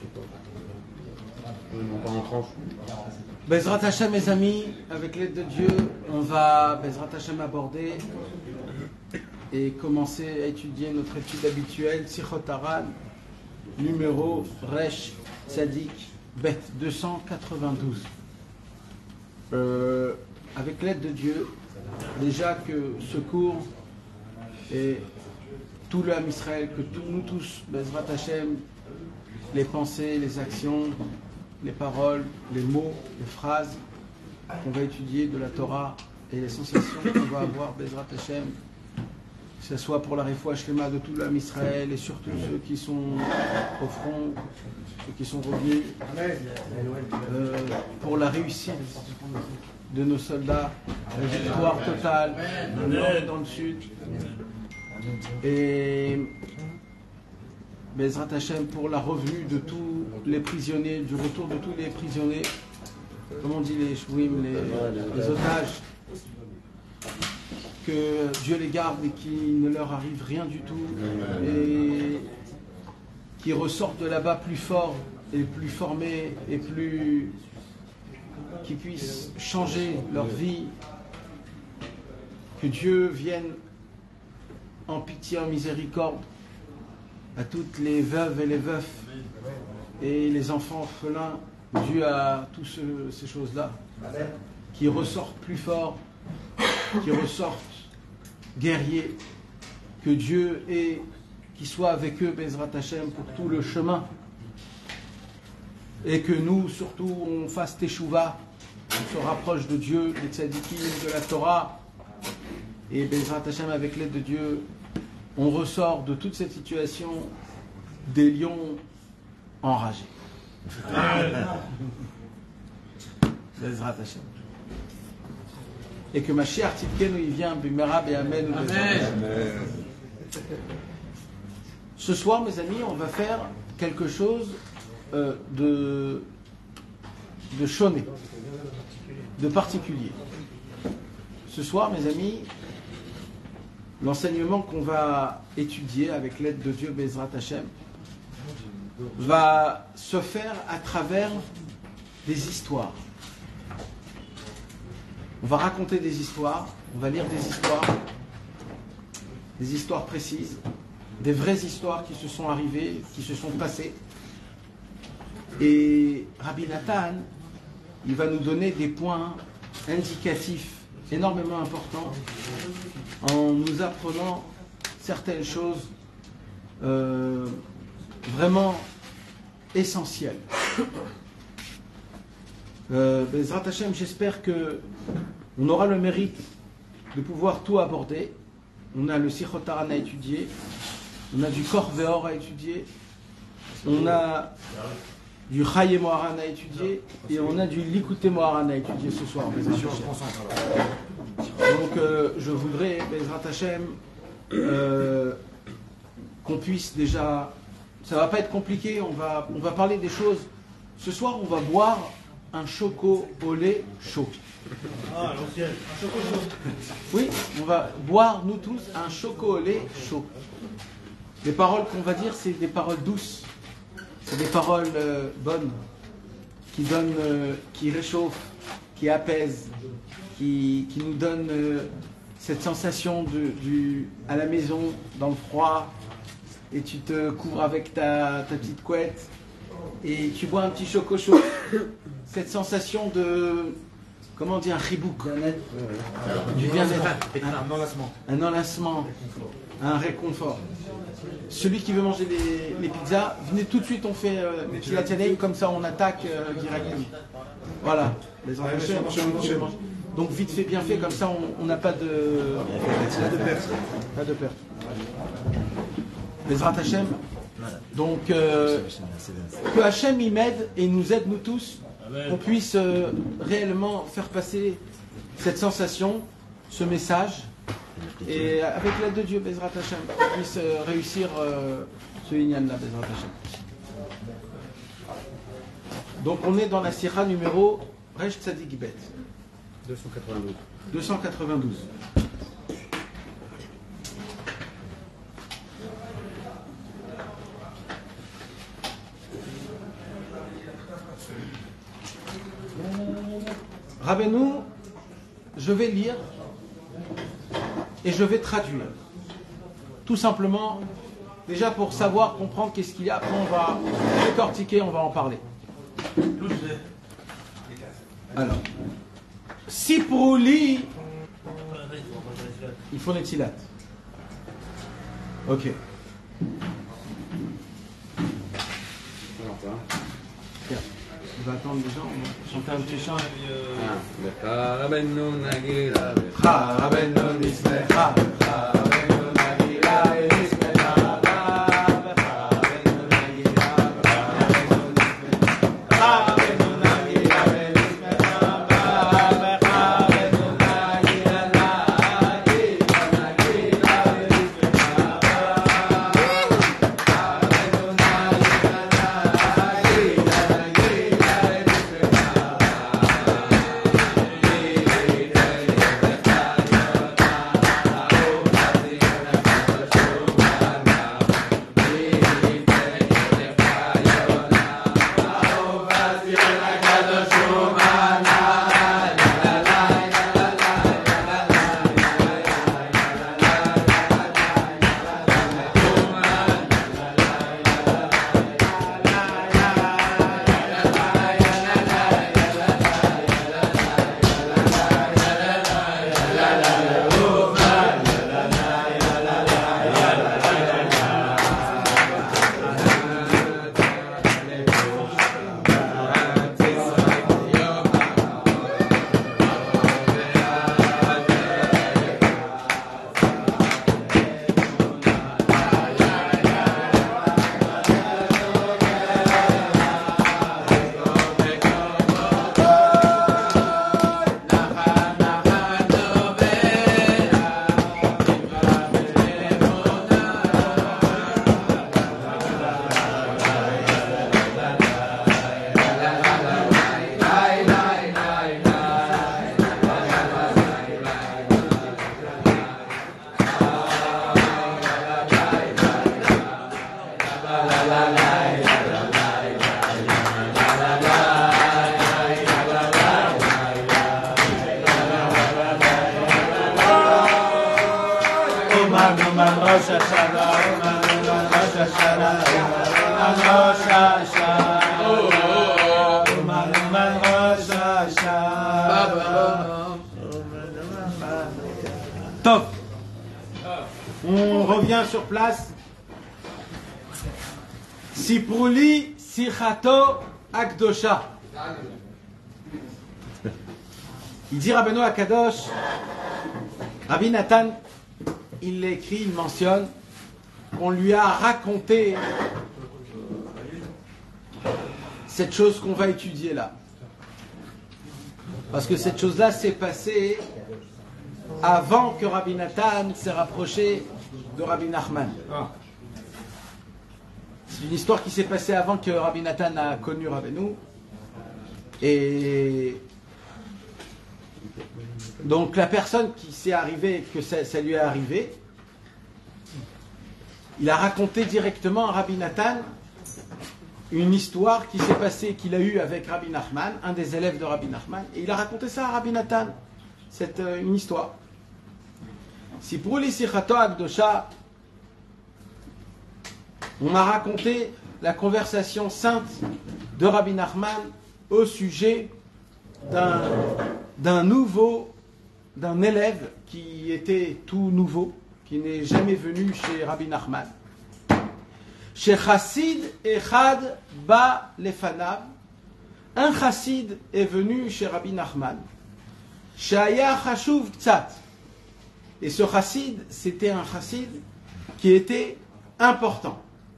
Bezrat Hashem, mes amis, avec l'aide de Dieu, on va Bezrat Hashem aborder et commencer à étudier notre étude habituelle, Sichot Haran, numéro Resh Tzadik Bet 292. Avec l'aide de Dieu, déjà que ce cours et tout le Ham Israël, que nous tous, Bezrat Hashem, les pensées, les actions, les paroles, les mots, les phrases qu'on va étudier de la Torah et les sensations qu'on va avoir, Bezrat Hashem, que ce soit pour la Refoua Shlema de tout le Ham Israël et surtout ceux qui sont au front, ceux qui sont revenus, pour la réussite de nos soldats, la victoire totale dans le nord et dans le sud. Et Bezrat Hashem pour la revenue de tous les prisonniers, du retour de tous les prisonniers, comment on dit les shouim, les otages, que Dieu les garde et qu'il ne leur arrive rien du tout, et qu'ils ressortent de là-bas plus forts et plus formés et plus, qu'ils puissent changer leur vie, que Dieu vienne en pitié, en miséricorde à toutes les veuves et les veufs et les enfants orphelins dus à toutes ces choses-là, qui ressortent plus forts, qui ressortent guerriers, que Dieu ait, qui soit avec eux, Bezrat Hashem, pour tout le chemin, et que nous, surtout, on fasse Teshuvah, on se rapproche de Dieu, des tzadikim, de la Torah, et Bezrat Hashem, avec l'aide de Dieu, on ressort de toute cette situation des lions enragés. Bezrat Hashem. Et que Mashiach Tzidkenu il vient, Bimera Be'amen. Ce soir, mes amis, on va faire quelque chose de choné, de particulier. Ce soir, mes amis, l'enseignement qu'on va étudier avec l'aide de Dieu, Bezrat Hashem, va se faire à travers des histoires. On va raconter des histoires, on va lire des histoires précises, des vraies histoires qui se sont arrivées, qui se sont passées. Et Rabbi Nathan, il va nous donner des points indicatifs énormément importants en nous apprenant certaines choses vraiment essentielles. Bezrat Hashem, j'espère que on aura le mérite de pouvoir tout aborder. On a le Sichot Haran à étudier, on a du Kor Veor à étudier, on a du Chaye Moharan à étudier et on a du Likutei Moharan à étudier ce soir. Bezrat Hashem. Donc je voudrais, Bezrat Hashem, qu'on puisse déjà, ça va pas être compliqué, on va parler des choses. Ce soir on va boire un choco au lait chaud. Ah, l'ancienne, un choco chaud. Oui, on va boire nous tous un choco au lait chaud. Les paroles qu'on va dire, c'est des paroles douces, c'est des paroles bonnes, qui donnent, qui réchauffent, qui apaisent, qui nous donnent cette sensation à la maison, dans le froid, et tu te couvres avec ta petite couette, et tu bois un petit choco chaud. Cette sensation de, comment on dit, un chibouk, du bien-être, un enlacement, un réconfort. Celui qui veut manger les pizzas, venez tout de suite, on fait Tilat Yadayim, comme ça on attaque directement. Voilà, les enfants. Donc vite fait, bien fait, comme ça on n'a pas de perte. Pas de perte. Bezrat Hashem. Donc que Hashem y m'aide et nous aide nous tous, qu'on puisse réellement faire passer cette sensation, ce message, et avec l'aide de Dieu, Bezrat Hashem, qu'on puisse réussir ce Inyan-là, Bezrat Hashem. Donc on est dans la Sira numéro Resh Tzadik Bet 292. Rabbeinu, je vais lire et je vais traduire. Tout simplement, déjà pour savoir, comprendre qu'est-ce qu'il y a. Après, on va décortiquer, on va en parler. Alors, Siprouli, il faut Netzilat. Ok. Tiens, on va attendre les gens, on va chanter un petit chant. Top. On revient sur place. Siprouli Sichato Akdosha. Il dit Rabbeinu Akadosh, Rabbi Nathan, il l'écrit, il mentionne qu'on lui a raconté cette chose qu'on va étudier là. Parce que cette chose-là s'est passée avant que Rabbi Nathan s'est rapproché de Rabbi Nachman. C'est une histoire qui s'est passée avant que Rabbi Nathan a connu Rabbeinu. Et donc la personne qui s'est arrivée, que ça lui est arrivé, il a raconté directement à Rabbi Nathan une histoire qui s'est passée, qu'il a eue avec Rabbi Nachman, un des élèves de Rabbi Nachman, et il a raconté ça à Rabbi Nathan, une histoire. Si pour les Sichato Akdosha, on m'a raconté la conversation sainte de Rabbi Nachman au sujet d'un élève qui était tout nouveau, qui n'est jamais venu chez Rabbi Nachman. Chez Chassid Echad Ba Lefanav, un Chassid est venu chez Rabbi Nachman. Shaya Chashuv Tzat. Et ce Chassid, c'était un Chassid qui était important.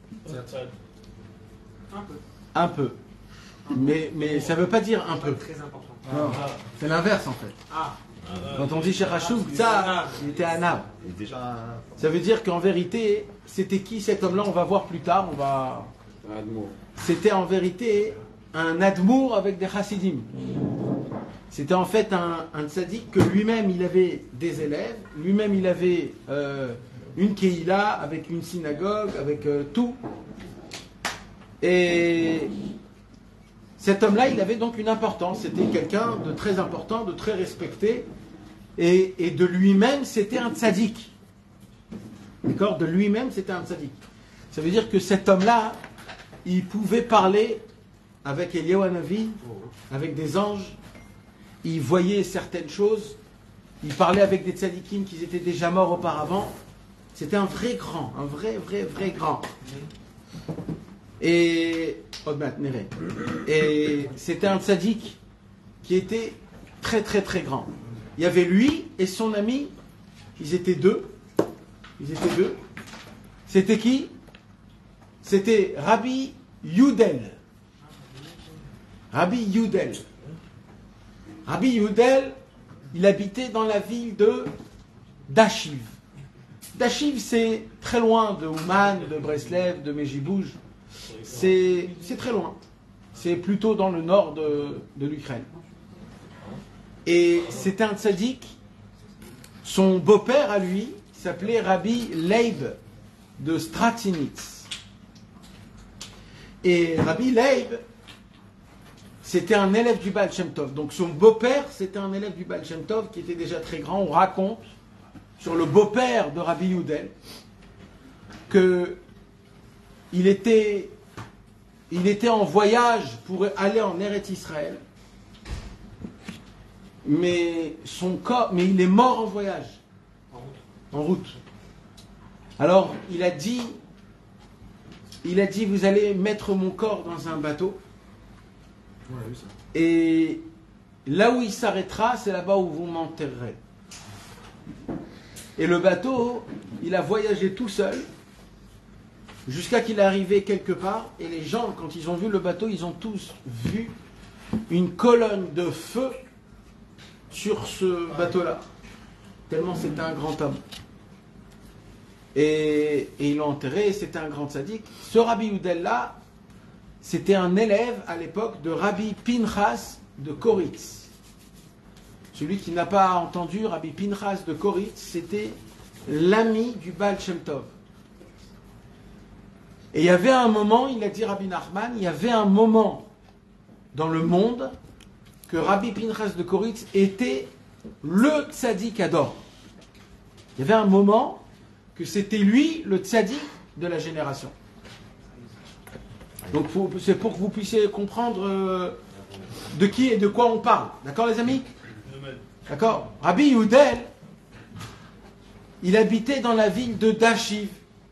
Un peu. Mais ça ne veut pas dire un peu. Très important. Non, c'est l'inverse en fait. Quand on dit chez Chashuv Tzat, il était un arbre. Ça veut dire qu'en vérité, c'était qui cet homme-là? On va voir plus tard. C'était en vérité un admour avec des chassidim. C'était en fait un tzaddik que lui-même il avait des élèves, lui-même il avait une keïla avec une synagogue, avec tout. Et cet homme-là, il avait donc une importance. C'était quelqu'un de très important, de très respecté. Et de lui-même, c'était un tzaddik. D'accord? De lui-même, c'était un tzaddik. Ça veut dire que cet homme-là, il pouvait parler avec Eliyahu Hanavi, avec des anges. Il voyait certaines choses. Il parlait avec des tzaddikim qui étaient déjà morts auparavant. C'était un vrai grand, un vrai grand. Et c'était un tzaddik qui était très grand. Il y avait lui et son ami, ils étaient deux. C'était qui? C'était Rabbi Yudel. Rabbi Yudel, il habitait dans la ville de Dashiv. Dashiv, c'est très loin de Ouman, de Breslev, de Mejibouj. C'est très loin. C'est plutôt dans le nord de l'Ukraine. Et c'était un tzaddik. Son beau-père à lui s'appelait Rabbi Leib de Stratinitz. Et Rabbi Leib, c'était un élève du Baal Shem Tov. Donc son beau-père, c'était un élève du Baal Shem Tov qui était déjà très grand. On raconte sur le beau-père de Rabbi Yudel que il était en voyage pour aller en Eretz Israël, mais il est mort en voyage, en route. Alors il a dit, vous allez mettre mon corps dans un bateau, et là où il s'arrêtera, c'est là-bas où vous m'enterrerez. Et le bateau, il a voyagé tout seul jusqu'à qu'il est arrivé quelque part, et les gens, quand ils ont vu le bateau, ils ont tous vu une colonne de feu sur ce bateau-là, tellement c'était un grand homme. Et ils l'ont enterré, et c'était un grand tzaddik. Ce Rabbi Yudel-là, c'était un élève à l'époque de Rabbi Pinchas de Koritz. Celui qui n'a pas entendu, Rabbi Pinchas de Koritz, c'était l'ami du Baal Shem Tov. Et il y avait un moment, il a dit Rabbi Nachman, il y avait un moment dans le monde que Rabbi Pinchas de Koritz était le tzaddik ador. Il y avait un moment que c'était lui le tzaddik de la génération. Donc c'est pour que vous puissiez comprendre de qui et de quoi on parle. D'accord les amis? D'accord? Rabbi Yudel, il habitait dans la ville de Dashiv.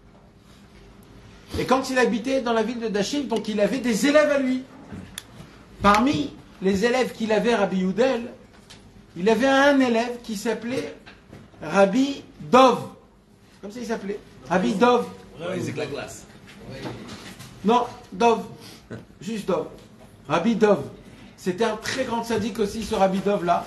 Et quand il habitait dans la ville de Dashiv, donc il avait des élèves à lui. Parmi les élèves qu'il avait, Rabbi Yudel, il avait un élève qui s'appelait Rabbi Dov. Comme ça il s'appelait. Rabbi Dov. C'est la glace. Non, Dov. Juste Dov. Rabbi Dov. C'était un très grand tzaddik aussi, ce Rabbi Dov là.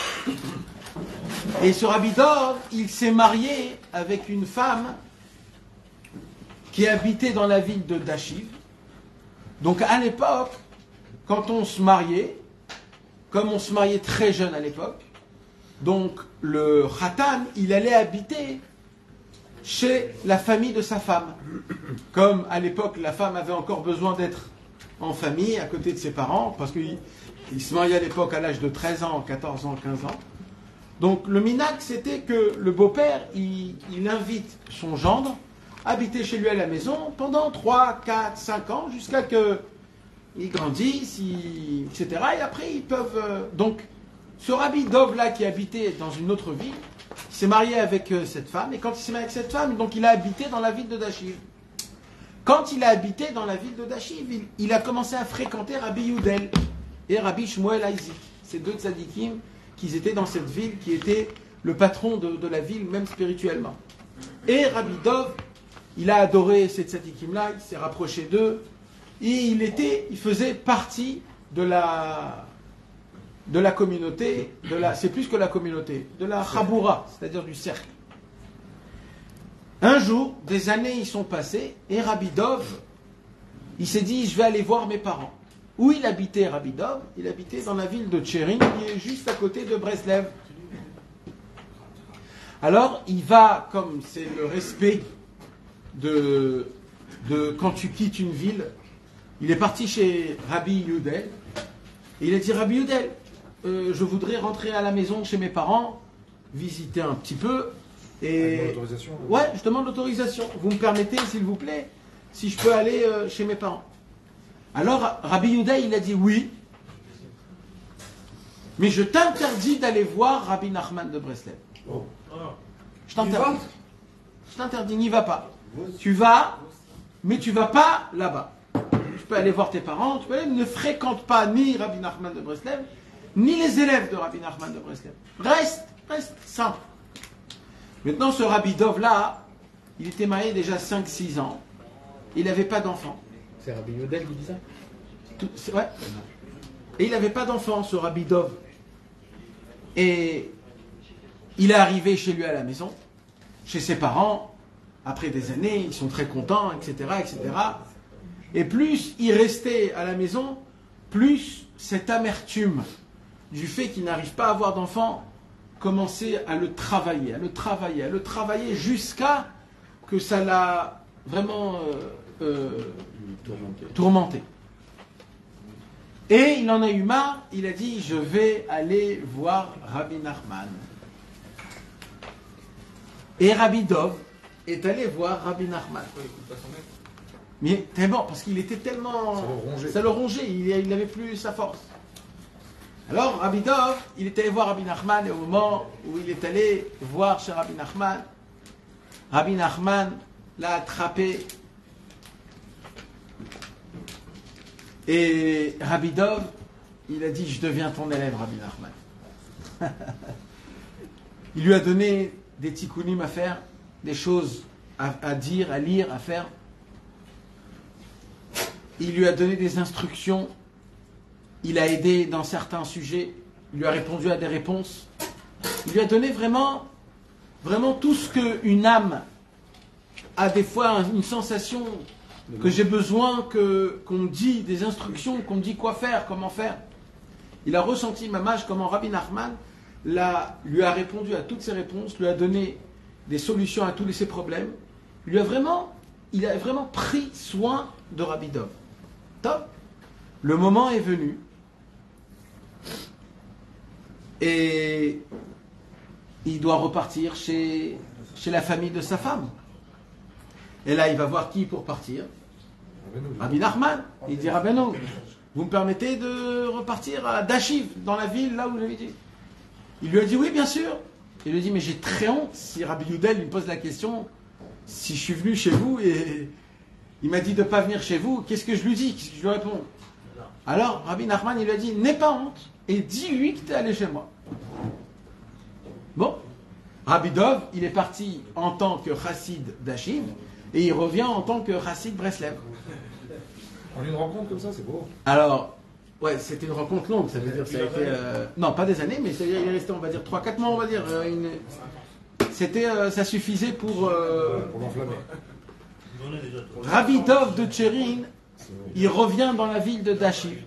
Et ce Rabbi Dov, il s'est marié avec une femme qui habitait dans la ville de Dashiv. Donc à l'époque, quand on se mariait, comme on se mariait très jeune à l'époque, donc le Khatan, il allait habiter chez la famille de sa femme. Comme à l'époque, la femme avait encore besoin d'être en famille, à côté de ses parents, parce qu'il se mariait à l'époque à l'âge de 13 ans, 14 ans, 15 ans. Donc le minac, c'était que le beau-père, il invite son gendre à habiter chez lui à la maison pendant 3, 4, 5 ans, jusqu'à qu'ils grandissent, etc. Et après, ils peuvent... Donc, ce Rabbi Dov-là qui habitait dans une autre ville, il s'est marié avec cette femme, et quand il s'est marié avec cette femme, donc il a habité dans la ville de Dashiv. Quand il a habité dans la ville de Dashiv, il a commencé à fréquenter Rabbi Yudel et Rabbi Shmuel Aizik, ces deux tzadikim qui étaient dans cette ville, qui était le patron de la ville, même spirituellement. Et Rabbi Dov, il a adoré ces tzadikim-là, il s'est rapproché d'eux, et il faisait partie de la communauté, c'est plus que la communauté, de la Chaboura, c'est-à-dire du cercle. Un jour, des années y sont passées, et Rabbi Dov, il s'est dit, je vais aller voir mes parents. Où il habitait, Rabbi Dov? Il habitait dans la ville de Tchérin, qui est juste à côté de Breslev. Alors, il va, comme c'est le respect de quand tu quittes une ville, il est parti chez Rabbi Yudel, et il a dit, Rabbi Yudel, je voudrais rentrer à la maison chez mes parents, visiter un petit peu, et... Ouais, je demande l'autorisation. Vous me permettez, s'il vous plaît, si je peux aller chez mes parents. Alors, Rabbi Yudel, il a dit oui, mais je t'interdis d'aller voir Rabbi Nachman de Breslev. Oh. Je t'interdis. Je t'interdis, n'y va pas. Tu vas, mais tu vas pas là-bas. Tu peux aller voir tes parents, tu peux aller, ne fréquente pas ni Rabbi Nachman de Breslev, ni les élèves de Rabbi Nachman de Breslev. Reste simple. Maintenant, ce Rabbi Dov là, il était marié déjà 5-6 ans. Il n'avait pas d'enfant. C'est Rabbi Yodel qui dit ça? Ouais. Et il n'avait pas d'enfant, ce Rabbi Dov. Et il est arrivé chez lui à la maison, chez ses parents, après des années, ils sont très contents, etc., etc. Et plus il restait à la maison, plus cette amertume du fait qu'il n'arrive pas à avoir d'enfant commençait à le travailler, jusqu'à que ça l'a vraiment tourmenté. Et il en a eu marre, il a dit, je vais aller voir Rabbi Nachman. Et Rabbi Dov est allé voir Rabbi Nachman. Mais tellement, parce qu'il était tellement... Ça le rongeait, il n'avait plus sa force. Alors Rabbi Dov, il est allé voir Rabbi Nachman, et au moment où il est allé voir chez Rabbi Nachman l'a attrapé. Et Rabbi Dov, il a dit, je deviens ton élève, Rabbi Nachman. Il lui a donné des tikkunim à faire, des choses à dire, à lire, à faire. Il lui a donné des instructions. Il a aidé dans certains sujets. Il lui a répondu à des réponses. Il lui a donné vraiment tout ce qu'une âme a des fois, une sensation que j'ai besoin qu'on me dise des instructions, qu'on me dise quoi faire, comment faire. Il a ressenti mamage comment Rabbi Nachman lui a répondu à toutes ses réponses, lui a donné des solutions à tous ses problèmes. Il a vraiment pris soin de Rabbi Dov. Top. Le moment est venu et il doit repartir chez la famille de sa femme. Et là, il va voir qui pour partir? Rabbi Nachman. Il dit, Rabbeinu, vous me permettez de repartir à Dashiv, dans la ville, là où j'avais dit? Il lui a dit, oui, bien sûr. Il lui a dit, mais j'ai très honte si Rabbi Yudel lui pose la question, si je suis venu chez vous et il m'a dit de ne pas venir chez vous, qu'est-ce que je lui dis? Qu'est-ce que je lui réponds? Alors, Rabbi Nachman, il lui a dit, n'aie pas honte et dis-lui que tu es allé chez moi. Bon. Rabbi Dov, il est parti en tant que chassid d'Ashiv et il revient en tant que chassid Breslev. On a une rencontre comme ça, c'est beau. Alors, ouais, c'était une rencontre longue, ça veut dire, ça a été... non, pas des années, mais il est resté, on va dire, 3-4 mois, on va dire. Ça suffisait pour l'enflammer. Rabbi Dov de Tchérin, il revient dans la ville de Dashiv.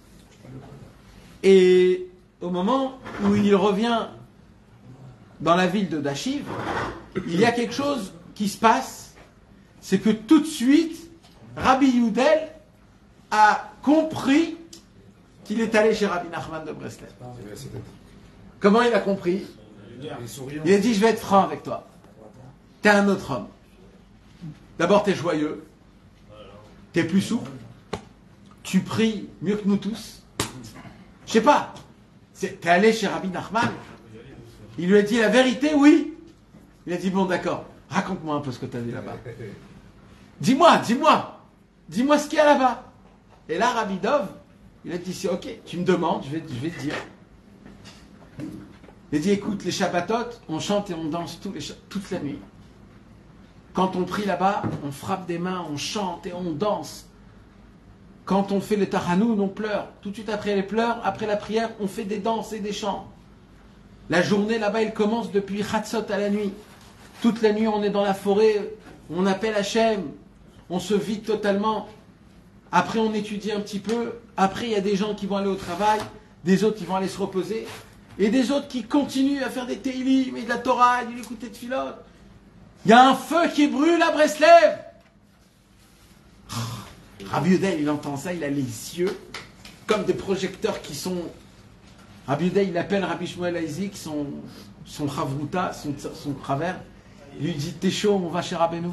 Et au moment où il revient dans la ville de Dashiv, il y a quelque chose qui se passe, c'est que tout de suite, Rabbi Yudel a compris qu'il est allé chez Rabbi Nachman de Breslev. Comment il a compris? Il a dit, je vais être franc avec toi. T'es un autre homme. D'abord, t'es joyeux. T'es plus souple. Tu pries mieux que nous tous. Je sais pas. T'es allé chez Rabbi Nachman. Il lui a dit la vérité, oui. Il a dit, bon, d'accord. Raconte-moi un peu ce que t'as vu là-bas. Dis-moi ce qu'il y a là-bas. Et là, Rabbi Dov, il a dit, c'est ok, tu me demandes, je vais te dire. Il a dit, écoute, les Shabbatot, on chante et on danse toute la nuit. Quand on prie là-bas, on frappe des mains, on chante et on danse. Quand on fait les Tachanoun, on pleure. Tout de suite après les pleurs, après la prière, on fait des danses et des chants. La journée là-bas, elle commence depuis Chatzot à la nuit. Toute la nuit, on est dans la forêt, on appelle Hachem, on se vide totalement. Après, on étudie un petit peu. Après, il y a des gens qui vont aller au travail, des autres qui vont aller se reposer, et des autres qui continuent à faire des Teilim et de la Torah et de l'écouter de Philot. Il y a un feu qui brûle à Breslev. Rabbi Yehuda, il entend ça, il a les yeux comme des projecteurs qui sont... Rabbi Yehuda, il appelle Rabbi Shmuel Isaac, son chavruta, son travers. Il lui dit, t'es chaud, on va chez Rabbeinu.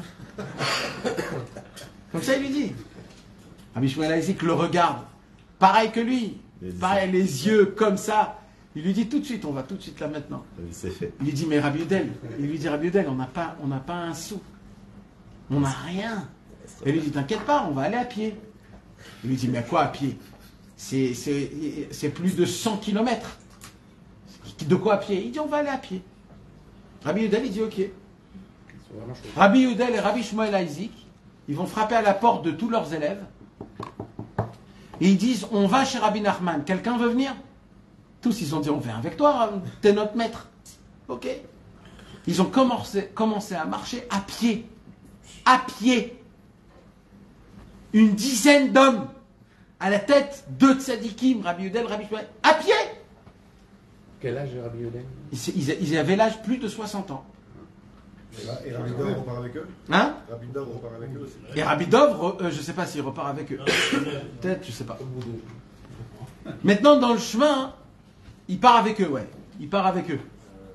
Comme ça, il lui dit. Rabbi Shmuel Isaac le regarde. Pareil que lui. Pareil, les yeux comme ça. Il lui dit tout de suite, on va tout de suite là maintenant. Il lui dit, mais Rabbi Yehuda, il lui dit, Rabbi Yehuda, on n'a pas un sou. On n'a rien. Et il lui dit, t'inquiète pas, on va aller à pied. Il lui dit, mais à quoi à pied? C'est plus de 100 kilomètres. De quoi à pied? Il dit, on va aller à pied. Rabbi Yehuda, il dit, ok. Rabbi Yehuda et Rabbi Shmuel Isaac, ils vont frapper à la porte de tous leurs élèves. Et ils disent, on va chez Rabbi Nachman. Quelqu'un veut venir? Tous, ils ont dit, on vient avec toi, t'es notre maître. Ok. Ils ont commencé à marcher à pied. À pied. Une dizaine d'hommes. À la tête, 2 tzadikim, Rabbi Yehuda, Rabbi Shmuel. À pied. Quel âge est Rabbi Yehuda? Ils avaient l'âge plus de 60 ans. Et Rabbi Dov repart avec eux? Hein? Rabbi Dov repart avec eux aussi. Et Rabbi Dov, je ne sais pas s'il repart avec eux. Peut-être, je ne sais pas. Maintenant, dans le chemin, il part avec eux, ouais. Il part avec eux.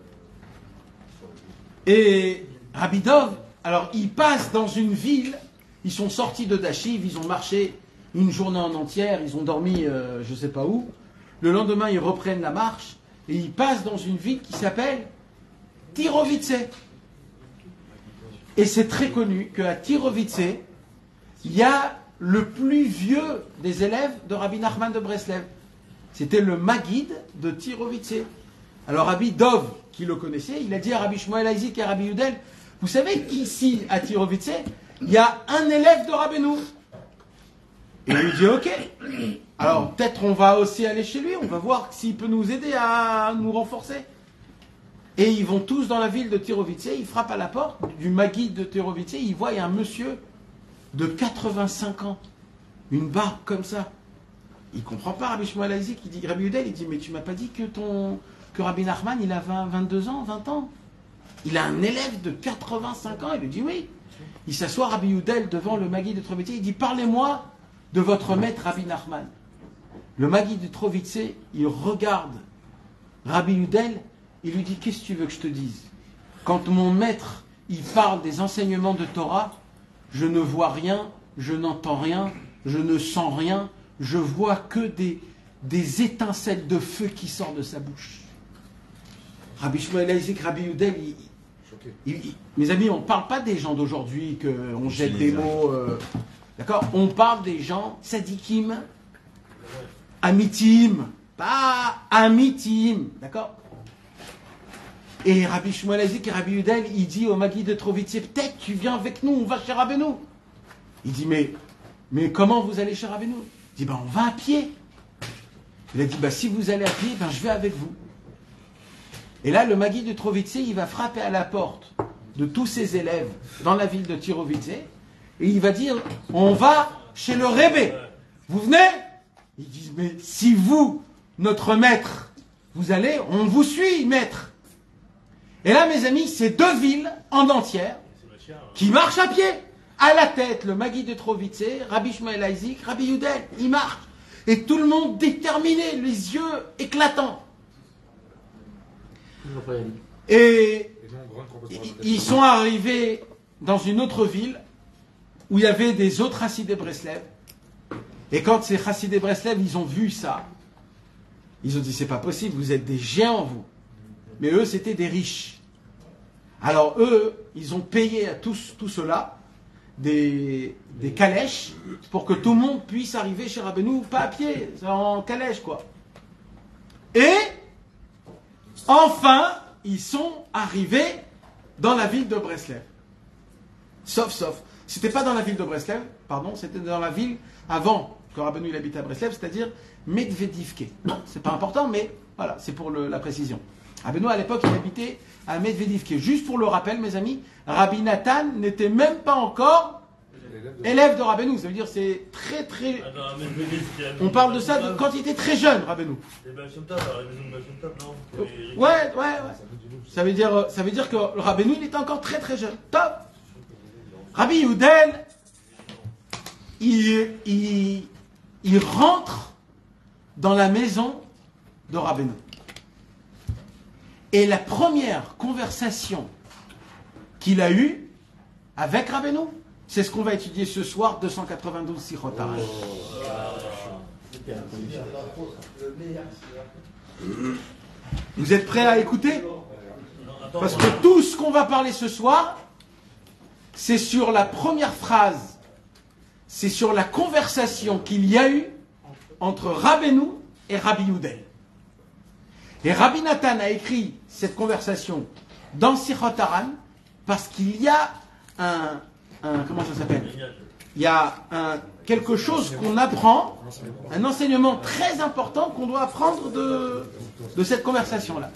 Et Rabbi Dov, alors, ils passent dans une ville, ils sont sortis de Dachiv, ils ont marché une journée en entière, ils ont dormi je ne sais pas où. Le lendemain, ils reprennent la marche et ils passent dans une ville qui s'appelle Tirovice. Et c'est très connu qu'à Tirovice, il y a le plus vieux des élèves de Rabbi Nachman de Breslev. C'était le Maguide de Tirovice. Alors Rabbi Dov, qui le connaissait, il a dit à Rabbi Shmuel Isaac et à Rabbi Yehuda, vous savez qu'ici, à Tirovice, il y a un élève de Rabbeinu. Et il lui dit, ok. Alors peut-être on va aussi aller chez lui, on va voir s'il peut nous aider à nous renforcer. Et ils vont tous dans la ville de Tirovice, ils frappent à la porte du Maguide de Tirovice, ils voient un monsieur de 85 ans, une barbe comme ça. Il ne comprend pas Rabbi Shmuel Isaac, il dit, Rabbi Yehuda, il dit, mais tu m'as pas dit que Rabbi Nachman, il a 22 ans, 20 ans. Il a un élève de 85 ans, il lui dit oui. Il s'assoit Rabbi Yehuda devant le Maguide de Tirovice, il dit, parlez-moi de votre maître Rabbi Nachman. Le Maguide de Tirovice, il regarde Rabbi Yehuda, il lui dit, qu'est-ce que tu veux que je te dise? Quand mon maître, il parle des enseignements de Torah, je ne vois rien, je n'entends rien, je ne sens rien, je vois que des étincelles de feu qui sortent de sa bouche. Rabbi Shmuel Isaac, Rabbi Yehuda, mes amis, on ne parle pas des gens d'aujourd'hui, qu'on jette des mots, d'accord? On parle des gens tzadikim, amitim, pas amitim, d'accord? Et Rabbi Shmuel Isaac et Rabbi Yehuda, il dit au Maguide de Tirovice, peut-être tu viens avec nous, on va chez Rabbeinu. Il dit, mais comment vous allez chez Rabbeinu? Il dit, on va à pied. Il a dit, si vous allez à pied, je vais avec vous. Et là, le Maguide de Tirovice, il va frapper à la porte de tous ses élèves dans la ville de Tirovice, et il va dire, on va chez le Rébé. Vous venez? Ils disent, mais si vous, notre maître, vous allez, on vous suit, maître. Et là, mes amis, c'est 2 villes en entière qui marchent à pied. À la tête, le Maguide de Tirovice, Rabbi Shmuel Isaac, Rabbi Yehuda, ils marchent. Et tout le monde déterminé, les yeux éclatants. Et ils sont arrivés dans une autre ville où il y avait des autres Hassidé Breslev. Et quand ces Hassidé Breslev, ils ont vu ça, ils ont dit, c'est pas possible, vous êtes des géants, vous. Mais eux, c'était des riches. Alors eux, ils ont payé à tout cela des calèches pour que tout le monde puisse arriver chez Rabbeinu, pas à pied, en calèche, quoi. Et enfin, ils sont arrivés dans la ville de Breslev. Sauf. C'était pas dans la ville de Breslev, pardon, c'était dans la ville avant que Rabbeinu il habitait à Breslev, c'est-à-dire Medvedivke. Non, c'est pas important, mais voilà, c'est pour la précision. Rabbeinu, à l'époque, il habitait à Medvedivke. Juste pour le rappel, mes amis, Rabbi Nathan n'était même pas encore élève de Rabbeinu. Ça veut dire c'est très très... On parle de ça quand il était très jeune, Rabbeinu. Ouais. Ça veut dire que Rabbeinu, il était encore très très jeune. Top. Rabbi Yehuda, il rentre dans la maison de Rabbeinu. Et la première conversation qu'il a eue avec Rabbeinu, c'est ce qu'on va étudier ce soir, 292 Sichot Harash. Vous êtes prêts à écouter? Parce que tout ce qu'on va parler ce soir, c'est sur la première phrase, c'est sur la conversation qu'il y a eu entre Rabbeinu et Rabbi Yehuda. Et Rabbi Nathan a écrit cette conversation dans Sichot Haran parce qu'il y a comment ça s'appelle? Il y a quelque chose qu'on apprend, un enseignement très important qu'on doit apprendre de cette conversation-là.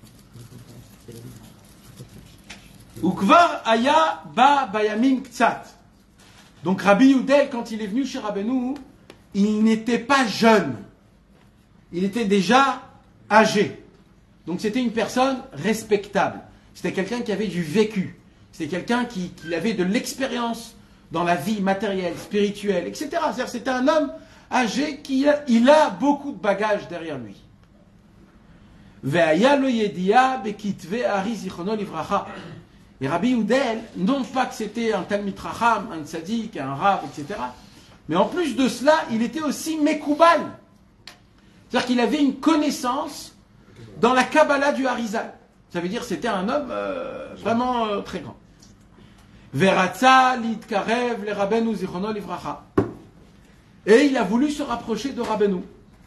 Ukvar aya ba bayamim ktsat. Donc Rabbi Yehuda, quand il est venu chez Rabbeinu, il n'était pas jeune. Il était déjà âgé. Donc c'était une personne respectable. C'était quelqu'un qui avait du vécu. C'était quelqu'un qui avait de l'expérience dans la vie matérielle, spirituelle, etc. C'est-à-dire c'était un homme âgé qui a beaucoup de bagages derrière lui. Ve'aya lo yediya bekitve Ari zichrono livracha. Et Rabbi Yehuda, non pas que c'était un Talmid Chacham, un tzaddik, un rav, etc. Mais en plus de cela, il était aussi Mekoubal. C'est-à-dire qu'il avait une connaissance dans la Kabbalah du Harizal. Ça veut dire que c'était un homme vraiment très grand. Veratza litkarev le Rabbeinu zichrono livracha. Et il a voulu se rapprocher de Rabbeinu.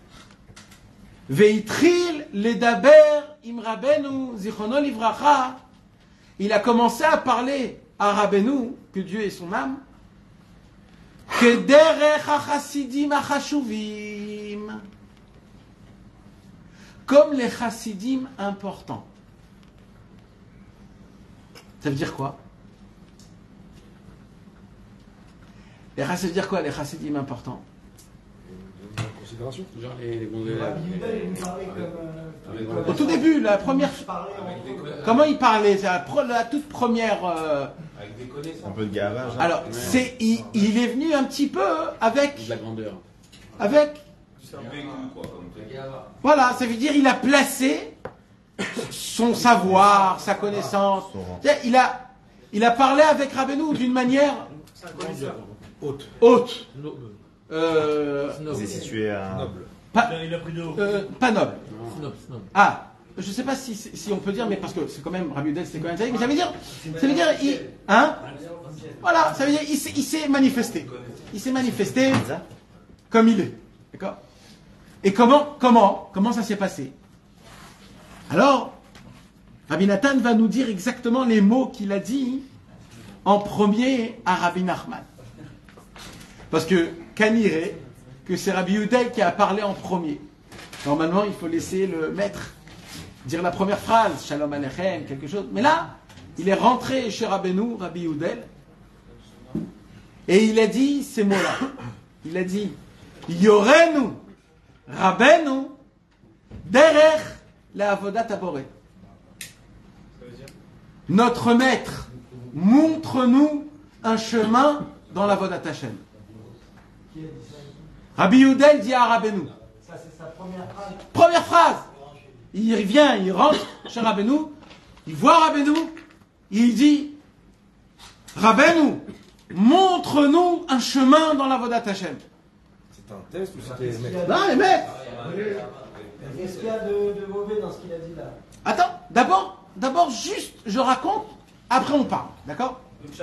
Veitril ledaber im Rabbeinu zichrono livracha. Il a commencé à parler à Rabbeinu, que Dieu est son âme, que derech hachasidim hachashuvim, comme les chassidim importants. Ça veut dire quoi? Ça veut dire quoi, les chassidim importants? Considération. Genre Au tout début, la première. Comment il parlait? C'est la toute première. Avec des connaissances. Un peu de gavage. Alors, il est venu un petit peu avec. De la grandeur. Avec. Voilà, ça veut dire il a placé son savoir, sa connaissance. Il a parlé avec Rabbeinu d'une manière haute. C'est situé à. Il a pris de haut. Pas noble. Ah, je ne sais pas si on peut dire, mais parce que c'est quand même Rabbi Yehuda, c'est quand même mais ça veut dire, voilà, ça veut dire, il s'est manifesté. Il s'est manifesté comme il est, d'accord? Et comment ça s'est passé? Alors, Rabbi Nathan va nous dire exactement les mots qu'il a dit en premier à Rabbi Nachman. Parce que Kaniré, que c'est Rabbi Yehuda qui a parlé en premier. Normalement, il faut laisser le maître dire la première phrase, Shalom Aleichem, quelque chose. Mais là, il est rentré chez Rabbeinu, Rabbi Yehuda, et il a dit ces mots-là. Il a dit, Yorenu, Rabbeinu, derech la avodat haboré. Notre maître, montre-nous un chemin dans l'avodat Hashem. Rabbi Yehuda dit à Rabbeinu. Ça, c'est sa première phrase. Première phrase. Il vient, il rentre chez Rabbeinu, il voit Rabbeinu, il dit Rabbeinu, montre-nous un chemin dans l'avodat Hashem. C'est un test ou c'était. Non, mais maître. Qu'est-ce qu'il y a de mauvais dans ce qu'il a dit là? Attends, d'abord, juste, je raconte, après on parle, d'accord?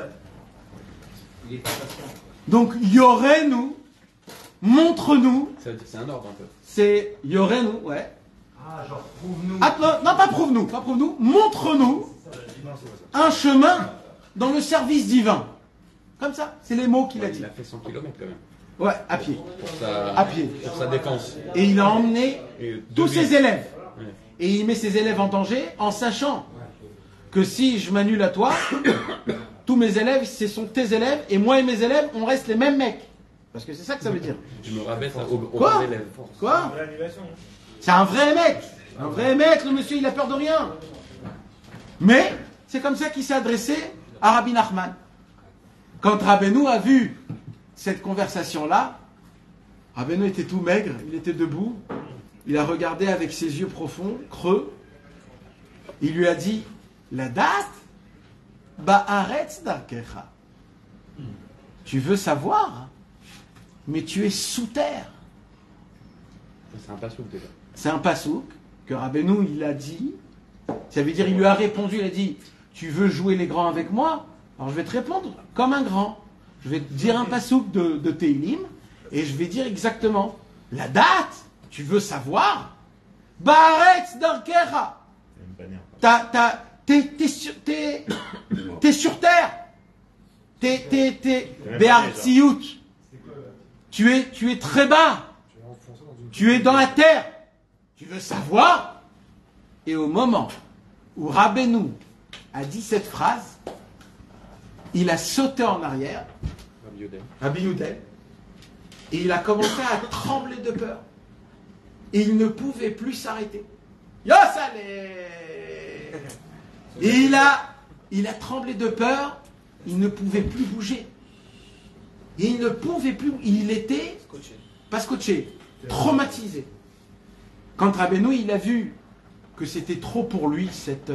Donc, Yorenu, montre-nous. C'est un ordre un peu. C'est Yorenu, ouais. Ah, genre prouve-nous. Non, pas prouve-nous, montre-nous un chemin dans le service divin. Comme ça, c'est les mots qu'il a dit. Il a fait 100 km quand même. Ouais, à pied. À pied. Pour sa défense. Et il a emmené tous ses élèves. Ouais. Et il met ses élèves en danger en sachant que si je m'annule à toi, tous mes élèves, ce sont tes élèves, et moi et mes élèves, on reste les mêmes mecs. Parce que c'est ça que ça veut dire. Je me rabaisse aux Quoi élèves. Quoi? C'est un vrai mec. Un vrai mec, le monsieur, il a peur de rien. Mais c'est comme ça qu'il s'est adressé à Rabbi Nachman. Quand Rabbeinu a vu cette conversation-là, Rabbeinu était tout maigre, il était debout, il a regardé avec ses yeux profonds, creux, il lui a dit, la date, ba'aretz darkecha. Tu veux savoir, mais tu es sous terre. C'est un pasouk déjà. C'est un pasouk que Rabbeinu il a dit. Ça veut dire il lui a répondu, il a dit tu veux jouer les grands avec moi? Alors je vais te répondre comme un grand. Je vais te dire un pasouk de Teilim et je vais dire exactement la date. Tu veux savoir? Ba'aretz darkecha. T'es sur terre. T'es Be'artsiout. Tu es très bas. Tu es dans la terre. Tu veux savoir? Et au moment où Rabbeinu a dit cette phrase, il a sauté en arrière, Rabbi Yudel, et il a commencé à trembler de peur. Et il ne pouvait plus s'arrêter. Yosalé! Et il a tremblé de peur, il ne pouvait plus bouger. Et il ne pouvait plus, il était pas scotché, traumatisé. Quand Rabbeinu il a vu que c'était trop pour lui cette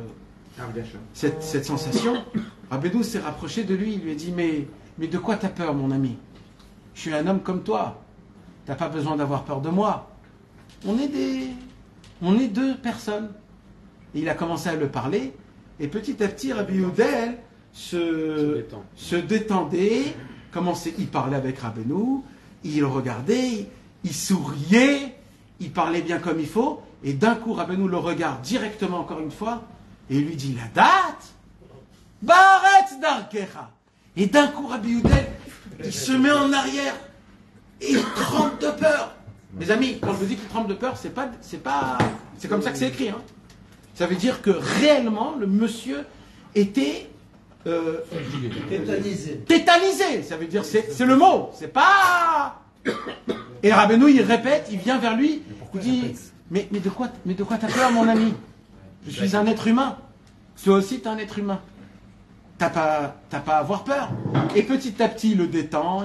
sensation, Rabbeinu s'est rapproché de lui, il lui a dit mais de quoi t'as peur mon ami? Je suis un homme comme toi, t'as pas besoin d'avoir peur de moi. On est deux personnes. Et il a commencé à le parler, et petit à petit Rabbi Yudel se détendait, il parlait avec Rabbeinu, il regardait, il souriait, il parlait bien comme il faut, et d'un coup Rabbeinu le regarde directement encore une fois, et il lui dit la date, Ba'aretz darkecha. Et d'un coup Rabbi Yudel, il se met en arrière, et il tremble de peur. Mes amis, quand je vous dis qu'il tremble de peur, c'est comme ça que c'est écrit, hein. Ça veut dire que réellement le monsieur était tétanisé. Ça veut dire c'est le mot. C'est pas. Et Rabbeinu il répète, il vient vers lui, il dit mais de quoi t'as peur mon ami? Je suis un être humain. Toi aussi t'es un être humain. T'as pas à avoir peur. Et petit à petit il le détend.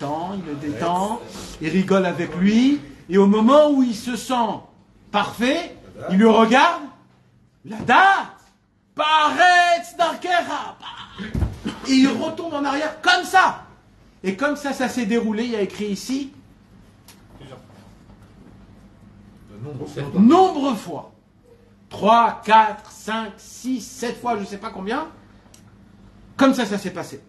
Il rigole avec lui. Et au moment où il se sent parfait, il le regarde. La date, Ba'aretz darkecha. Et il retombe en arrière comme ça. Et comme ça s'est déroulé, il y a écrit ici nombre fois. 3, 4, 5, 6, 7 fois, je ne sais pas combien. Comme ça s'est passé.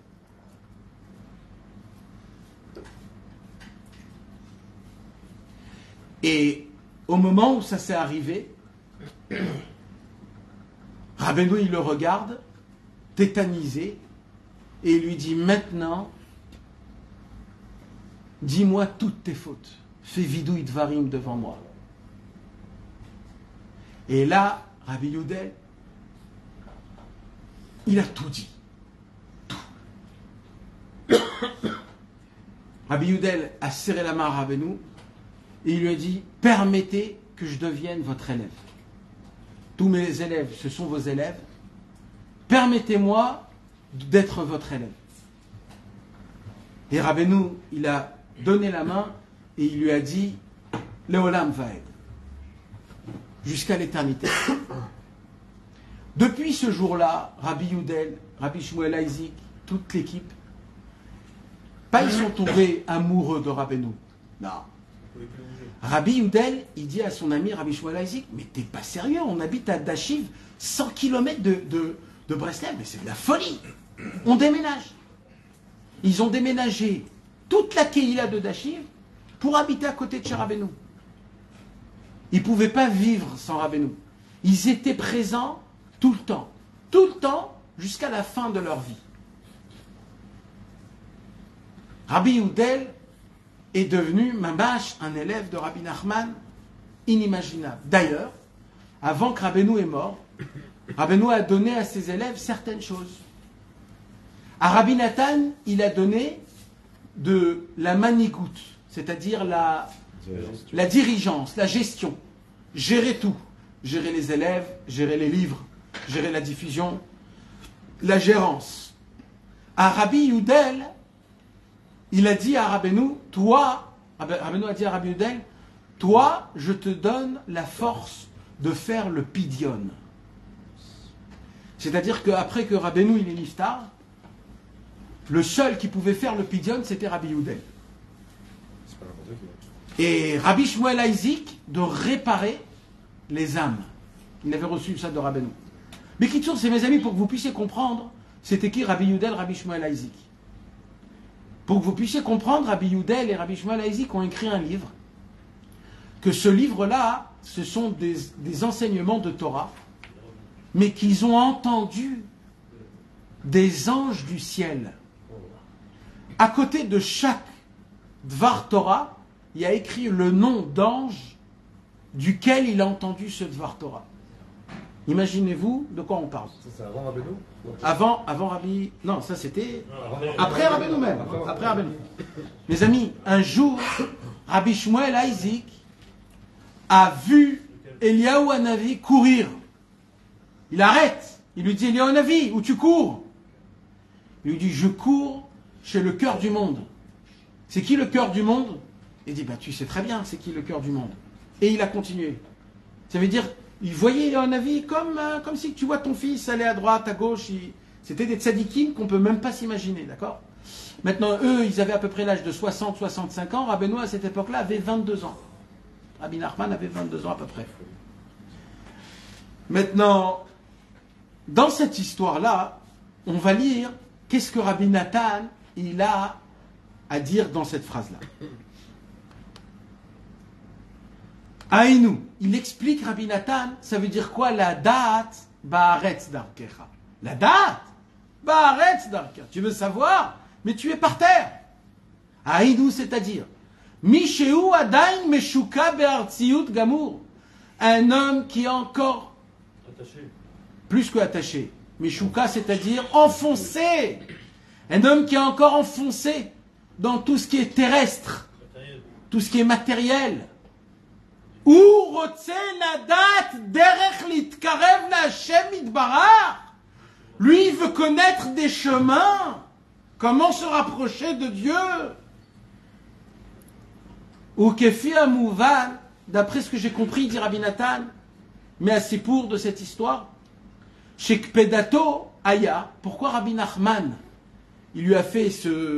Et au moment où ça s'est arrivé, Rabbeinu il le regarde, tétanisé, et il lui dit maintenant, dis-moi toutes tes fautes, fais vidouille dvarim devant moi. Et là, Rabbi Yudel, il a tout dit. Tout. Rabbi Yudel a serré la main à Rabbeinu et il lui a dit permettez que je devienne votre élève. Tous mes élèves, ce sont vos élèves. Permettez-moi d'être votre élève. Et Rabbeinu, il a donné la main et il lui a dit Leolam Vaed, jusqu'à l'éternité. Depuis ce jour-là, Rabbi Yudel, Rabbi Shmuel Isaac, toute l'équipe, pas ils sont tombés amoureux de Rabbeinu. Non. Rabbi Yudel, il dit à son ami Rabbi Shmuel Isaac, mais t'es pas sérieux, on habite à Dashiv, 100 km de Breslev, mais c'est de la folie. On déménage. Ils ont déménagé toute la Keïla de Dashiv pour habiter à côté de chez Rabbeinu. Ils ne pouvaient pas vivre sans Rabbeinu. Ils étaient présents tout le temps, jusqu'à la fin de leur vie. Rabbi Yudel est devenu mamash, un élève de Rabbi Nachman inimaginable. D'ailleurs, avant que Rabbeinu est mort, Rabbeinu a donné à ses élèves certaines choses. À Rabbi Nathan, il a donné de la manigout, c'est-à-dire la dirigeance, la gestion, gérer tout, gérer les élèves, gérer les livres, gérer la diffusion, la gérance. À Rabbi Yudel, il a dit à Rabbeinu, toi, Rabbeinu a dit à Rabbi Yehuda, toi, je te donne la force de faire le pidion. C'est-à-dire qu'après que Rabbeinu il est niftar, le seul qui pouvait faire le pidion, c'était Rabbi Yehuda. Et Rabbi Shmuel Haïzik de réparer les âmes. Il avait reçu ça de Rabbeinu. Mais qui sont, c'est mes amis, pour que vous puissiez comprendre, c'était qui Rabbi Yehuda et Rabbi Shmuel Haïzik. Pour que vous puissiez comprendre, Rabbi Yehuda et Rabbi Shmuel Haïzik ont écrit un livre, que ce livre-là, ce sont des enseignements de Torah, mais qu'ils ont entendu des anges du ciel. À côté de chaque Dvar Torah, il y a écrit le nom d'ange duquel il a entendu ce Dvar Torah. Imaginez-vous de quoi on parle. Ça, c'est avant Rabbeinu ? Avant Rabbi... Non, ça c'était... Après Rabbeinu même. Après Rabbeinu. Mes amis, un jour, Rabbi Shmuel Haïzik a vu Eliyahu Hanavi courir. Il arrête. Il lui dit, Eliyahu Hanavi, où tu cours? Il lui dit, je cours chez le cœur du monde. C'est qui le cœur du monde? Il dit, bah, tu sais très bien c'est qui le cœur du monde. Et il a continué. Ça veut dire, il voyait Eliyahu Hanavi comme si tu vois ton fils aller à droite, à gauche. C'était des tzadikim qu'on ne peut même pas s'imaginer, d'accord? Maintenant, eux, ils avaient à peu près l'âge de 60-65 ans. Rabbeinu, à cette époque-là, avait 22 ans. Rabbi Nachman avait 22 ans à peu près. Maintenant, dans cette histoire-là, on va lire qu'est-ce que Rabbi Nathan il a à dire dans cette phrase-là. Aïnou, il explique Rabbi Nathan, ça veut dire quoi la date ba'aretz darkecha. La date ba'aretz darkecha. Tu veux savoir, mais tu es par terre. Aïnou, c'est-à-dire Mishéu adain meshuka be'artziyut gamour. Un homme qui est encore Attaché. plus que attaché. Meshuka, c'est-à-dire enfoncé. Un homme qui est encore enfoncé dans tout ce qui est terrestre, tout ce qui est matériel. Ou rotze ladat derech litkarev laHashem itbarach. Lui, il veut connaître des chemins. Comment se rapprocher de Dieu? Ou kefi amouvan, d'après ce que j'ai compris, dit Rabbi Nathan, mais assez pour de cette histoire, chez Kpedato Aya, pourquoi Rabbi Nachman, il lui a fait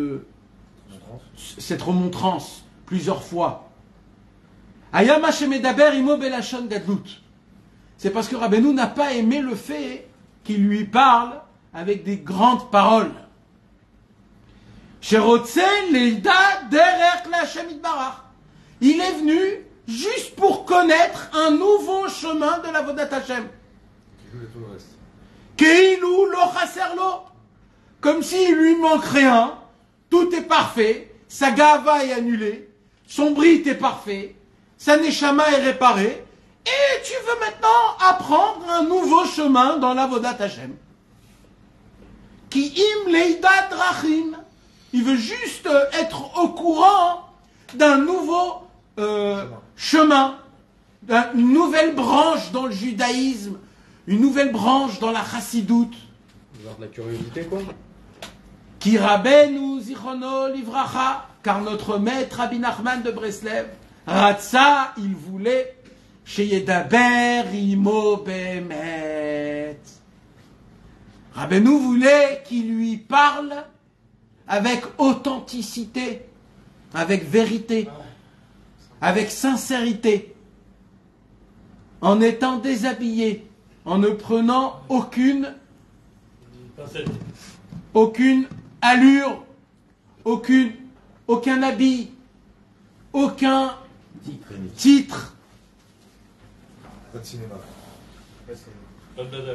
cette remontrance plusieurs fois? Aya ma shemedaber imo belashon gadlut. C'est parce que Rabbeinu n'a pas aimé le fait qu'il lui parle avec des grandes paroles. Sherotze leida derech laHashem itbarach. Il est venu juste pour connaître un nouveau chemin de la Vodat Hashem. Keilou lo chaser lo. Comme s'il lui manque rien, tout est parfait, sa gava est annulée, son brit est parfait, sa neshama est réparée, et tu veux maintenant apprendre un nouveau chemin dans la Vodat Hashem. Ki im leida drachim. Il veut juste être au courant d'un nouveau chemin, une nouvelle branche dans le judaïsme, une nouvelle branche dans la chassidoute. Genre de la curiosité, quoi. Ki Rabbeinu zichrono livracha, car notre maître Rabbi Nachman de Breslev, Ratsa, il voulait, sheyedaber imo bemet. Rabbeinu voulait qu'il lui parle avec authenticité, avec vérité, avec sincérité, en étant déshabillé, en ne prenant aucune allure, aucun habit, aucun titre. Pas de cinéma. Pas de bazar.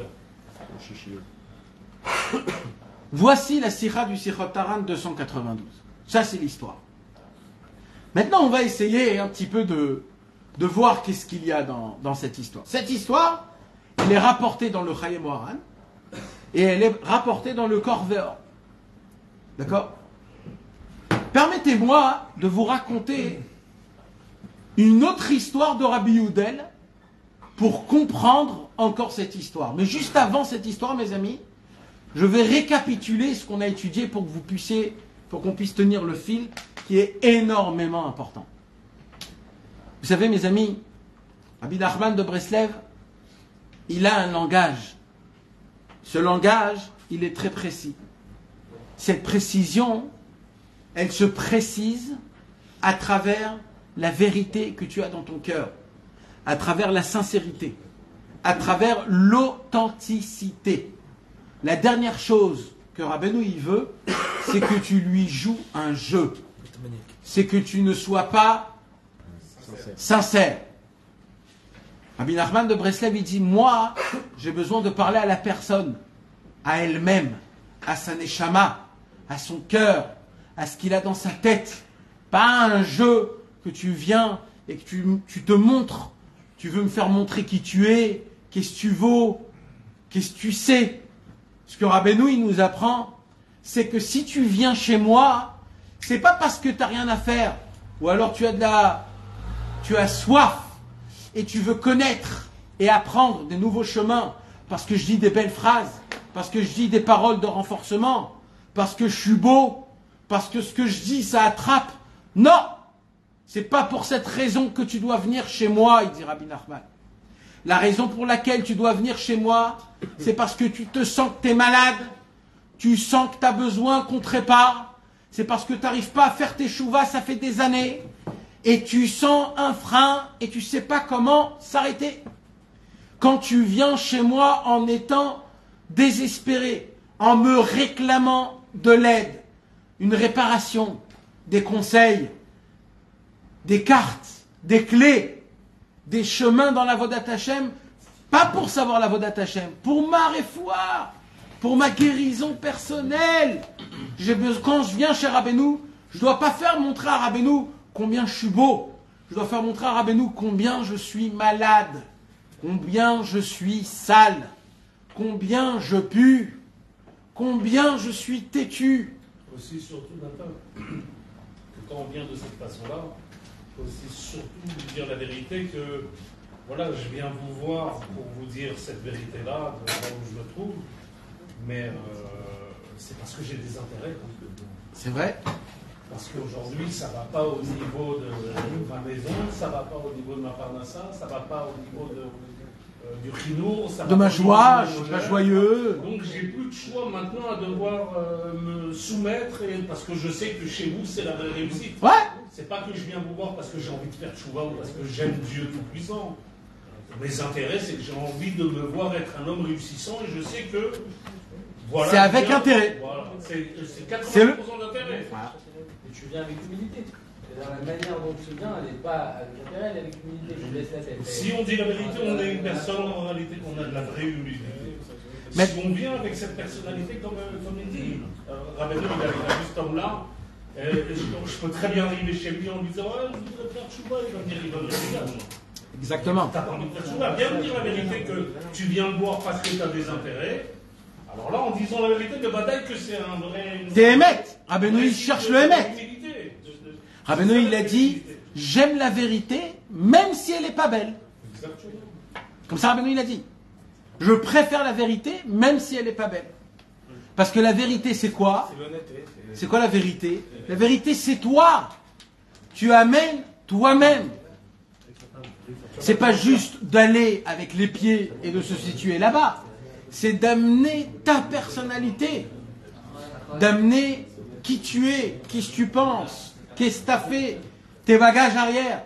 Voici la Sikha du Sichot Taran 292. Ça, c'est l'histoire. Maintenant, on va essayer un petit peu de voir qu'est-ce qu'il y a dans cette histoire. Cette histoire, elle est rapportée dans le Chayei Moharan et elle est rapportée dans le Korveor. D'accord? Permettez-moi de vous raconter une autre histoire de Rabbi Yehuda pour comprendre encore cette histoire. Mais juste avant cette histoire, mes amis, je vais récapituler ce qu'on a étudié pour que vous puissiez pour qu'on puisse tenir le fil qui est énormément important. Vous savez, mes amis, Rabbi Nachman de Breslev, il a un langage. Ce langage, il est très précis. Cette précision, elle se précise à travers la vérité que tu as dans ton cœur, à travers la sincérité, à travers l'authenticité. La dernière chose que Rabbeinu il veut, c'est que tu lui joues un jeu. C'est que tu ne sois pas sincère. Rabbi Nachman de Breslev, il dit, moi, j'ai besoin de parler à la personne, à elle-même, à sa neshama, à son cœur, à ce qu'il a dans sa tête. Pas un jeu que tu viens et que tu te montres. Tu veux me faire montrer qui tu es, qu'est-ce que tu vaux, qu'est-ce que tu sais. Ce que Rabbeinu il nous apprend, c'est que si tu viens chez moi, c'est pas parce que tu n'as rien à faire, ou alors tu as soif, et tu veux connaître et apprendre des nouveaux chemins, parce que je dis des belles phrases, parce que je dis des paroles de renforcement, parce que je suis beau, parce que ce que je dis ça attrape. Non! C'est pas pour cette raison que tu dois venir chez moi, il dit Rabbi Nachman. La raison pour laquelle tu dois venir chez moi, c'est parce que tu te sens que tu es malade, tu sens que tu as besoin qu'on te répare, c'est parce que tu n'arrives pas à faire tes chouvas, ça fait des années, et tu sens un frein et tu ne sais pas comment s'arrêter. Quand tu viens chez moi en étant désespéré, en me réclamant de l'aide, une réparation, des conseils, des cartes, des clés, des chemins dans la Vodat Hashem, pas pour savoir la Vodat Hashem, pour ma réfoua, pour ma guérison personnelle. Quand je viens chez Rabbeinu, je ne dois pas faire montrer à Rabbeinu combien je suis beau. Je dois faire montrer à Rabbeinu combien je suis malade, combien je suis sale, combien je pue, combien je suis têtu. Aussi, surtout, Nathan, que quand on vient de cette façon-là, aussi surtout dire la vérité que, voilà, je viens vous voir pour vous dire cette vérité-là, de là où je me trouve, mais c'est parce que j'ai des intérêts. C'est vrai. Parce qu'aujourd'hui, ça ne va pas au niveau de ma maison, ça ne va pas au niveau de ma parnassa, ça ne va pas au niveau du chinour, de ma joie, je suis pas joyeux. Donc j'ai plus de choix maintenant à devoir me soumettre, parce que je sais que chez vous, c'est la vraie réussite. Ouais. C'est pas que je viens vous voir parce que j'ai envie de faire tchouva ou parce que j'aime Dieu Tout-Puissant. Mes intérêts, c'est que j'ai envie de me voir être un homme réussissant et je sais que... Voilà, c'est avec intérêt. Voilà, c'est 80% d'intérêt. Voilà. Et tu viens avec humilité. Dans la manière dont tu viens, elle n'est pas avec intérêt, elle est avec humilité. Je laisse la tête. Si on dit la vérité, on est une personne en réalité qu'on a de la vraie humilité. Mais... si on vient avec cette personnalité, comme il dit, Rabbeinu, il a vu cet homme-là, je peux très bien arriver chez lui en lui disant je voudrais faire tchouva, il va me dire Exactement. T'as pas envie de faire tchouva, viens me dire la vérité que tu viens me voir parce que tu as des intérêts. Alors là, en disant la vérité de bataille, que c'est un vrai. T'es émet. Rabbeinu, il cherche le émet. Rabbeinu, il a dit j'aime la vérité, même si elle n'est pas belle. Exactement. Comme ça, Rabbeinu, il a dit je préfère la vérité, même si elle n'est pas belle. Parce que la vérité, c'est quoi? C'est l'honnêteté. C'est quoi la vérité? La vérité, c'est toi. Tu amènes toi-même. C'est pas juste d'aller avec les pieds et de se situer là-bas. C'est d'amener ta personnalité. D'amener qui tu es, qu'est-ce que tu penses, qu'est-ce que tu as fait, tes bagages arrière.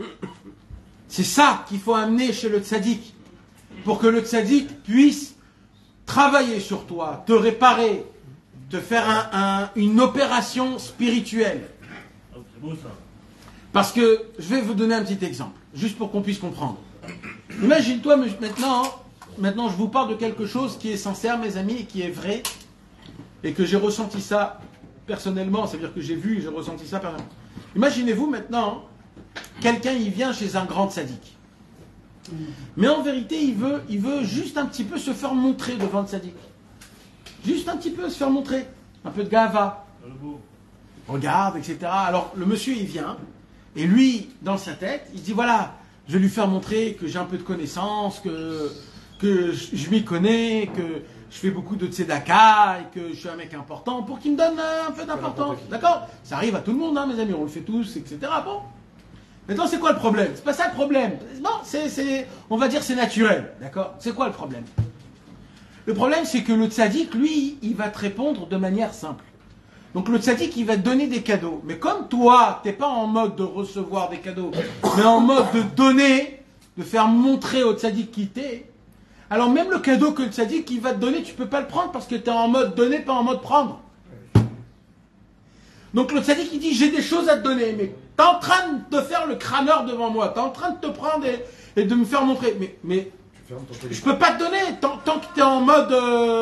C'est ça qu'il faut amener chez le tzaddik. Pour que le tzaddik puisse travailler sur toi, te réparer, te faire une opération spirituelle. C'est beau ça. Parce que, je vais vous donner un petit exemple, juste pour qu'on puisse comprendre. Imagine-toi maintenant je vous parle de quelque chose qui est sincère, mes amis, et qui est vrai, et que j'ai ressenti ça personnellement, c'est-à-dire que j'ai vu et j'ai ressenti ça personnellement. Imaginez-vous maintenant, quelqu'un il vient chez un grand tzaddik. Mais en vérité, il veut juste un petit peu se faire montrer devant le tzaddik. Juste un petit peu se faire montrer. Un peu de gava. Regarde, etc. Alors, le monsieur, il vient. Et lui, dans sa tête, il dit, voilà, je vais lui faire montrer que j'ai un peu de connaissances, que que je m'y connais, que je fais beaucoup de tzedaka et que je suis un mec important pour qu'il me donne un peu d'importance. D'accord? Ça arrive à tout le monde, hein, mes amis, on le fait tous, etc. Bon. Maintenant, c'est quoi le problème? C'est pas ça le problème. Non, on va dire c'est naturel. D'accord? C'est quoi le problème? Le problème, c'est que le tzaddik, lui, il va te répondre de manière simple. Donc le tzaddik, il va te donner des cadeaux. Mais comme toi, t'es pas en mode de recevoir des cadeaux, mais en mode de donner, de faire montrer au tzaddik qui t'es, alors même le cadeau que le tzaddik il va te donner, tu peux pas le prendre parce que tu es en mode donner, pas en mode prendre. Donc le tzaddik, il dit, j'ai des choses à te donner, mais tu es en train de faire le crâneur devant moi, tu es en train de te prendre et de me faire montrer. Mais je peux pas te donner tant que tu es en mode...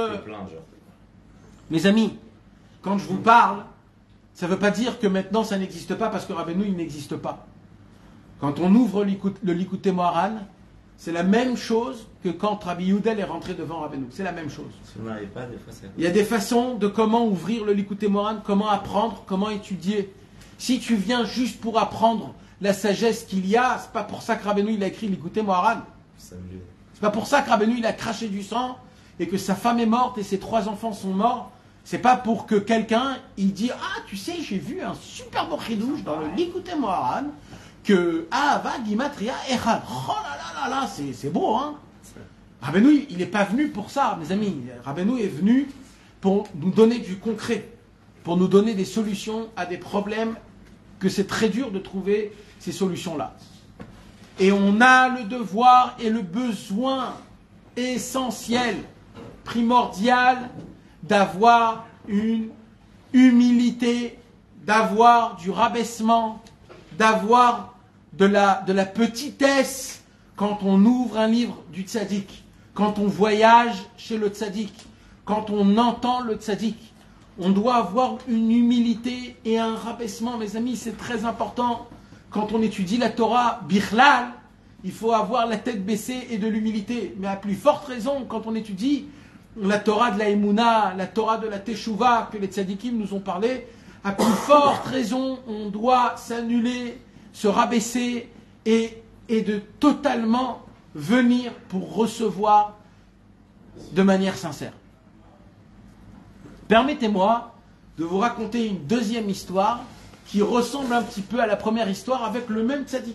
Mes amis, quand je vous parle, ça ne veut pas dire que maintenant ça n'existe pas parce que Rabbeinu, il n'existe pas. Quand on ouvre le Likutei Moharan, c'est la même chose que quand Rabbi Yudel est rentré devant Rabbeinu. C'est la même chose. Si on n'arrive pas, des fois, ça... Il y a des façons de comment ouvrir le Likutei Moharan, comment apprendre, comment étudier. Si tu viens juste pour apprendre la sagesse qu'il y a, c'est pas pour ça que Rabbeinu il a écrit Likutei Moharan. C'est pas pour ça que Rabbeinu il a craché du sang et que sa femme est morte et ses 3 enfants sont morts. C'est pas pour que quelqu'un il dit ah tu sais j'ai vu un super beau chidouche dans le Likutei Moharan que Ahava Gimatria Echad. Oh là là là là, c'est beau hein. Rabbeinu il n'est pas venu pour ça mes amis. Rabbeinu est venu pour nous donner du concret, pour nous donner des solutions à des problèmes que c'est très dur de trouver ces solutions-là. Et on a le devoir et le besoin essentiel, primordial, d'avoir une humilité, d'avoir du rabaissement, d'avoir de la petitesse quand on ouvre un livre du tzaddik, quand on voyage chez le tzaddik, quand on entend le tzaddik. On doit avoir une humilité et un rabaissement, mes amis, c'est très important. Quand on étudie la Torah, Bichlal, il faut avoir la tête baissée et de l'humilité. Mais à plus forte raison, quand on étudie la Torah de la Emouna, la Torah de la Teshuvah, que les tzadikim nous ont parlé, à plus forte raison, on doit s'annuler, se rabaisser et de totalement venir pour recevoir de manière sincère. Permettez-moi de vous raconter une deuxième histoire qui ressemble un petit peu à la première histoire avec le même tzaddik.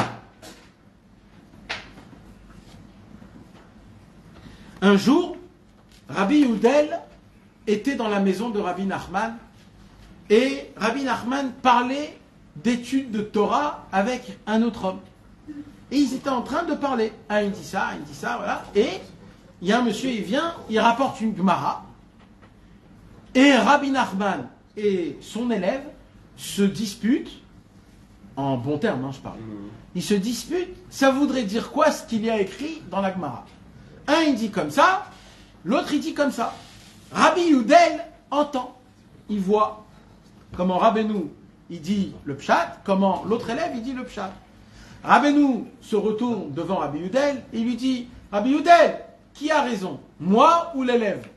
Un jour, Rabbi Yudel était dans la maison de Rabbi Nachman et Rabbi Nachman parlait d'études de Torah avec un autre homme. Et ils étaient en train de parler. Un il dit ça, voilà. Et il y a un monsieur, il vient, il rapporte une Gemara. Et Rabbi Nachman et son élève se disputent, en bon terme, hein, je parle. Ils se disputent, ça voudrait dire quoi ce qu'il y a écrit dans la Gemara? Un il dit comme ça, l'autre il dit comme ça. Rabbi Yudel entend, il voit comment Rabbeinu il dit le pshat, comment l'autre élève il dit le pshat. Rabbeinu se retourne devant Rabbi Yudel et il lui dit Rabbi Yudel, qui a raison, moi ou l'élève?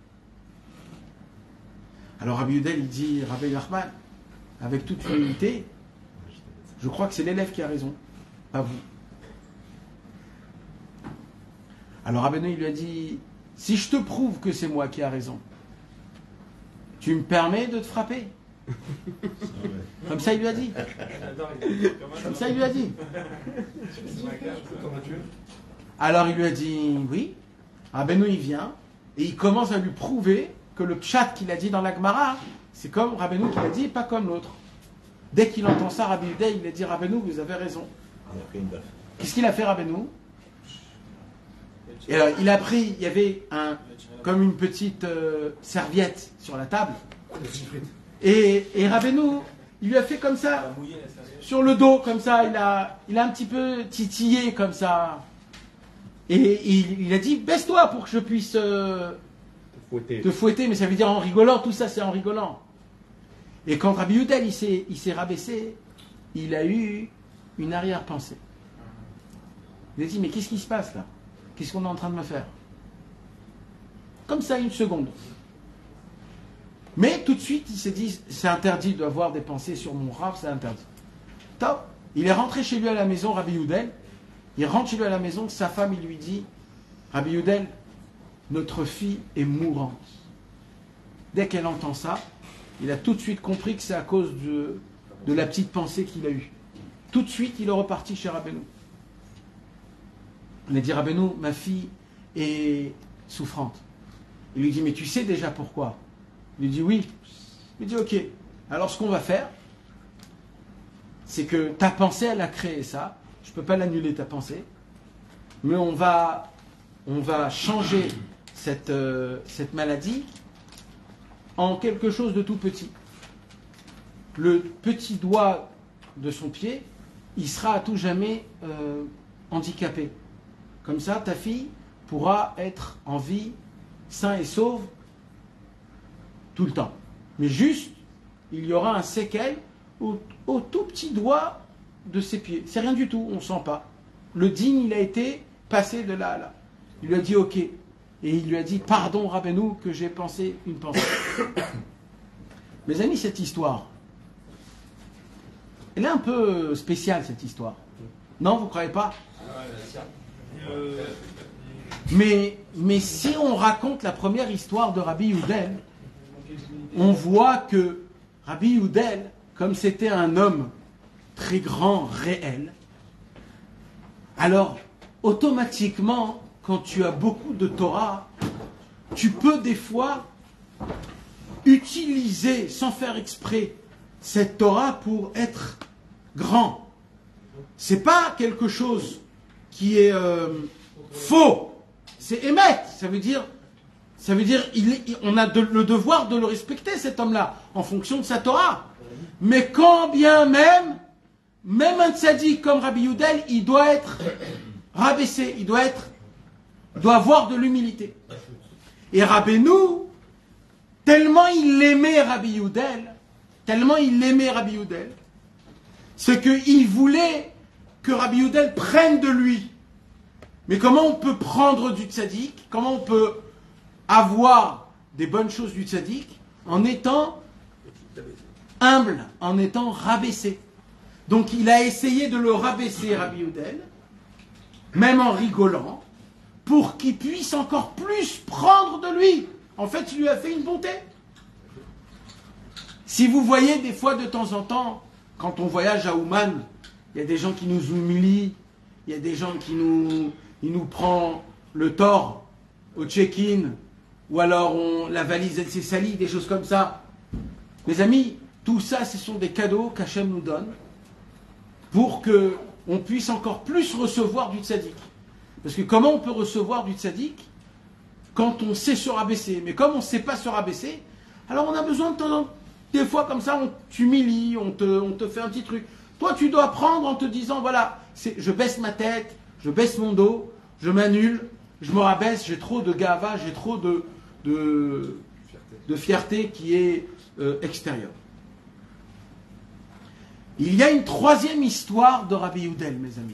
Alors Rabbi Yudel il dit Rabbi Nachman, avec toute humilité, je crois que c'est l'élève qui a raison, pas vous. Alors Rabbeinu il lui a dit, si je te prouve que c'est moi qui a raison, tu me permets de te frapper? Comme ça il lui a dit. Comme ça il lui a dit. Alors il lui a dit oui. Rabbeinu il vient et il commence à lui prouver que le pshat qu'il a dit dans la Gemara, c'est comme Rabbeinu qui l'a dit, pas comme l'autre. Dès qu'il entend ça, Rabbi Yudel, il a dit Rabbeinu, vous avez raison. Qu'est-ce qu'il a fait Rabbeinu? Et alors, il a pris, il y avait comme une petite serviette sur la table. Et Rabbeinu, il lui a fait comme ça, sur le dos, comme ça, il a un petit peu titillé comme ça. Et il a dit, baisse-toi pour que je puisse te fouetter, mais ça veut dire en rigolant, tout ça c'est en rigolant. Et quand Rabbi Yudel il s'est rabaissé, il a eu une arrière-pensée. Il a dit, mais qu'est-ce qui se passe là? Qu'est-ce qu'on est en train de me faire? Comme ça, une seconde. Mais tout de suite, il s'est dit, c'est interdit d'avoir des pensées sur mon Rav, c'est interdit. Top. Il est rentré chez lui à la maison, Rabbi Yudel. Il rentre chez lui à la maison, sa femme, il lui dit, Rabbi Yudel, notre fille est mourante. Dès qu'elle entend ça, il a tout de suite compris que c'est à cause de la petite pensée qu'il a eue. Tout de suite, il est reparti chez Rabbeinu. Il a dit, Rabbeinu, ma fille est souffrante. Il lui dit, mais tu sais déjà pourquoi? Il lui dit, oui. Il lui dit, ok. Alors ce qu'on va faire, c'est que ta pensée, elle a créé ça. Je ne peux pas l'annuler, ta pensée. Mais on va changer cette maladie en quelque chose de tout petit. Le petit doigt de son pied, il sera à tout jamais handicapé. Comme ça, ta fille pourra être en vie, sain et sauve, tout le temps. Mais juste, il y aura un séquel au tout petit doigt de ses pieds. C'est rien du tout, on ne sent pas. Le digne, il a été passé de là à là. Il lui a dit ok. Et il lui a dit pardon, Rabbeinu, que j'ai pensé une pensée. Mes amis, cette histoire, elle est un peu spéciale, cette histoire. Non, vous ne croyez pas? Mais si on raconte la première histoire de Rabbi Yudel, on voit que Rabbi Yudel, comme c'était un homme très grand, réel, alors automatiquement, quand tu as beaucoup de Torah, tu peux des fois utiliser, sans faire exprès, cette Torah pour être grand. C'est pas quelque chose qui est faux, c'est émettre. Ça veut dire on a le devoir de le respecter, cet homme-là, en fonction de sa Torah. Mais quand bien même un tzaddik comme Rabbi Yudel, il doit être rabaissé, il doit avoir de l'humilité. Et Rabbeinu, tellement il l'aimait Rabbi Yudel, c'est qu'il voulait que Rabbi Yudel prenne de lui. Mais comment on peut prendre du tzaddik? Comment on peut avoir des bonnes choses du tzaddik en étant humble, en étant rabaissé? Donc il a essayé de le rabaisser, Rabbi Yudel, même en rigolant, pour qu'il puisse encore plus prendre de lui. En fait, il lui a fait une bonté. Si vous voyez des fois de temps en temps, quand on voyage à Ouman, il y a des gens qui nous humilient, il y a des gens qui nous prennent le tort au check-in, ou alors la valise elle s'est salie, des choses comme ça. Mes amis, tout ça, ce sont des cadeaux qu'Hachem nous donne pour qu'on puisse encore plus recevoir du tzaddik. Parce que comment on peut recevoir du tzaddik quand on sait se rabaisser? Mais comme on ne sait pas se rabaisser, alors on a besoin des fois comme ça, on t'humilie, on te fait un petit truc. Toi, tu dois prendre en te disant, voilà, je baisse ma tête, je baisse mon dos, je m'annule, je me rabaisse, j'ai trop de gava, j'ai trop de fierté qui est extérieure. Il y a une troisième histoire de Rabbi Yudel, mes amis.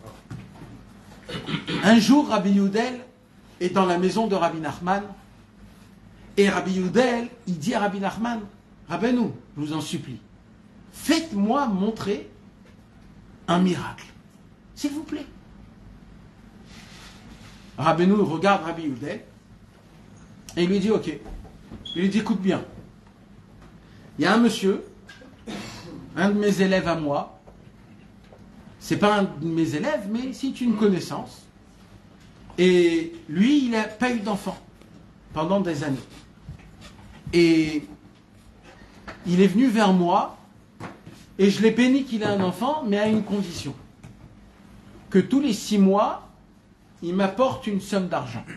Un jour, Rabbi Yudel est dans la maison de Rabbi Nachman, et Rabbi Yudel, il dit à Rabbi Nachman, Rabbeinu, je vous en supplie, faites-moi montrer un miracle, s'il vous plaît. Rabbeinu regarde Rabbi Yudel, et il lui dit, ok. Il lui dit, écoute bien, il y a un monsieur, un de mes élèves à moi, c'est pas un de mes élèves, mais c'est une connaissance. Et lui, il n'a pas eu d'enfant pendant des années. Et il est venu vers moi, et je l'ai béni qu'il ait un enfant, mais à une condition. Que tous les 6 mois, il m'apporte une somme d'argent.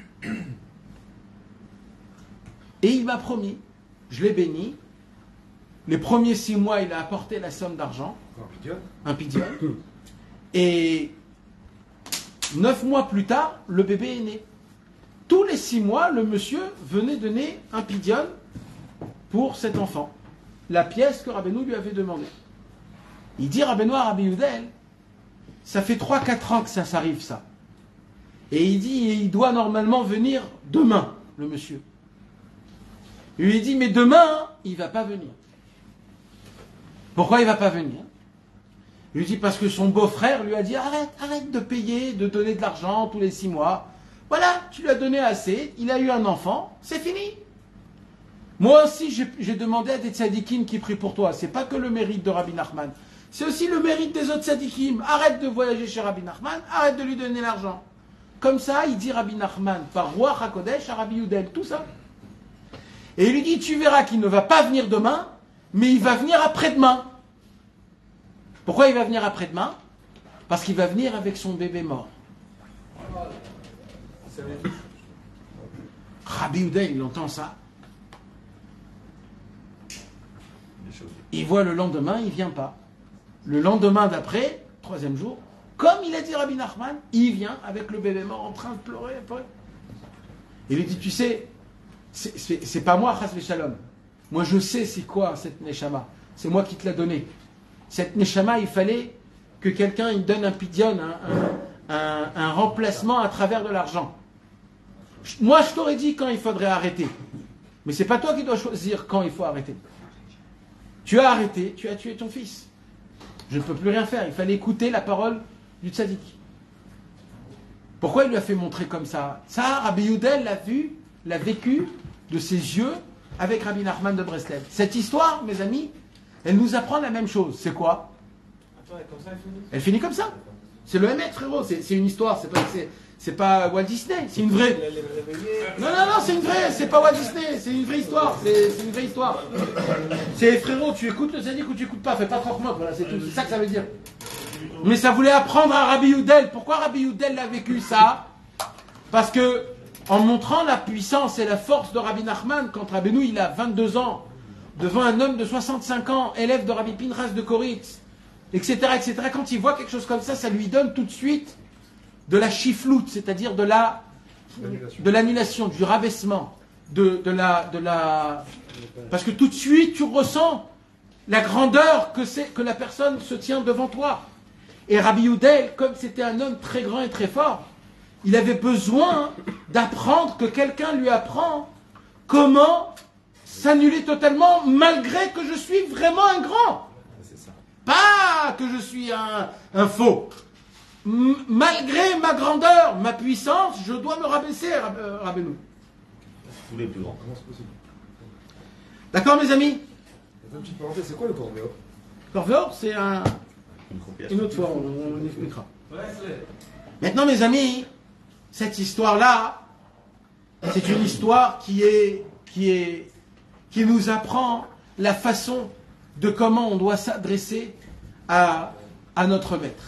Et il m'a promis, je l'ai béni, les premiers 6 mois, il a apporté la somme d'argent, un pidion, et 9 mois plus tard, le bébé est né. Tous les 6 mois, le monsieur venait donner un pidion pour cet enfant, la pièce que Rabbeinu lui avait demandé. Il dit Rabbeinu à Rabbi Yudel, ça fait 3-4 ans que ça s'arrive ça. Et il dit, il doit normalement venir demain, le monsieur. Il lui dit, mais demain, il ne va pas venir. Pourquoi il ne va pas venir? Il lui dit, parce que son beau-frère lui a dit, arrête de payer, de donner de l'argent tous les 6 mois. Voilà, tu lui as donné assez, il a eu un enfant, c'est fini. Moi aussi, j'ai demandé à des tzadikim qui prient pour toi. C'est pas que le mérite de Rabbi Nachman, c'est aussi le mérite des autres tzadikim. Arrête de voyager chez Rabbi Nachman, arrête de lui donner l'argent. Comme ça, il dit Rabbi Nachman par Roi HaKodesh à Rabbi Yudel, tout ça. Et il lui dit, tu verras qu'il ne va pas venir demain, mais il va venir après-demain. Pourquoi il va venir après-demain? Parce qu'il va venir avec son bébé mort. Rabbi Yudel, il entend ça. Il voit le lendemain, il ne vient pas. Le lendemain d'après, 3e jour, comme il a dit Rabbi Nachman, il vient avec le bébé mort en train de pleurer. Il lui dit, tu sais, c'est pas moi, Chas Shalom. Moi, je sais c'est quoi cette Neshama. C'est moi qui te l'ai donnée. Cette Neshama, il fallait que quelqu'un il donne un pidyon, un remplacement à travers de l'argent. Moi, je t'aurais dit quand il faudrait arrêter. Mais c'est pas toi qui dois choisir quand il faut arrêter. Tu as arrêté, tu as tué ton fils. Je ne peux plus rien faire. Il fallait écouter la parole du tzaddik. Pourquoi il lui a fait montrer comme ça? Ça, Rabbi Yudel l'a vu, l'a vécu de ses yeux avec Rabbi Nachman de Breslev. Cette histoire, mes amis, elle nous apprend la même chose. C'est quoi? Elle finit comme ça. C'est le Hémet, frérot. C'est une histoire. C'est pas Walt Disney. C'est une vraie. Non, c'est une vraie. C'est pas Walt Disney. C'est une vraie histoire. C'est une vraie histoire. C'est frérot, tu écoutes le tzaddik ou tu écoutes pas. Fais pas trop voilà, c'est tout. C'est ça que ça veut dire. Mais ça voulait apprendre à Rabbi Yudel. Pourquoi Rabbi Yudel l'a vécu ça? Parce que en montrant la puissance et la force de Rabbi Nachman, quand Rabbeinu il a 22 ans, devant un homme de 65 ans, élève de Rabbi Pinchas de Koritz, etc., etc., quand il voit quelque chose comme ça, ça lui donne tout de suite de la chifloute, c'est-à-dire de l'annulation, du rabaissement, parce que tout de suite tu ressens la grandeur que la personne se tient devant toi. Et Rabbi Yudel, comme c'était un homme très grand et très fort, il avait besoin d'apprendre, que quelqu'un lui apprend comment s'annuler totalement malgré que je suis vraiment un grand. Pas que je suis un faux. Malgré ma grandeur, ma puissance, je dois me rabaisser, Rabbeinu. Tous les plus grands. Comment c'est possible? D'accord, mes amis? Une petite parenthèse, c'est quoi le corvéor? Corvéor, c'est une autre fois, on expliquera. Maintenant, mes amis, cette histoire-là, c'est une histoire qui nous apprend la façon de comment on doit s'adresser à notre maître.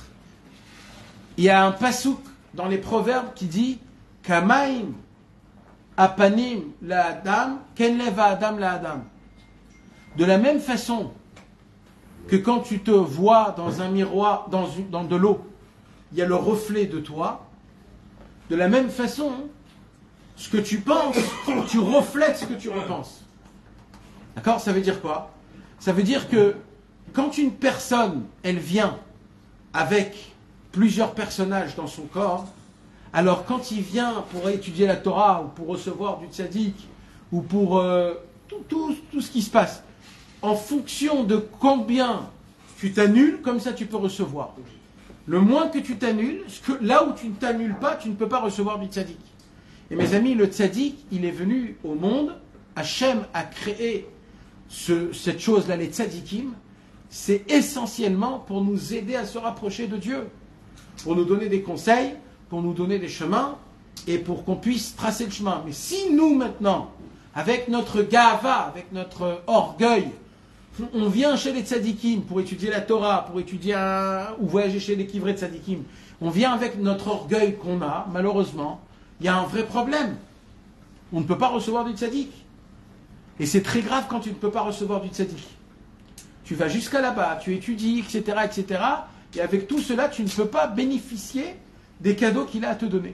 Il y a un pasouk dans les proverbes qui dit Kamaim apanim la adam, ken leva adam la adam. De la même façon que quand tu te vois dans un miroir, dans de l'eau, il y a le reflet de toi, de la même façon, ce que tu penses, tu reflètes ce que tu repenses. D'accord? Ça veut dire quoi? Ça veut dire que quand une personne, elle vient avec plusieurs personnages dans son corps, alors quand il vient pour étudier la Torah, ou pour recevoir du tzaddik, ou pour tout ce qui se passe, en fonction de combien tu t'annules, comme ça tu peux recevoir. Le moins que tu t'annules, là où tu ne t'annules pas, tu ne peux pas recevoir du tzaddik. Et mes amis, le tzaddik, il est venu au monde, Hachem a créé cette chose-là, les tzaddikim, c'est essentiellement pour nous aider à se rapprocher de Dieu, pour nous donner des conseils, pour nous donner des chemins, et pour qu'on puisse tracer le chemin. Mais si nous, maintenant, avec notre gava, avec notre orgueil, on vient chez les tzadikim pour étudier la Torah, pour étudier ou voyager chez les kivrei tzadikim, on vient avec notre orgueil qu'on a, malheureusement, il y a un vrai problème. On ne peut pas recevoir du tzadik. Et c'est très grave quand tu ne peux pas recevoir du tzadik. Tu vas jusqu'à là-bas, tu étudies, etc., etc., et avec tout cela, tu ne peux pas bénéficier des cadeaux qu'il a à te donner.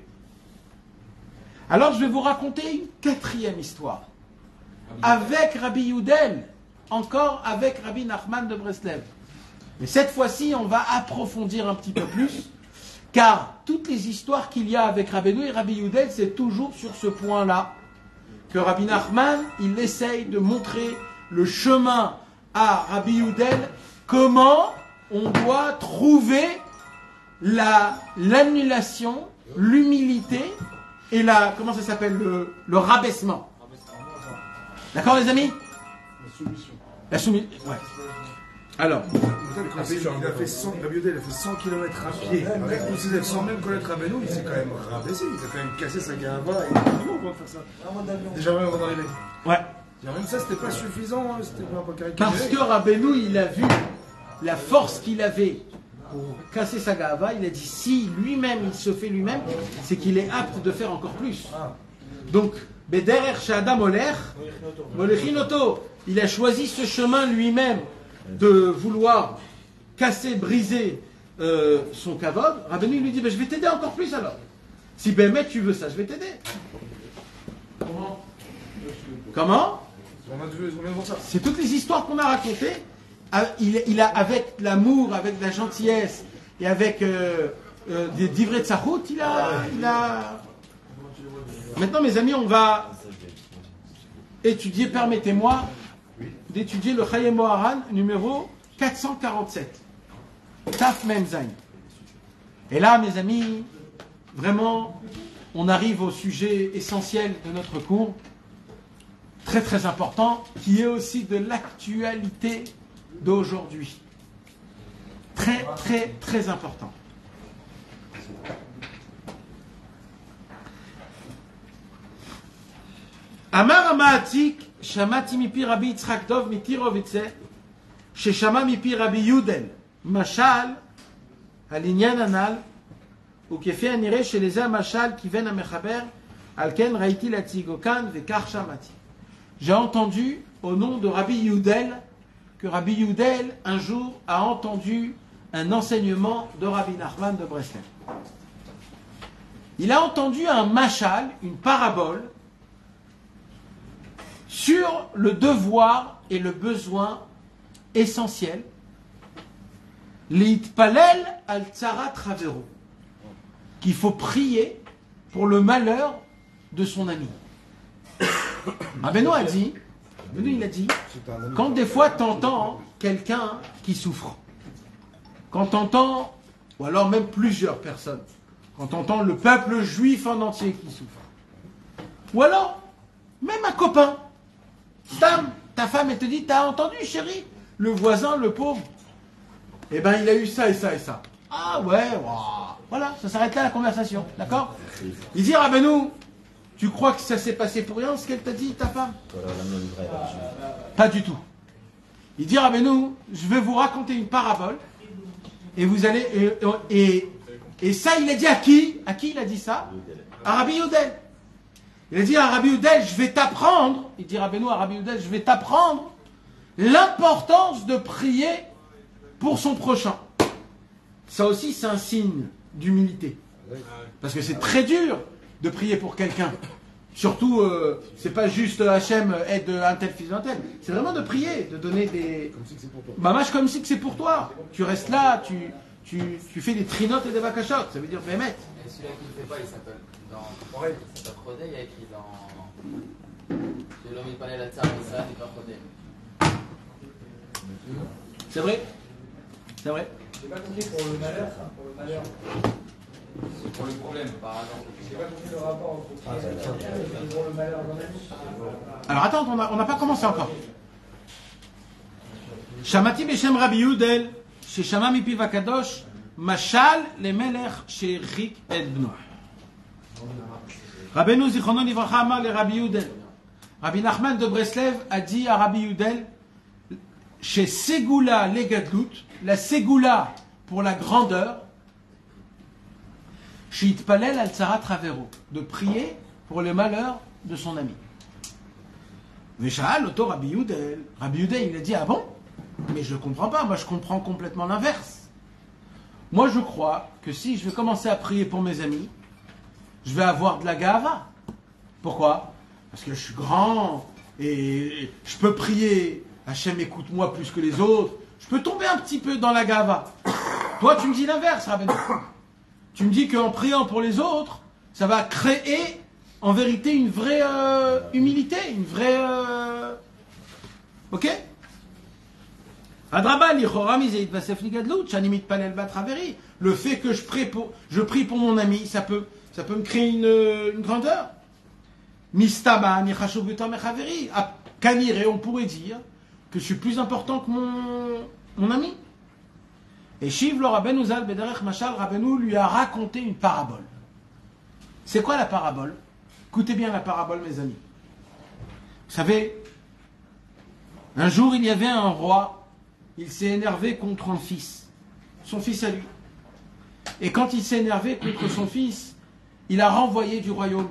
Alors je vais vous raconter une 4e histoire. Avec Rabbi Yudel, encore avec Rabbi Nachman de Breslev. Mais cette fois-ci, on va approfondir un petit peu plus, car toutes les histoires qu'il y a avec Rabbeinu et Rabbi Yudel, c'est toujours sur ce point-là, que Rabbi Nachman, il essaye de montrer le chemin à Rabbi Yudel, comment on doit trouver l'annulation, l'humilité, et la, comment ça s'appelle, le rabaissement. D'accord les amis? La soumission. Ouais. Alors. Il a fait 100 km à pied, avec tous ses sans même connaître Rabbeinu, il s'est quand même rabaissé, il a quand même cassé sa gava et tout pour faire ça. Déjà avant d'arriver. Ouais. Même ça, c'était pas suffisant, hein, c'était pas caricaturer. Parce que Rabbeinu, il a vu la force qu'il avait pour casser sa gava, il a dit si lui-même il se fait lui-même, c'est qu'il est apte de faire encore plus. Donc, Bederer Shadam Oler, Molechinoto, il a choisi ce chemin lui-même de vouloir casser, briser son kavod. Rabbeinu lui dit je vais t'aider encore plus alors. Si Bémet tu veux ça, je vais t'aider. Comment? C'est toutes les histoires qu'on a racontées. Il a, avec l'amour, avec la gentillesse et avec des divrei de Sachout, il a. Maintenant, mes amis, on va étudier, permettez-moi, d'étudier le Chayei Moharan numéro 447. Taf Mem Zayin. Et là, mes amis, vraiment, on arrive au sujet essentiel de notre cours. Très très important, qui est aussi de l'actualité d'aujourd'hui. Très très très important. Amar Amaatik, Shamati mipi Rabbi Yitzchak Dov Mitirovitze, Sheshama mipi Rabbi Yudel, Mashal, Alinyan Anal, ou Kefi Anire chez les Mashal qui viennent à Mechaber, Alken Raiti Latigokan, Vekar Shamati. J'ai entendu au nom de Rabbi Yudel que Rabbi Yudel un jour a entendu un enseignement de Rabbi Nachman de Breslev. Il a entendu un mashal, une parabole, sur le devoir et le besoin essentiel, l'itpalel al tzarat ravero, qu'il faut prier pour le malheur de son ami. Rabbeinu a dit, il a dit, quand des fois tu entends quelqu'un qui souffre, quand tu entends, ou alors même plusieurs personnes, quand tu entends le peuple juif en entier qui souffre, ou alors même un copain, Stam, ta femme elle te dit, t'as entendu chérie, le voisin, le pauvre, eh ben il a eu ça et ça et ça. Ah ouais, wow. Voilà, ça s'arrête là la conversation, d'accord? Il dit Rabbeinu, tu crois que ça s'est passé pour rien, ce qu'elle t'a dit, ta femme? Pas du tout. Il dit, Rabbeinu, je vais vous raconter une parabole, et vous allez... Et ça, il a dit à qui? À qui il a dit ça? À Rabbi Yudel. Il a dit à Rabbi Yudel, je vais t'apprendre, il dit Rabbeinu à Rabbi Yudel, je vais t'apprendre l'importance de prier pour son prochain. Ça aussi, c'est un signe d'humilité. Parce que c'est très dur de prier pour quelqu'un. Surtout, c'est pas juste Hachem aide un tel fils d'un tel. C'est vraiment de prier, de donner des... Comme si c'est pour toi. Mamash comme si c'est pour toi. Tu restes là, tu fais des trinotes et des bakashot. Ça veut dire Bémet. Et celui-là qui ne le fait pas, il s'appelle... Pareil. Il s'appelle Rodé, il y a écrit dans... C'est l'homme il parlait la terre, mais ça, il n'est pas Rodé. C'est vrai? C'est vrai? J'ai pas compris pour le malheur, C'est pour le problème, par exemple. J'ai pas compris le rapport entre pour le malheur d'un ami. Alors attends, on n'a pas commencé encore. Shamati Beshem Rabbi Yudel, chez Shama Mipiv Akadosh, Mashal le Melech chez Rik et Bno. Rabbeinu Zichrono Livracha Amar le Rabbi Yudel. Rabbi Nachman de Breslev a dit à Rabbi Yudel, chez Ségoula le Gadlut, la Ségoula pour la grandeur, chez Itpalel al Tzarat Ravero, de prier pour le malheur de son ami. Vesha'al Oto Rabbi Yudel. Rabbi Yudel, il a dit, ah bon? Mais je ne comprends pas, moi je comprends complètement l'inverse. Moi je crois que si je vais commencer à prier pour mes amis, je vais avoir de la gava. Pourquoi? Parce que je suis grand et je peux prier. Hachem écoute-moi plus que les autres. Je peux tomber un petit peu dans la gava. Toi tu me dis l'inverse, Rabbeinu. Tu me dis qu'en priant pour les autres, ça va créer en vérité une vraie humilité, une vraie... Ok? Le fait que je prie pour mon ami, ça peut Ça peut me créer une grandeur. Mistaba, Nichashobuta Mechaveri. À Kanire, on pourrait dire que je suis plus important que mon ami. Et Shiv le Rabbeinu Zal Bederech Machal, Rabbeinu lui a raconté une parabole. C'est quoi la parabole? Écoutez bien la parabole, mes amis. Vous savez, un jour il y avait un roi, il s'est énervé contre un fils, son fils à lui. Et quand il s'est énervé contre son fils, il a renvoyé du royaume.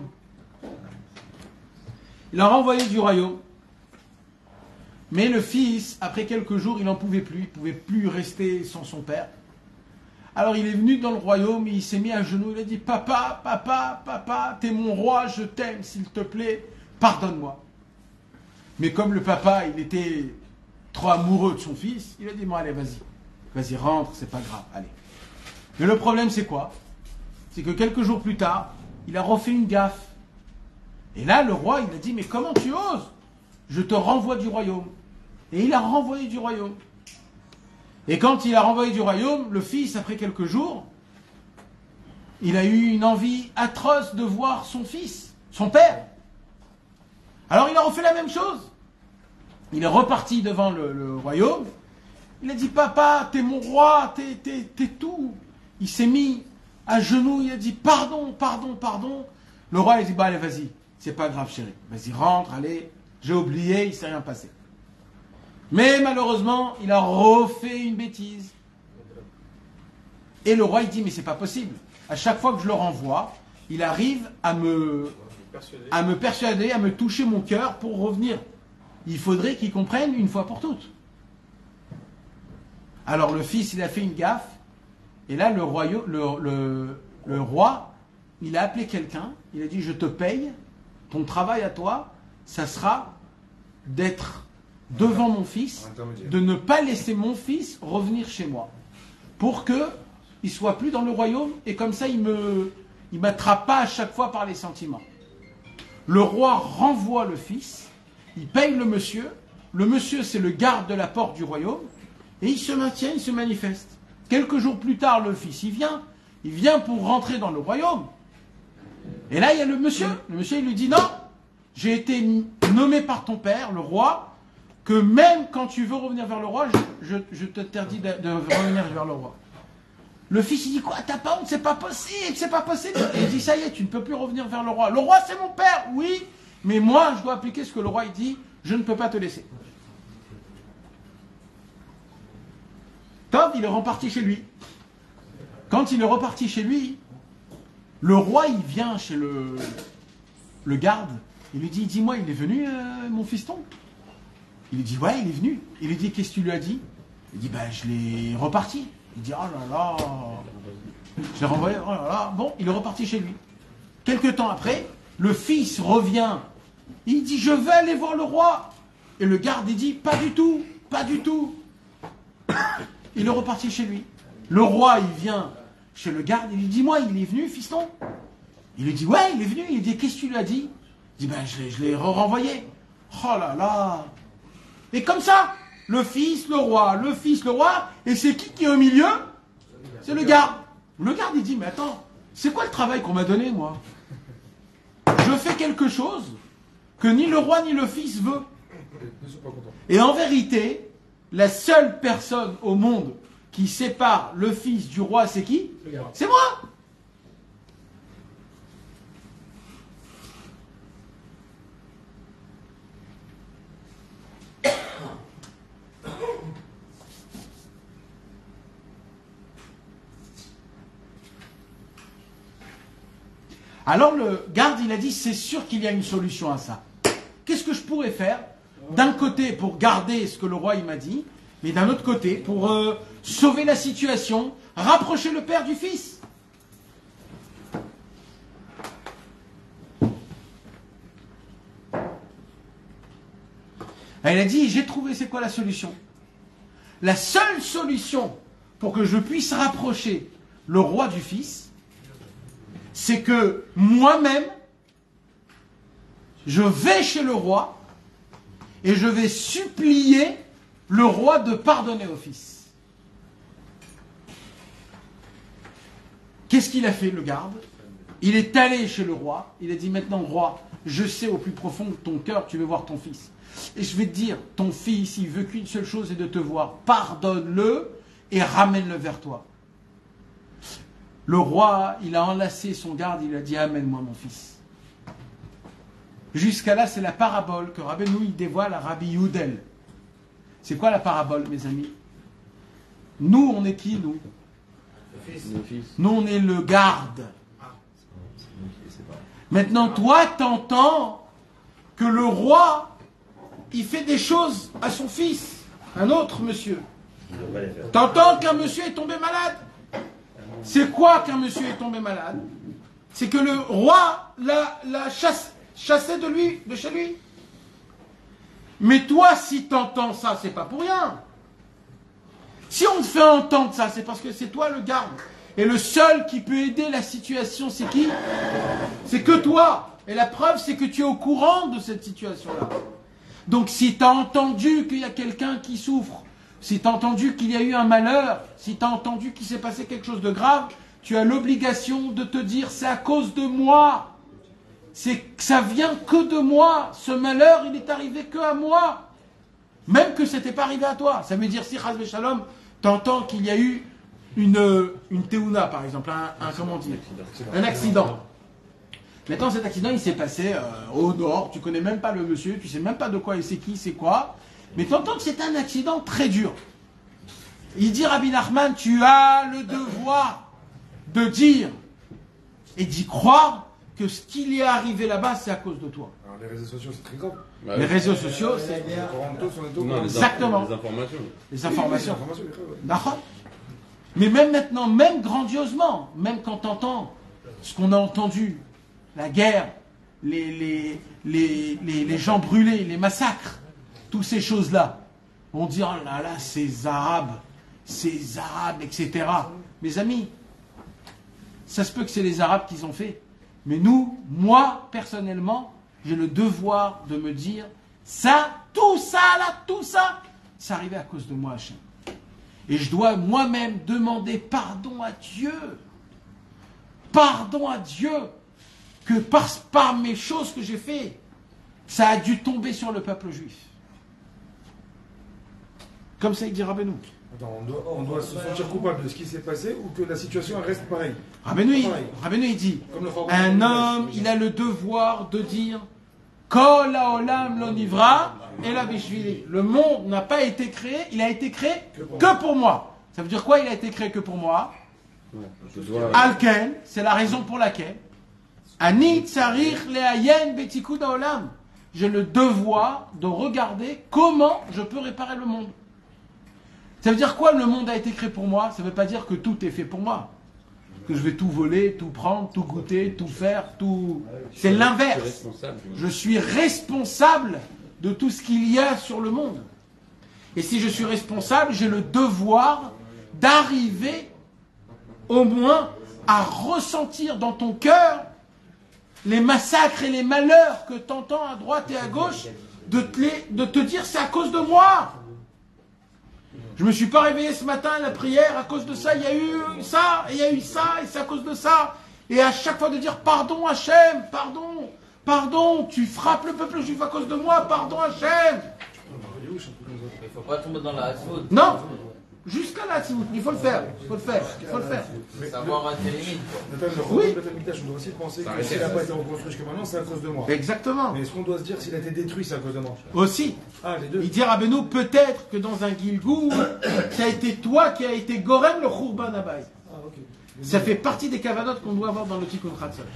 Il a renvoyé du royaume. Mais le fils, après quelques jours, il n'en pouvait plus. Il ne pouvait plus rester sans son père. Alors il est venu dans le royaume et il s'est mis à genoux. Il a dit, papa, papa, papa, t'es mon roi, je t'aime, s'il te plaît, pardonne-moi. Mais comme le papa, il était trop amoureux de son fils, il a dit, bon allez, vas-y, rentre, c'est pas grave, allez. Mais le problème c'est quoi? C'est que quelques jours plus tard, il a refait une gaffe. Et là, le roi, il a dit, mais comment tu oses? Je te renvoie du royaume. Et il a renvoyé du royaume. Et quand il a renvoyé du royaume, le fils, après quelques jours, il a eu une envie atroce de voir son fils, son père. Alors il a refait la même chose. Il est reparti devant le royaume. Il a dit, papa, t'es mon roi, t'es tout. Il s'est mis à genoux, il a dit, pardon, pardon, pardon. Le roi, il a dit, bah allez, vas-y, c'est pas grave, chérie. Vas-y, rentre, allez. J'ai oublié, il ne s'est rien passé. Mais malheureusement, il a refait une bêtise. Et le roi, il dit, mais c'est pas possible. À chaque fois que je le renvoie, il arrive à me persuader, à me toucher mon cœur pour revenir. Il faudrait qu'il comprenne une fois pour toutes. Alors le fils, il a fait une gaffe. Et là, le roi, il a appelé quelqu'un. Il a dit, je te paye. Ton travail à toi, ça sera d'être devant mon fils, de ne pas laisser mon fils revenir chez moi, pour que il soit plus dans le royaume, et comme ça il m'attrape pas à chaque fois par les sentiments. Le roi renvoie le fils, il paye le monsieur c'est le garde de la porte du royaume, et il se maintient, il se manifeste. Quelques jours plus tard, le fils il vient pour rentrer dans le royaume, et là il y a le monsieur il lui dit, non, j'ai été nommé par ton père, le roi, que même quand tu veux revenir vers le roi, je t'interdis de revenir vers le roi. Le fils, il dit, quoi, t'as pas honte? C'est pas possible, c'est pas possible. Et il dit, ça y est, tu ne peux plus revenir vers le roi. Le roi, c'est mon père, oui, mais moi, je dois appliquer ce que le roi, il dit, je ne peux pas te laisser. Tov, il est reparti chez lui. Quand il est reparti chez lui, le roi, il vient chez le garde. Il lui dit, dis-moi, il est venu, mon fiston? Il lui dit, ouais, il est venu. Il lui dit, qu'est-ce que tu lui as dit? Il dit, je l'ai reparti. Il dit, oh là là, je l'ai renvoyé, oh là là. Bon, il est reparti chez lui. Quelque temps après, le fils revient. Il dit, je vais aller voir le roi. Et le garde, il dit, pas du tout, pas du tout. Il est reparti chez lui. Le roi, il vient chez le garde, il lui dit, moi, il est venu, fiston? Il lui dit, ouais, il est venu. Il lui dit, qu'est-ce que tu lui as dit? Il dit, je l'ai renvoyé. Oh là là. Et comme ça, le fils, le roi, et c'est qui est au milieu? C'est le garde. Le garde, il dit, mais attends, c'est quoi le travail qu'on m'a donné, moi? Je fais quelque chose que ni le roi ni le fils veut. Et en vérité, la seule personne au monde qui sépare le fils du roi, c'est qui? C'est moi. Alors le garde, il a dit, c'est sûr qu'il y a une solution à ça. Qu'est-ce que je pourrais faire? D'un côté, pour garder ce que le roi il m'a dit, mais d'un autre côté, pour sauver la situation, rapprocher le père du fils. Elle a dit, j'ai trouvé, c'est quoi la solution? La seule solution pour que je puisse rapprocher le roi du fils, c'est que moi-même, je vais chez le roi et je vais supplier le roi de pardonner au fils. Qu'est-ce qu'il a fait, le garde? Il est allé chez le roi, il a dit maintenant roi, je sais au plus profond de ton cœur, tu veux voir ton fils. Et je vais te dire, ton fils, il veut qu'une seule chose, c'est de te voir. Pardonne-le et ramène-le vers toi. Le roi, il a enlacé son garde, il a dit amène-moi mon fils. Jusqu'à là, c'est la parabole que Rabbeinu il dévoile à Rabbi Youdel. C'est quoi la parabole, mes amis? Nous, on est qui, nous? Nous, on est le garde. Maintenant, toi, t'entends que le roi, il fait des choses à son fils, un autre monsieur. T'entends qu'un monsieur est tombé malade. C'est quoi qu'un monsieur est tombé malade? C'est que le roi l'a chassé de chez lui. Mais toi, si t'entends ça, c'est pas pour rien. Si on te fait entendre ça, c'est parce que c'est toi le garde. Et le seul qui peut aider la situation, c'est qui? C'est que toi. Et la preuve, c'est que tu es au courant de cette situation-là. Donc si tu as entendu qu'il y a quelqu'un qui souffre, si tu as entendu qu'il y a eu un malheur, si tu as entendu qu'il s'est passé quelque chose de grave, tu as l'obligation de te dire c'est à cause de moi. Ça vient que de moi. Ce malheur, il est arrivé que à moi. Même que ce n'était pas arrivé à toi. Ça veut dire si Chas Shalom, tu entends qu'il y a eu une teouna, par exemple, un accident. Maintenant, cet accident, il s'est passé au nord. Tu connais même pas le monsieur, tu sais même pas de quoi et c'est qui, c'est quoi. Mais tu entends que c'est un accident très dur. Il dit, Rabbi Nachman, tu as le devoir de dire et d'y croire que ce qui lui est arrivé là-bas, c'est à cause de toi. Alors, les réseaux sociaux, c'est très grave. Les réseaux sociaux, c'est... Exactement. Les informations. D'accord. Mais même maintenant, même grandiosement, même quand tu entends ce qu'on a entendu, la guerre, les gens brûlés, les massacres, toutes ces choses-là, on dit, oh là là, ces Arabes, etc. Mes amis, ça se peut que c'est les Arabes qui ont fait. Mais nous, moi, personnellement, j'ai le devoir de me dire, tout ça, c'est arrivé à cause de moi, Hachem. Et je dois moi-même demander pardon à Dieu. Pardon à Dieu. Que par mes choses que j'ai fait, ça a dû tomber sur le peuple juif. Comme ça, il dit Rabbeinu. Attends, on doit se sentir coupable de ce qui s'est passé ou que la situation reste pareille? Rabbeinu, il dit, un homme, il a le devoir de dire Kol haolam lo nivra ela bishvili. Le monde n'a pas été créé, il a été créé que pour moi. Ça veut dire quoi, il a été créé que pour moi? Alken, c'est la raison pour laquelle Ani tsarich leayen betikud haolam. J'ai le devoir de regarder comment je peux réparer le monde. Ça veut dire quoi, le monde a été créé pour moi? Ça ne veut pas dire que tout est fait pour moi. Que je vais tout voler, tout prendre, tout goûter, tout faire, tout... C'est l'inverse. Je suis responsable de tout ce qu'il y a sur le monde. Et si je suis responsable, j'ai le devoir d'arriver au moins à ressentir dans ton cœur les massacres et les malheurs que tu entends à droite et à gauche, de te dire c'est à cause de moi. Je ne me suis pas réveillé ce matin à la prière, à cause de ça, il y a eu ça, et il y a eu ça, et c'est à cause de ça. Et à chaque fois de dire pardon Hachem, pardon, tu frappes le peuple juif à cause de moi, pardon Hachem. Il ne faut pas tomber dans la haute. Non, jusqu'à là, il faut le faire, il faut le faire. Savoir à tes limites. Oui. On doit aussi penser que s'il n'a pas été reconstruit jusqu'à maintenant, c'est à cause de moi. Exactement. Mais est-ce qu'on doit se dire s'il a été détruit, c'est à cause de moi? Aussi. Ah, les deux. Il dit Rabbeinu, peut-être que dans un Gilgul, ça a été toi qui a été Gorem le Khurban Abayt. Ah, ok. Ça fait partie des cavanotes qu'on doit avoir dans le Tikkun Chatzot.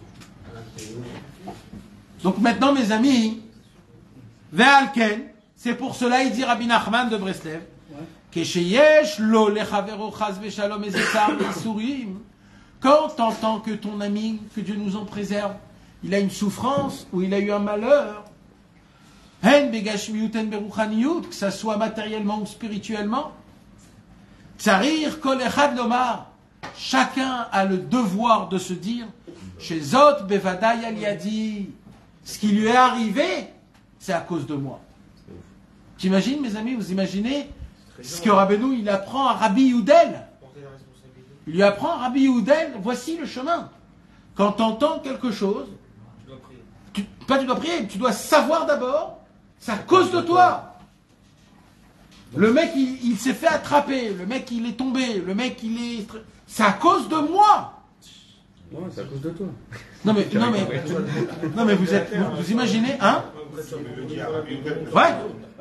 Donc maintenant, mes amis, Ve'alken, c'est pour cela, il dit Rabbi Nachman de Breslev, quand t'entends que ton ami, que Dieu nous en préserve, il a une souffrance ou il a eu un malheur, que ça soit matériellement ou spirituellement, chacun a le devoir de se dire, chez Zot Bevadai Aliadi, ce qui lui est arrivé, c'est à cause de moi. T'imagines, mes amis, vous imaginez ce que Rabbeinu, il apprend à Rabbi Youdel. Il lui apprend à Rabbi Youdel, voici le chemin. quand tu entends quelque chose, tu dois prier, tu dois savoir d'abord, c'est à cause de toi. Le mec, il s'est fait attraper, le mec, il est tombé, le mec, c'est à cause de moi. Non, c'est à cause de toi. Non mais vous imaginez, hein? Ouais.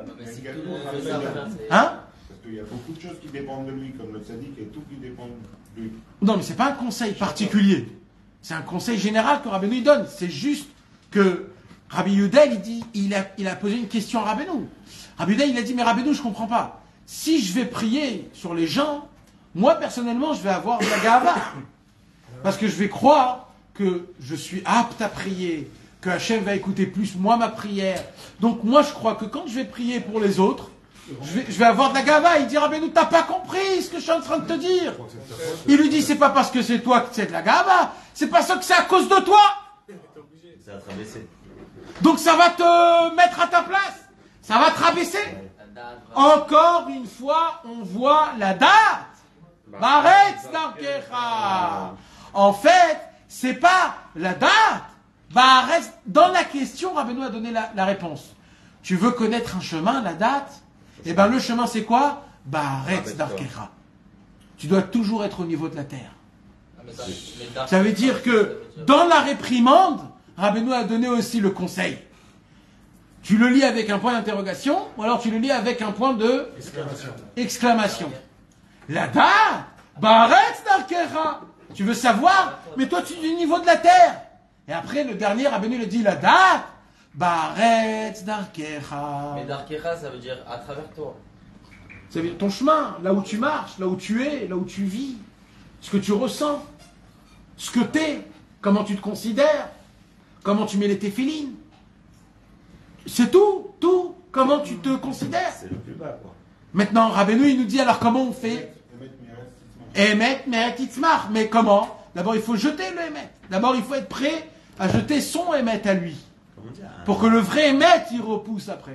Hein? Parce qu'il y a beaucoup de choses qui dépendent de lui, comme le tzaddik et tout qui dépend de lui. Non, mais c'est pas un conseil particulier. C'est un conseil général que Rabbeinu il donne. C'est juste que Rabbi Yudel, il a posé une question à Rabbeinu. Rabbi Yudel, il a dit, mais Rabbeinu, je comprends pas. Si je vais prier sur les gens, moi, personnellement, je vais avoir de la gava. Parce que je vais croire que je suis apte à prier, que Hachem va écouter plus moi ma prière. Donc moi, je crois que quand je vais prier pour les autres, je vais avoir de la gava. Il dit, Rabbeinu, t'as pas compris ce que je suis en train de te dire. Il lui dit, c'est pas parce que c'est toi que c'est de la gava, c'est parce que c'est à cause de toi. Ça va te rabaisser. Donc ça va te mettre à ta place. Ça va te rabaisser. Encore une fois, on voit la date. Baretz Darkecha. En fait, c'est pas la date. Baretz. Dans la question, Rabbeinu a donné la réponse. Tu veux connaître un chemin, la date? Eh bien, le chemin, c'est quoi? Baretz Darkecha. Tu dois toujours être au niveau de la terre. Ça veut dire que dans la réprimande, Rabbeinu a donné aussi le conseil. Tu le lis avec un point d'interrogation, ou alors tu le lis avec un point de exclamation. La date, Baretz Darkecha. Tu veux savoir, mais toi tu es du niveau de la terre. Et après le dernier, Rabbeinu le dit, la date, Baretz Darkecha. Mais Darkecha, ça veut dire à travers toi. Ça veut dire ton chemin, là où tu marches, là où tu es, là où tu vis, ce que tu ressens, ce que tu es, comment tu te considères, comment tu mets les téphilines. C'est tout, comment tu te considères. C'est le plus bas, quoi. Maintenant, Rabbeinu, il nous dit, alors comment on fait? Emet, Meret, Itzmach. Mais comment? D'abord, il faut jeter le Emet. D'abord, il faut être prêt à jeter son Emet à lui. Pour que le vrai Emet, il repousse après.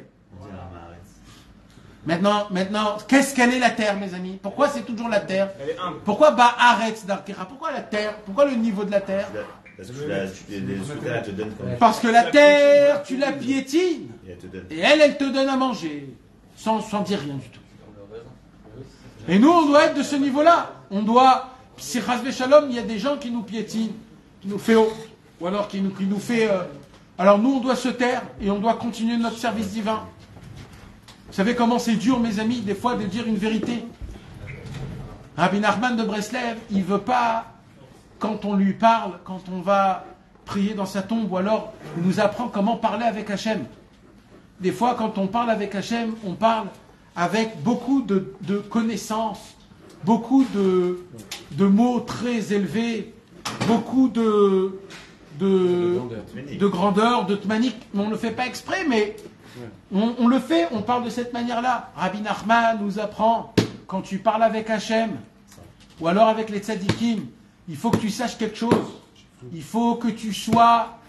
Maintenant, qu'est-ce qu'elle est la terre, mes amis? Pourquoi c'est toujours la terre? Pourquoi Ba'aretz Darkecha? Pourquoi la terre? Pourquoi le niveau de la terre? Parce que elle te donne comme... Parce que la terre, tu la piétines. Et elle te donne à manger. Sans dire rien du tout. Et nous, on doit être de ce niveau-là. On doit... Si Chasvé Shalom, il y a des gens qui nous piétinent, qui nous fait haut. Ou alors qui nous fait... Alors nous, on doit se taire et on doit continuer notre service divin. Vous savez comment c'est dur, mes amis, des fois, de dire une vérité. Rabbi Nachman de Breslev, il veut pas... Quand on lui parle, quand on va prier dans sa tombe, ou alors il nous apprend comment parler avec Hachem. Des fois, quand on parle avec Hachem, on parle avec beaucoup de connaissances, beaucoup de mots très élevés, beaucoup de grandeur, de tmanique. On ne le fait pas exprès, mais on le fait, on parle de cette manière-là. Rabbi Nachman nous apprend, quand tu parles avec Hachem, ou alors avec les tzadikim, il faut que tu saches quelque chose. Il faut que tu sois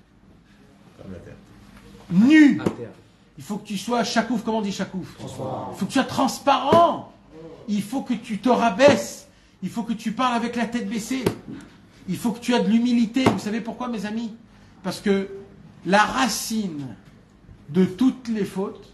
nu. Il faut que tu sois chakouf. Comment on dit chakouf? Il faut que tu sois transparent. Il faut que tu te rabaisses. Il faut que tu parles avec la tête baissée. Il faut que tu aies de l'humilité. Vous savez pourquoi, mes amis? Parce que la racine de toutes les fautes,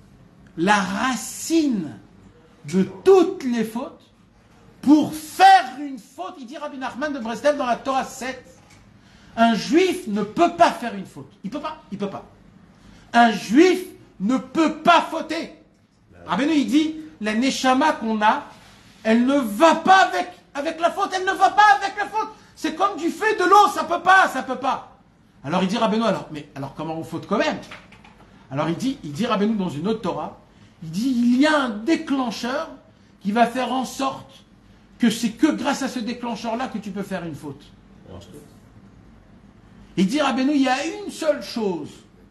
pour faire une faute, il dit Rabbi Nachman de Breslev dans la Torah 7, un juif ne peut pas faire une faute. Il peut pas. Un juif ne peut pas fauter. Rabbeinu, il dit, la neshama qu'on a, elle ne va pas avec la faute, C'est comme du feu, de l'eau, ça peut pas. Alors il dit Rabbeinu, alors comment on faute quand même? Alors il dit Rabbeinu dans une autre Torah, il dit, il y a un déclencheur qui va faire en sorte que c'est que grâce à ce déclencheur-là que tu peux faire une faute. Il dit Rabbeinu, il y a une seule chose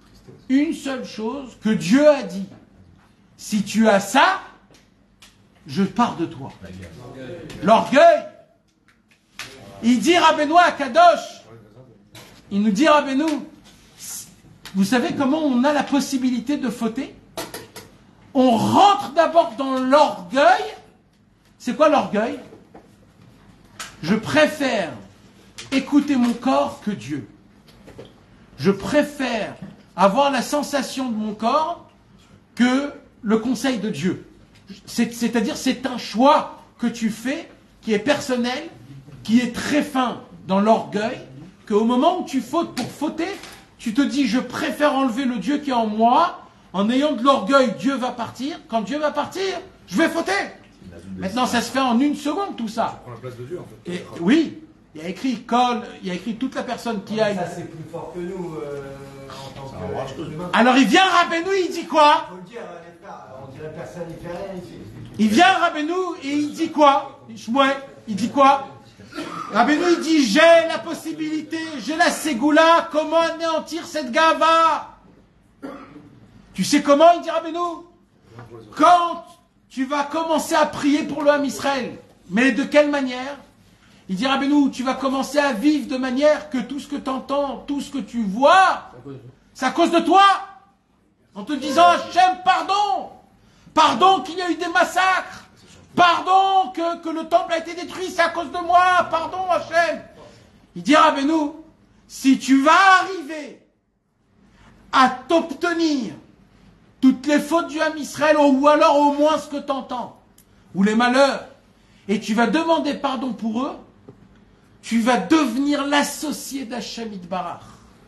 que Dieu a dit. Si tu as ça, je pars de toi. L'orgueil. Il dit Rabbeinu à Kadosh, il nous dit Rabbeinu, vous savez comment on a la possibilité de fauter? On rentre d'abord dans l'orgueil. C'est quoi l'orgueil? Je préfère écouter mon corps que Dieu. Je préfère avoir la sensation de mon corps que le conseil de Dieu. C'est-à-dire, c'est un choix que tu fais qui est personnel, qui est très fin dans l'orgueil, qu'au moment où tu fautes pour fauter, tu te dis, je préfère enlever le Dieu qui est en moi, en ayant de l'orgueil, Dieu va partir. Quand Dieu va partir, je vais fauter. Maintenant, ça se fait en une seconde, tout ça. Ça prend la place de Dieu, en fait. Et, oui, il y a écrit il y a écrit toute la personne qui a... Ça, c'est plus fort que nous en tant que humain. Alors il vient Rabbeinu, il dit quoi? Faut le dire, les frères, on dirait personne n'y fait rien ici. Il vient Rabbeinu et il dit quoi? Shmuel, il dit quoi? Rabbeinu, il dit, j'ai la possibilité, j'ai la ségoula, comment anéantir cette gava? Tu sais comment, il dit Rabbeinu? Quand tu vas commencer à prier pour le Ham Israël, mais de quelle manière? Il dit Rabbeinu, tu vas commencer à vivre de manière que tout ce que tu entends, tout ce que tu vois, c'est à cause de toi. En te disant, Hachem, pardon. Pardon qu'il y a eu des massacres. Pardon que le temple a été détruit, c'est à cause de moi. Pardon, Hachem. Il dit Rabbeinu, si tu vas arriver à t'obtenir toutes les fautes du Ham Israël, ou alors au moins ce que tu entends, ou les malheurs, et tu vas demander pardon pour eux, tu vas devenir l'associé d'Hachem Yitbarach.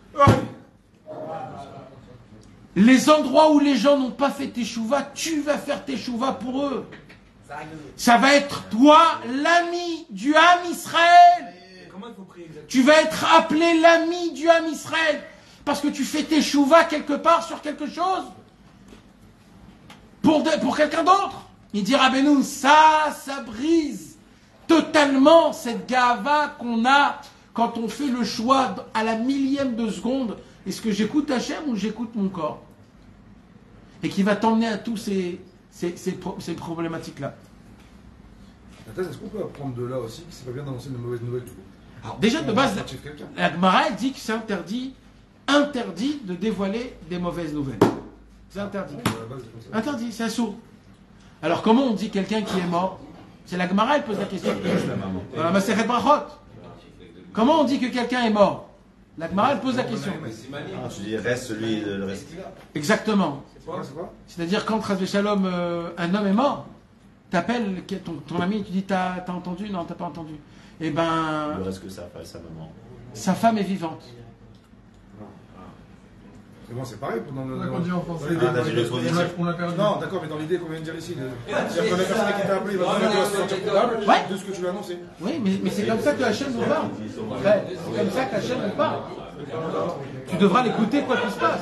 Les endroits où les gens n'ont pas fait teshuva, tu vas faire teshuva pour eux. Ça va être toi, l'ami du Ham Israël. Tu vas être appelé l'ami du Ham Israël. Parce que tu fais teshuva quelque part sur quelque chose. Pour quelqu'un d'autre. Il dit Rabbeinu, ça brise totalement cette gava qu'on a quand on fait le choix à la millième de seconde. Est-ce que j'écoute Hachem ou j'écoute mon corps? Et qui va t'emmener à tous ces problématiques-là. Est-ce qu'on peut apprendre de là aussi que c'est pas bien d'annoncer de mauvaises nouvelles? Alors déjà de base, la Gemara dit que c'est interdit de dévoiler des mauvaises nouvelles. C'est interdit. Interdit, c'est assourd. Alors comment on dit quelqu'un qui est mort? C'est la Gemara, elle pose la question. Dans la Masechet Brachot. Comment on dit que quelqu'un est mort? La Gemara, elle pose la question. Tu dis reste celui le reste. Exactement. C'est-à-dire quand Shalom, un homme est mort, t'appelles ton ami et tu dis t'as entendu? Non, t'as pas entendu. Eh ben. Le reste que sa maman. Sa femme est vivante. Mais bon, c'est pareil. On l'a perdu. Non, d'accord, mais dans l'idée qu'on vient de dire ici, c'est-à-dire que la personne qui t'a appelé va se sentir coupable de ce que tu lui as annoncé. Oui, mais c'est comme ça que Hachem nous parle. C'est comme ça qu'Hachem nous parle. Tu devras l'écouter quoi qu'il se passe.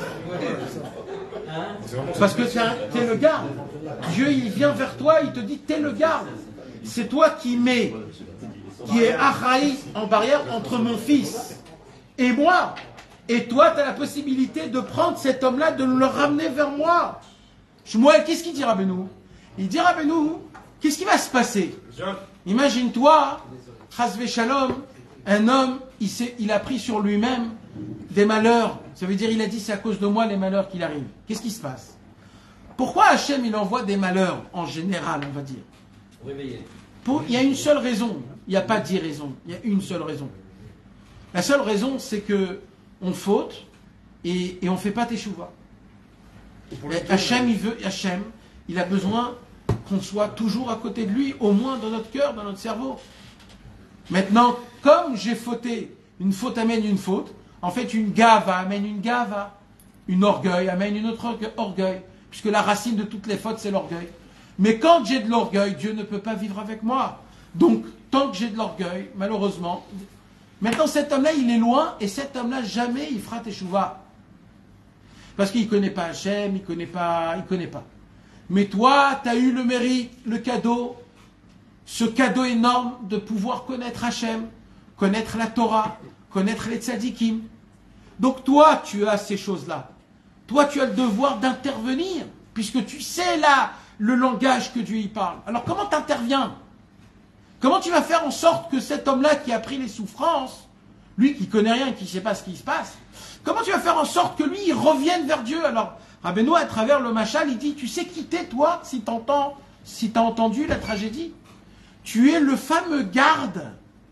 Parce que t'es le garde. Dieu, il vient vers toi, il te dit t'es le garde. C'est toi qui est Achaï en barrière entre mon fils et moi. Et toi, tu as la possibilité de prendre cet homme-là, de le ramener vers moi. Shmuel, qu'est-ce qu'il dit Rabbeinu? Il dit Rabbeinu, qu'est-ce qui va se passer? Imagine-toi, Chasvé Shalom, un homme, il a pris sur lui-même des malheurs. Ça veut dire, il a dit, c'est à cause de moi les malheurs qu'il arrive. Qu'est-ce qui se passe? Pourquoi Hachem, il envoie des malheurs, en général, on va dire? Il y a une seule raison. Il n'y a pas 10 raisons. Il y a une seule raison. La seule raison, c'est que on faute et on ne fait pas teshuva. Hachem, il a besoin qu'on soit toujours à côté de lui, au moins dans notre cœur, dans notre cerveau. Maintenant, comme j'ai fauté, une faute amène une faute, en fait une gava amène une gava, une orgueil amène une autre orgueil, puisque la racine de toutes les fautes c'est l'orgueil. Mais quand j'ai de l'orgueil, Dieu ne peut pas vivre avec moi. Donc, tant que j'ai de l'orgueil, malheureusement... Maintenant, cet homme-là, il est loin, et cet homme-là, jamais il fera teshuva. Parce qu'il ne connaît pas Hachem, il connaît pas. Mais toi, tu as eu le mérite, le cadeau, ce cadeau énorme de pouvoir connaître Hachem, connaître la Torah, connaître les tzadikim. Donc toi, tu as ces choses-là. Toi, tu as le devoir d'intervenir, puisque tu sais là le langage que Dieu y parle. Alors comment tu interviens? Comment tu vas faire en sorte que cet homme-là qui a pris les souffrances, lui qui connaît rien, qui ne sait pas ce qui se passe, comment tu vas faire en sorte que lui, il revienne vers Dieu? Alors, Rabbeinu, à travers le machal, il dit, tu sais qui t'es, toi, si t'as entendu la tragédie? Tu es le fameux garde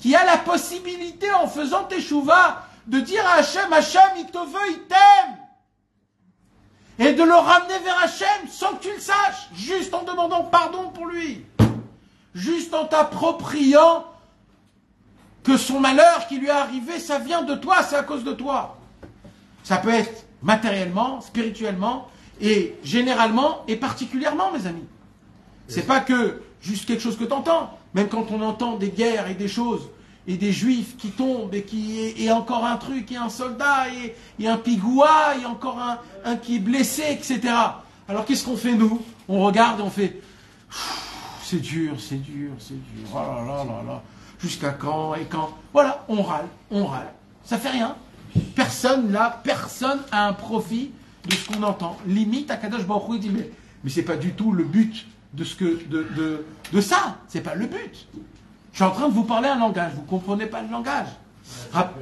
qui a la possibilité, en faisant teshuva, de dire à Hachem, Hachem, il te veut, il t'aime. Et de le ramener vers Hachem sans que tu le saches, juste en demandant pardon pour lui. Juste en t'appropriant que son malheur qui lui est arrivé, ça vient de toi, c'est à cause de toi. Ça peut être matériellement, spirituellement, et généralement, et particulièrement, mes amis. C'est pas que juste quelque chose que tu entends. Même quand on entend des guerres et des choses, et des juifs qui tombent, et encore un truc, et un soldat, et un pigoua, et encore un qui est blessé, etc. Alors qu'est-ce qu'on fait nous? On regarde et on fait, c'est dur, c'est dur, c'est dur, oh là là là là, jusqu'à quand et quand? Voilà, on râle, ça fait rien. Personne là, personne a un profit de ce qu'on entend. Limite, Akadosh Baruch Hu dit, mais c'est pas du tout le but de ça, c'est pas le but. Je suis en train de vous parler un langage, vous comprenez pas le langage. Alors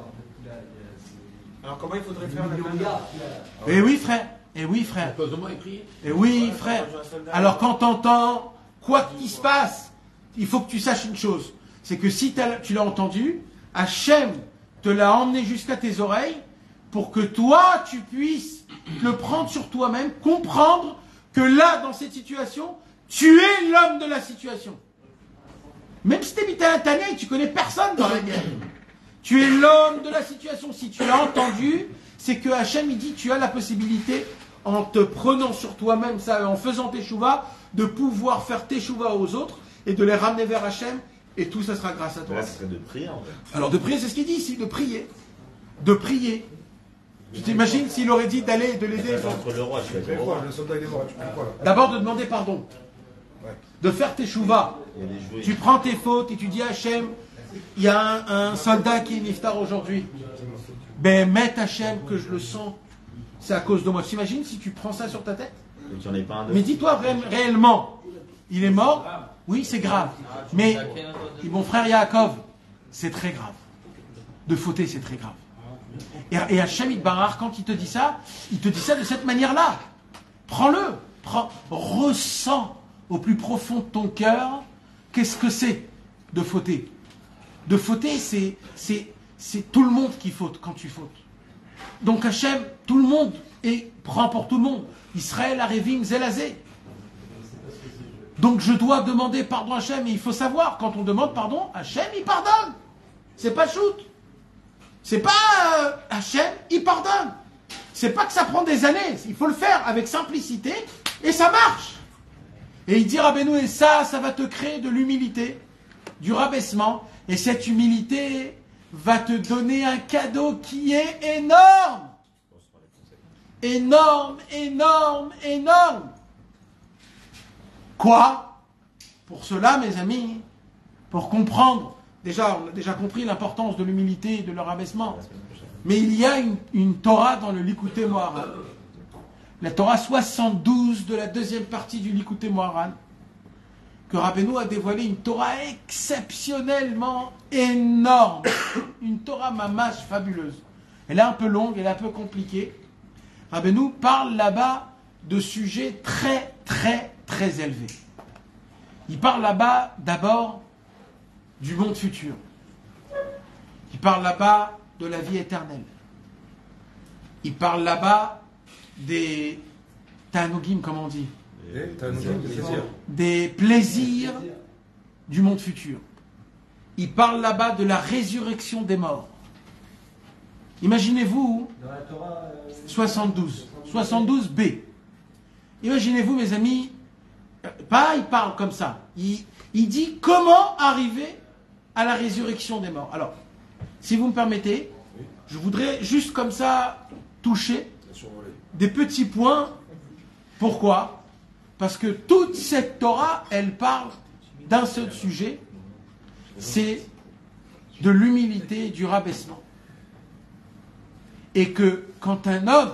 comment il faudrait faire Eh oui, frère. Eh oui, frère. Eh oui, frère. Alors quand t'entends quoi qu'il se passe, il faut que tu saches une chose. C'est que si tu l'as entendu, Hachem te l'a emmené jusqu'à tes oreilles pour que toi, tu puisses le prendre sur toi-même, comprendre que là, dans cette situation, tu es l'homme de la situation. Même si tu habites à Tania et que tu connais personne dans la guerre, tu es l'homme de la situation. Si tu l'as entendu, c'est que Hachem, il dit, tu as la possibilité, en te prenant sur toi-même, ça, en faisant tes chouvas, de pouvoir faire tes chouvas aux autres et de les ramener vers Hachem, et tout ça sera grâce à toi. Là, ce serait de prier, en fait. Alors de prier, c'est ce qu'il dit ici, de prier. De prier. Tu t'imagines s'il aurait dit d'aller, de l'aider. Entre le roi, je suis d'accord. Le soldat il est mort, tu fais quoi là? D'abord de demander pardon. De faire tes chouvas. Tu prends tes fautes et tu dis à Hachem, il y a un soldat qui est niftar aujourd'hui. Ben, mets Hachem que je le sens. C'est à cause de moi. T'imagines si tu prends ça sur ta tête? Mais dis-toi réellement, il est mort? Oui, c'est grave. Mais, mon frère Yaakov, c'est très grave. De fauter, c'est très grave. Et Hachem Yitbarach, quand il te dit ça de cette manière-là. Prends-le. Ressens au plus profond de ton cœur, qu'est-ce que c'est de fauter? De fauter, c'est tout le monde qui faute quand tu fautes. Donc Hachem, tout le monde, et prend pour tout le monde. Israël, Arevim, Zelazé. Donc je dois demander pardon à Hachem, et il faut savoir, quand on demande pardon, Hachem, il pardonne. C'est pas shoot. C'est pas Hachem, il pardonne. C'est pas que ça prend des années, il faut le faire avec simplicité, et ça marche. Et il dit, Rabbeinu, et ça va te créer de l'humilité, du rabaissement, et cette humilité va te donner un cadeau qui est énorme. Énorme, énorme, énorme. Quoi? Pour cela, mes amis, pour comprendre, déjà, on a déjà compris l'importance de l'humilité et de leur rabaissement, mais il y a une Torah dans le Likutei Moharan. La Torah 72 de la deuxième partie du Likutei Moharan, que Rabbeinu a dévoilé une Torah exceptionnellement énorme, une Torah mamash fabuleuse. Elle est un peu longue, elle est un peu compliquée. Rabbeinu parle là-bas de sujets très, très, très élevés. Il parle là-bas d'abord du monde futur. Il parle là-bas de la vie éternelle. Il parle là-bas des Tanugim, comme on dit. Des plaisirs du monde futur. Il parle là-bas de la résurrection des morts. Imaginez-vous 72b. Imaginez-vous, mes amis, pas il parle comme ça. Il dit comment arriver à la résurrection des morts. Alors, si vous me permettez, je voudrais juste comme ça toucher des petits points. Pourquoi? Parce que toute cette Torah, elle parle d'un seul sujet, c'est de l'humilité, du rabaissement. Et que quand un homme,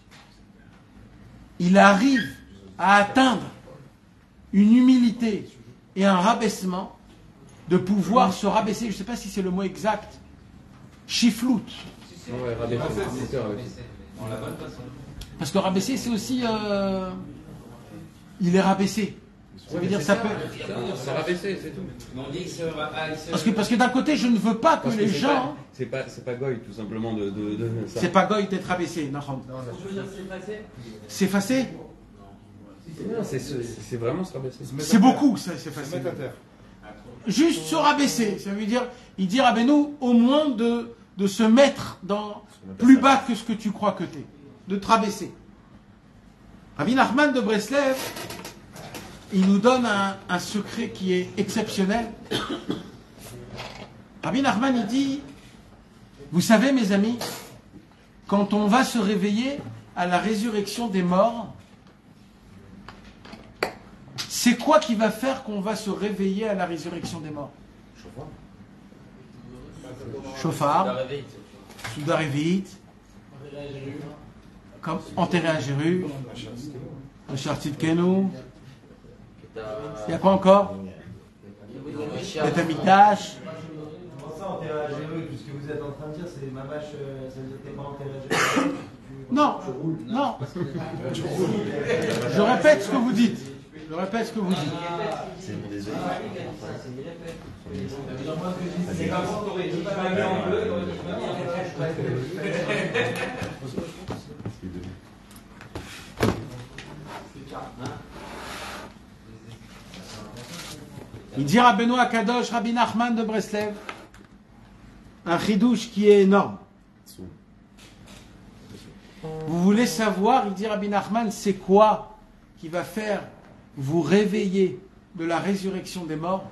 il arrive à atteindre une humilité et un rabaissement, de pouvoir se rabaisser, je ne sais pas si c'est le mot exact, chiflout. Ouais, rabaisser. Parce que rabaisser, c'est aussi... il est rabaissé. Ça veut dire ça peut. C'est rabaissé, c'est tout. On dit que Parce que d'un côté, je ne veux pas que les gens. C'est pas goy, tout simplement, de ça. C'est pas goy d'être abaissé. Non, c'est effacé. Non, c'est vraiment se rabaisser. C'est beaucoup, ça, c'est facile. Juste se rabaisser. Ça veut dire, il dit Rabbeinu, au moins de se mettre dans plus bas que ce que tu crois que tu es. De te rabaisser. Rabbi Nachman de Breslev, il nous donne un secret qui est exceptionnel. Rabbi Nachman, il dit, vous savez mes amis, quand on va se réveiller à la résurrection des morts, c'est quoi qui va faire qu'on va se réveiller à la résurrection des morts? Chauffard, Soudarevit, comme enterré à Jéru, le Chartit Kenou. Il y a quoi encore? Le Tamitash. Comment ça, enterré à Jéru? Tout ce que vous êtes en train de dire, c'est mamache, ça veut dire que t'es pas enterré à Jéru? Non, non. Je répète ce que vous dites. Je répète ce que vous dites. C'est mon désolé. C'est comme ça, t'aurais dit pas mis en bleu, t'aurais dit pas mis en Il dit à Benoît Kadosh, Rabbi Nachman de Breslev, un chidouche qui est énorme. Vous voulez savoir, il dit Rabbi Nachman, c'est quoi qui va faire vous réveiller de la résurrection des morts?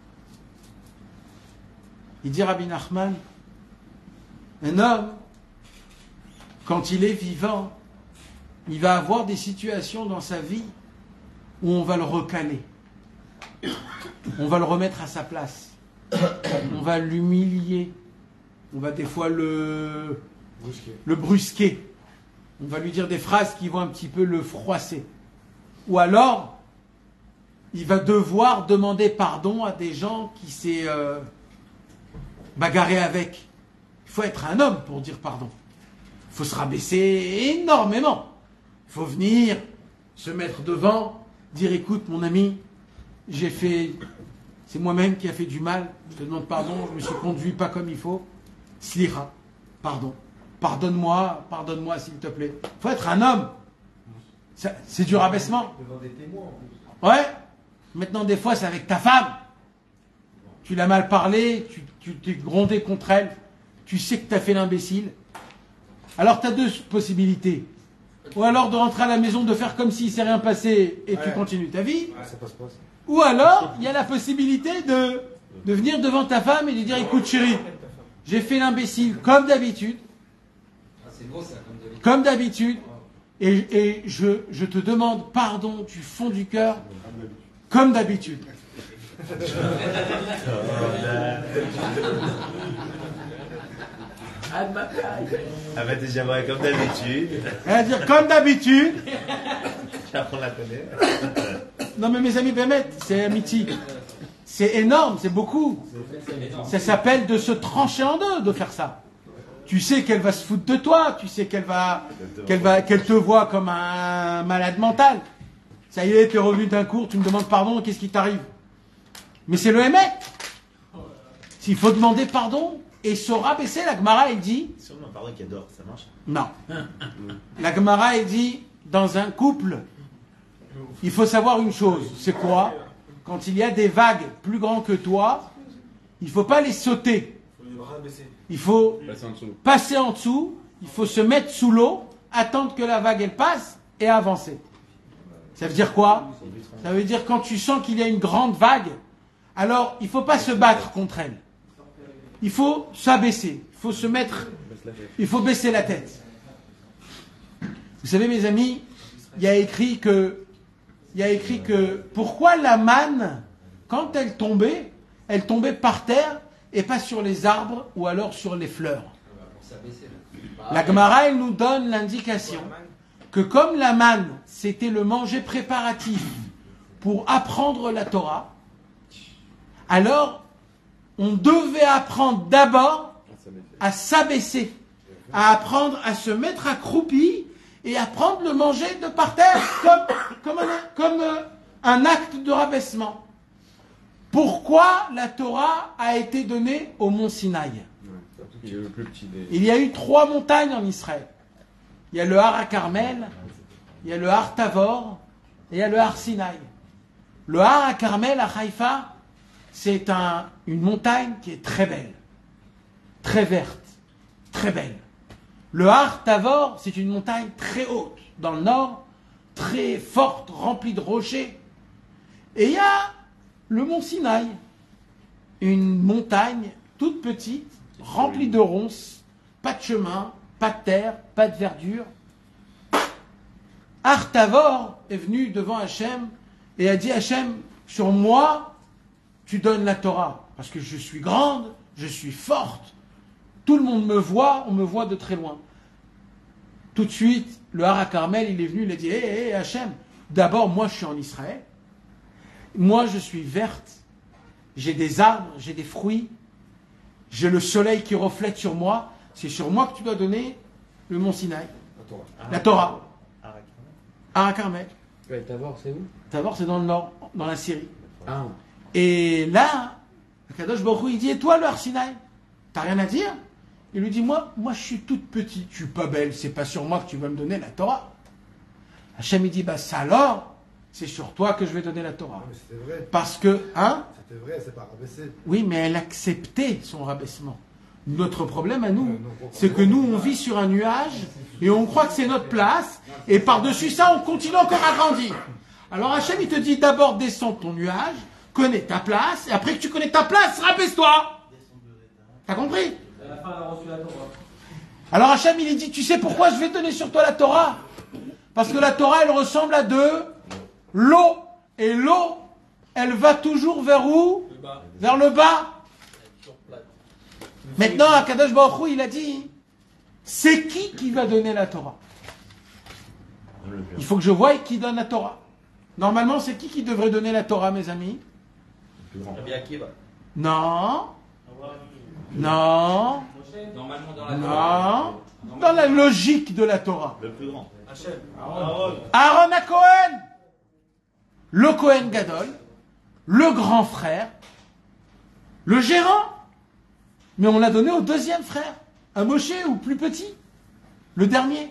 Il dit Rabbi Nachman, un homme, quand il est vivant, il va avoir des situations dans sa vie où on va le recaler. On va le remettre à sa place. On va l'humilier. On va des fois le brusquer. On va lui dire des phrases qui vont un petit peu le froisser. Ou alors, il va devoir demander pardon à des gens qui s'est bagarré avec. Il faut être un homme pour dire pardon. Il faut se rabaisser énormément. Il faut venir, se mettre devant, dire écoute mon ami, c'est moi-même qui a fait du mal, je te demande pardon, je me suis conduit pas comme il faut. Slicha, pardon. Pardonne-moi s'il te plaît. Il faut être un homme. C'est du rabaissement. Devant des témoins en plus. Ouais. Maintenant, des fois, c'est avec ta femme. Tu l'as mal parlé, tu t'es grondé contre elle, tu sais que tu as fait l'imbécile. Alors, tu as deux possibilités. Ou alors de rentrer à la maison, de faire comme s'il ne s'est rien passé et tu continues ta vie. Ça passe pas, ça. Ou alors, il y a la possibilité de venir devant ta femme et de dire écoute chérie, j'ai fait l'imbécile comme d'habitude. C'est beau ça, Comme d'habitude. Et je te demande pardon du fond du cœur, comme d'habitude. Ah bah déjà comme d'habitude. Elle va dire comme d'habitude. On la connaît. Non mais mes amis Bémet, c'est amitié. C'est énorme, c'est beaucoup. Ça s'appelle de se trancher en deux, de faire ça. Tu sais qu'elle va se foutre de toi, tu sais qu'elle te voit comme un malade mental. Ça y est, tu es revenu d'un cours, tu me demandes pardon, qu'est-ce qui t'arrive? Mais c'est le Hémet. S'il faut demander pardon et se rabaisser, la Gemara, elle dit... Sûrement pardon qui adore, ça marche? Non. La Gemara, elle dit, dans un couple, il faut savoir une chose, c'est quoi? Quand il y a des vagues plus grandes que toi, il ne faut pas les sauter. Il faut passer en dessous, il faut se mettre sous l'eau, attendre que la vague elle passe et avancer. Ça veut dire quoi? Ça veut dire quand tu sens qu'il y a une grande vague, alors il ne faut pas se battre contre elle. Il faut s'abaisser, il faut se mettre, il faut baisser la tête. Vous savez mes amis, il y a écrit que pourquoi la manne, quand elle tombait par terre et pas sur les arbres ou alors sur les fleurs. La Gemara, elle nous donne l'indication que comme la manne, c'était le manger préparatif pour apprendre la Torah, alors on devait apprendre d'abord à s'abaisser, à apprendre à se mettre accroupi et à prendre le manger de par terre, un acte de rabaissement. Pourquoi la Torah a été donnée au mont Sinaï? Il y a eu 3 montagnes en Israël. Il y a le Har Carmel, il y a le Har Tavor et il y a le Har Sinaï. Le Har Carmel à Haïfa, c'est une montagne qui est très belle, très verte, très belle. Le Har Tavor, c'est une montagne très haute, dans le nord, très forte, remplie de rochers. Et il y a le mont Sinaï, une montagne toute petite, remplie de ronces, pas de chemin, pas de terre, pas de verdure. Har Tavor est venu devant Hachem et a dit: Hachem, sur moi, tu donnes la Torah, parce que je suis grande, je suis forte, tout le monde me voit, on me voit de très loin. Tout de suite, le Har Carmel, il est venu, il a dit: hé, Hachem, d'abord, moi je suis en Israël, moi je suis verte, j'ai des arbres, j'ai des fruits, j'ai le soleil qui reflète sur moi, c'est sur moi que tu dois donner le mont Sinaï, la Torah. Har Carmel. Ouais, Tavor, c'est où? Tavor, c'est dans le nord, dans la Syrie. Ah. Et là, Kadosh Baruch Hu, il dit: et toi, le Har Sinaï, t'as rien à dire? Il lui dit: moi je suis toute petite, je suis pas belle, c'est pas sur moi que tu vas me donner la Torah. Hachem il dit: bah ça alors, c'est sur toi que je vais donner la Torah. Mais c'était vrai. Parce que, C'était vrai, c'est pas rabaissé. oui, mais elle acceptait son rabaissement. Notre problème à nous, c'est que nous, on vit sur un nuage et on croit que c'est notre place, et par-dessus ça, on continue encore à grandir. Alors Hachem, il te dit: d'abord descends ton nuage, connais ta place, et après que tu connais ta place, rabaisse-toi. T'as compris? À la fin, elle a reçu la Torah. Alors Hachem, il dit: tu sais pourquoi je vais te donner sur toi la Torah? Parce que la Torah, elle ressemble à de l'eau. Et l'eau, elle va toujours vers où? Vers le bas. Maintenant, Akadosh Baruch Hu, il a dit: c'est qui va donner la Torah? Il faut que je voie qui donne la Torah. Normalement, c'est qui devrait donner la Torah, mes amis? Rabbi Akiva. Non. Non. Normalement dans la Non. Dans la logique de la Torah. Le plus grand. Aaron à Cohen. Le Cohen Gadol. Le grand frère. Le gérant. Mais on l'a donné au deuxième frère. Un Moshe ou plus petit. Le dernier.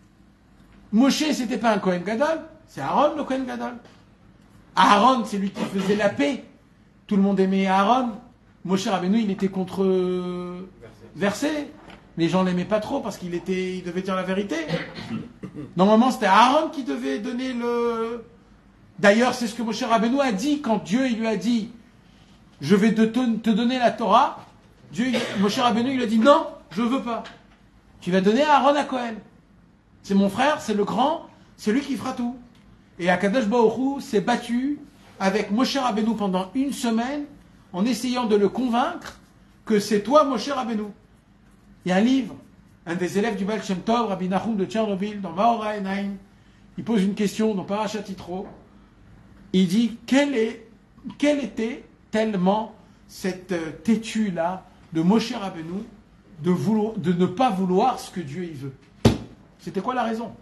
Moshe, c'était pas un Cohen Gadol. C'est Aaron le Cohen Gadol. Aaron, c'est lui qui faisait la paix. Tout le monde aimait Aaron. Moshe Rabbeinu, il était controversé. Les gens l'aimaient pas trop parce qu'il devait dire la vérité. Normalement, c'était Aaron qui devait donner le... D'ailleurs, c'est ce que Moshe Rabbeinu a dit quand Dieu il lui a dit: je vais te donner la Torah. Moshe Rabbeinu, il lui a dit: non, je veux pas. Tu vas donner à Aaron à Cohen. C'est mon frère, c'est le grand, c'est lui qui fera tout. Et Akadosh Baruch Hu s'est battu avec Moshe Rabbeinu pendant 1 semaine en essayant de le convaincre que c'est toi, Moshe Rabbeinu. Il y a un livre, un des élèves du Baal Shem Tov, Rabbi Nahum de Tchernobyl, dans Maora Enaim, il pose une question dans Parashat Yitro. Il dit: quelle était tellement cette têtue-là de Moshe Rabbeinu de ne pas vouloir ce que Dieu y veut? C'était quoi la raison?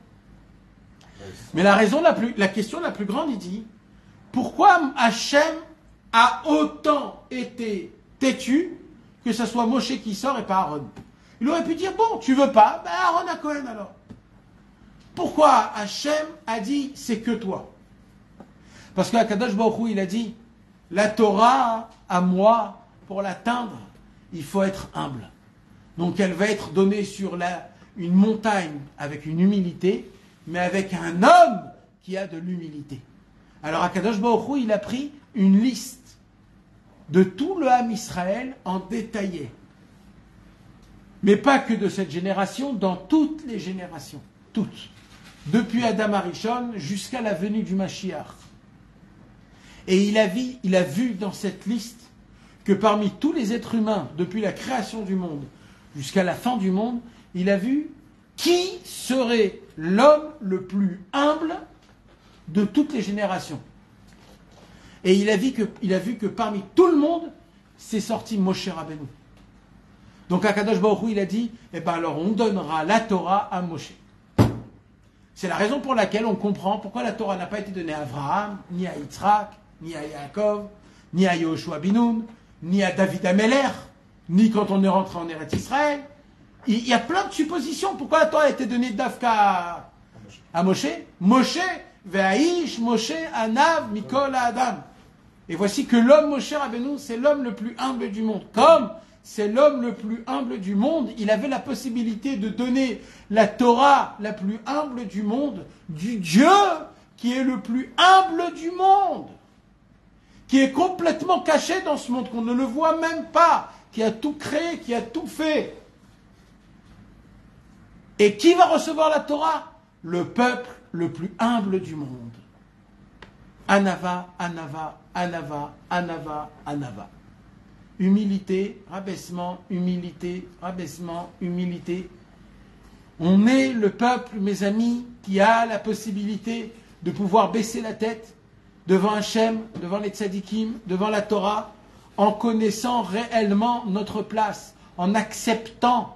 Mais la question la plus grande, il dit: pourquoi Hachem a autant été têtu que ce soit Moshe qui sort et pas Aaron? Il aurait pu dire: bon, tu veux pas, ben Aaron à Cohen alors. Pourquoi Hachem a dit: c'est que toi? Parce que Akadosh Baruch Hu, il a dit: la Torah, à moi, pour l'atteindre, il faut être humble. Donc elle va être donnée sur une montagne avec une humilité, mais avec un homme qui a de l'humilité. Alors Akadosh Baruch Hu, il a pris une liste de tout le Ham Israël en détaillé. Mais pas que de cette génération, dans toutes les générations. Toutes. Depuis Adam Arishon jusqu'à la venue du Mashiach. Et il a vu dans cette liste que parmi tous les êtres humains, depuis la création du monde jusqu'à la fin du monde, il a vu qui serait l'homme le plus humble de toutes les générations. Et il a vu que parmi tout le monde, c'est sorti Moshe Rabbeinu. Donc Akadosh Baruch Hu, il a dit: eh ben alors on donnera la Torah à Moshe. C'est la raison pour laquelle on comprend pourquoi la Torah n'a pas été donnée à Abraham, ni à Yitzhak, ni à Yaakov, ni à Yoshua Binoun, ni à David Ameler, ni quand on est rentré en Eretz Israël. Il y a plein de suppositions. Pourquoi la Torah a été donnée d'Afka à Moshe? Moshe, Ve'aish, Moshe, Anav, Mikol, Adam. Et voici que l'homme Moshe Rabbeinu, c'est l'homme le plus humble du monde. Comme c'est l'homme le plus humble du monde, il avait la possibilité de donner la Torah la plus humble du monde, du Dieu qui est le plus humble du monde, qui est complètement caché dans ce monde, qu'on ne le voit même pas, qui a tout créé, qui a tout fait. Et qui va recevoir la Torah? Le peuple le plus humble du monde. Anava, Anava, Anava, Anava, Anava. Humilité, rabaissement, humilité, rabaissement, humilité. On est le peuple, mes amis, qui a la possibilité de pouvoir baisser la tête devant Hachem, devant les tzadikim, devant la Torah, en connaissant réellement notre place, en acceptant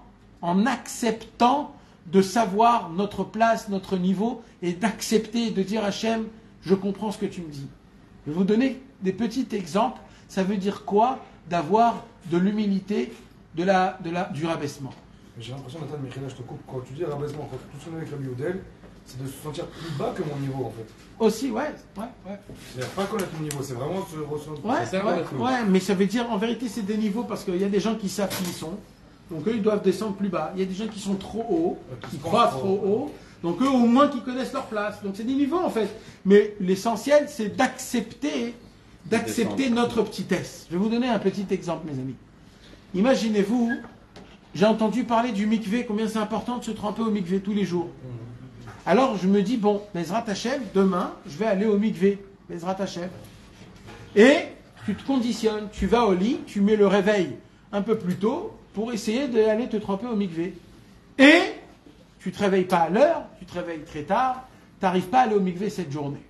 de savoir notre place, notre niveau, et d'accepter, de dire Hachem, je comprends ce que tu me dis. Je vais vous donner des petits exemples. Ça veut dire quoi d'avoir de l'humilité, du rabaissement? J'ai l'impression, Nathan, Michaela, je te coupe, quand tu dis rabaissement, quand tout ce avec Rabbi Youdel, c'est de se sentir plus bas que mon niveau en fait. Aussi, ouais. C'est-à-dire pas connaître mon niveau, c'est vraiment se ressentir. Ouais, mais ça veut dire, en vérité, c'est des niveaux parce qu'il y a des gens qui savent qui ils sont, donc eux, ils doivent descendre plus bas. Il y a des gens qui sont trop hauts, qui croient trop haut, donc eux, au moins, qui connaissent leur place. Donc c'est des niveaux en fait. Mais l'essentiel, c'est d'accepter notre petitesse. Je vais vous donner un petit exemple, mes amis. Imaginez-vous, j'ai entendu parler du mikvé, combien c'est important de se tremper au mikvé tous les jours. Alors je me dis, bon, Bezrat Hashem, demain, je vais aller au mikvé, Bezrat Hashem. Et tu te conditionnes, tu vas au lit, tu mets le réveil un peu plus tôt pour essayer d'aller te tremper au mikvé. Et tu ne te réveilles pas à l'heure, tu te réveilles très tard, tu n'arrives pas à aller au mikvé cette journée.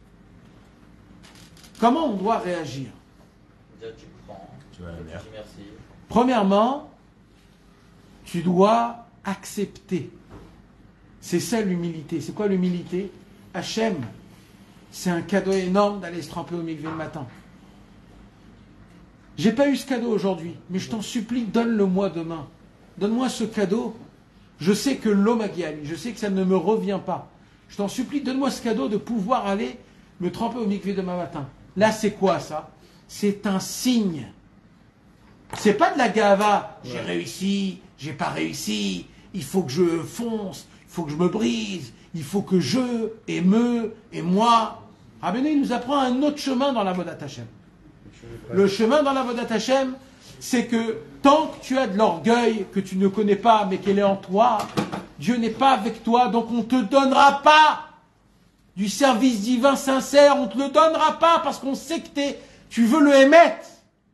Comment on doit réagir? Tu prends, tu dis merci. Premièrement, tu dois accepter. C'est ça l'humilité. C'est quoi l'humilité? Hachem, c'est un cadeau énorme d'aller se tremper au mikvé le matin. J'ai pas eu ce cadeau aujourd'hui, mais je t'en supplie, donne-le-moi demain. Donne-moi ce cadeau. Je sais que l'eau m'a guéri, je sais que ça ne me revient pas. Je t'en supplie, donne-moi ce cadeau de pouvoir aller me tremper au mikvé demain matin. Là, c'est quoi ça? C'est un signe. C'est pas de la gava. J'ai réussi, j'ai pas réussi. Il faut que je fonce, il faut que je me brise, il faut que je et me et moi. Rabbeinu, il nous apprend un autre chemin dans la Avodat Hashem. Le chemin dans la Avodat Hashem, c'est que tant que tu as de l'orgueil que tu ne connais pas, mais qu'elle est en toi, Dieu n'est pas avec toi, donc on ne te donnera pas du service divin sincère, on ne te le donnera pas parce qu'on sait que tu veux le émettre.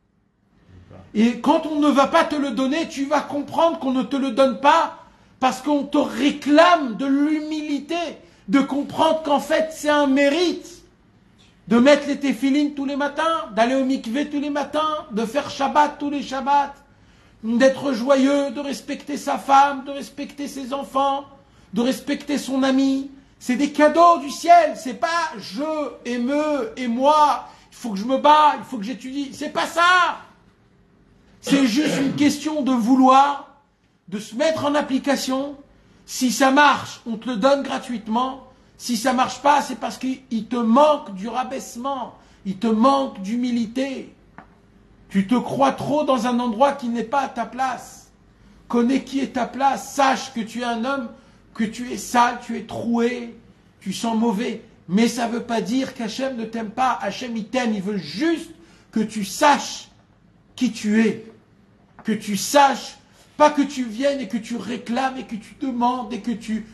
Et quand on ne va pas te le donner, tu vas comprendre qu'on ne te le donne pas parce qu'on te réclame de l'humilité, de comprendre qu'en fait c'est un mérite de mettre les téphilines tous les matins, d'aller au mikvé tous les matins, de faire Shabbat tous les Shabbats, d'être joyeux, de respecter sa femme, de respecter ses enfants, de respecter son ami. C'est des cadeaux du ciel, c'est pas je et me et moi, il faut que je me bats, il faut que j'étudie, c'est pas ça. C'est juste une question de vouloir, de se mettre en application. Si ça marche, on te le donne gratuitement. Si ça marche pas, c'est parce qu'il te manque du rabaissement, il te manque d'humilité. Tu te crois trop dans un endroit qui n'est pas à ta place. Connais qui est ta place, sache que tu es un homme, que tu es sale, tu es troué, tu sens mauvais. Mais ça ne veut pas dire qu'Hachem ne t'aime pas. Hachem, il t'aime, il veut juste que tu saches qui tu es. Que tu saches, pas que tu viennes et que tu réclames et que tu demandes et que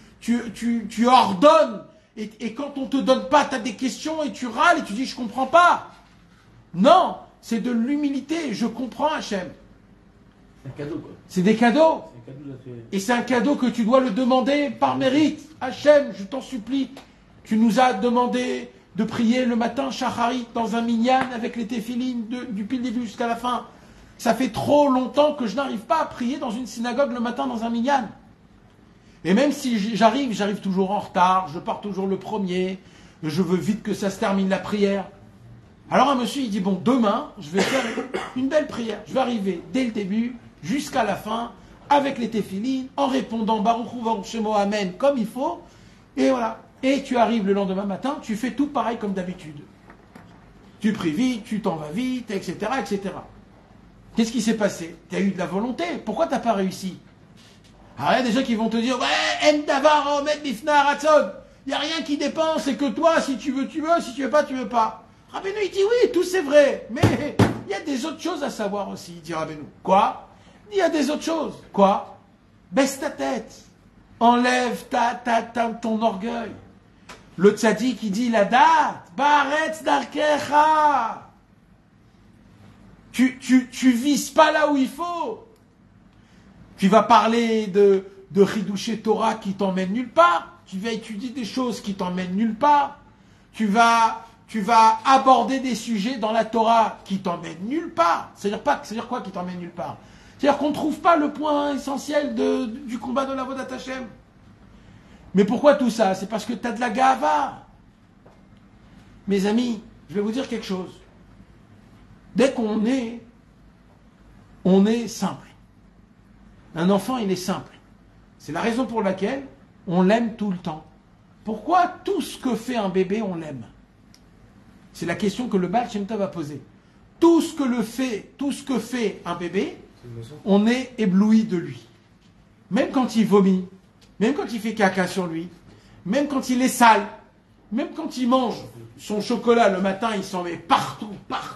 tu ordonnes. Et quand on ne te donne pas, tu as des questions et tu râles et tu dis je ne comprends pas. Non, c'est de l'humilité. Je comprends Hachem. C'est un cadeau quoi. C'est des cadeaux. C'est un cadeau Et c'est un cadeau que tu dois le demander par mérite. Hachem, je t'en supplie. Tu nous as demandé de prier le matin Shacharit dans un minyan avec les téphilines du début jusqu'à la fin. Ça fait trop longtemps que je n'arrive pas à prier dans une synagogue le matin dans un minyan. Et même si j'arrive toujours en retard, je pars toujours le premier, je veux vite que ça se termine la prière. Alors un monsieur, il dit, bon, demain, je vais faire une belle prière. Je vais arriver dès le début, jusqu'à la fin, avec les téphilines, en répondant Baruch Hu, Baruch Shemo, Amen, comme il faut. Et voilà. Et tu arrives le lendemain matin, tu fais tout pareil comme d'habitude. Tu pries vite, tu t'en vas vite, etc., etc. Qu'est-ce qui s'est passé? Tu as eu de la volonté. Pourquoi tu n'as pas réussi? Alors il y a des gens qui vont te dire, ouais, En Davar Omed Bifna Ratzon. Il n'y a rien qui dépend, c'est que toi, si tu veux, si tu veux pas, tu veux pas. Rabbeinu, il dit oui, tout c'est vrai, mais il y a des autres choses à savoir aussi, dit Rabbeinu. Quoi? Il y a des autres choses. Quoi? Baisse ta tête. Enlève ton orgueil. Le tzaddik, il dit la date. Ba'aretz darkecha. Tu vises pas là où il faut. Tu vas parler de Hidushé Torah qui t'emmène nulle part. Tu vas étudier des choses qui t'emmènent nulle part. Tu vas aborder des sujets dans la Torah qui t'emmènent nulle part. C'est-à-dire quoi qui t'emmène nulle part? C'est-à-dire qu'on ne trouve pas le point essentiel du combat de l'Avodat Hashem. Mais pourquoi tout ça? C'est parce que tu as de la gava. Mes amis, je vais vous dire quelque chose. Dès qu'on est, on est simple. Un enfant, il est simple. C'est la raison pour laquelle on l'aime tout le temps. Pourquoi tout ce que fait un bébé, on l'aime? C'est la question que le Baal Shem Tov a posée. Tout ce que fait un bébé, on est ébloui de lui. Même quand il vomit, même quand il fait caca sur lui, même quand il est sale, même quand il mange son chocolat le matin, il s'en met partout.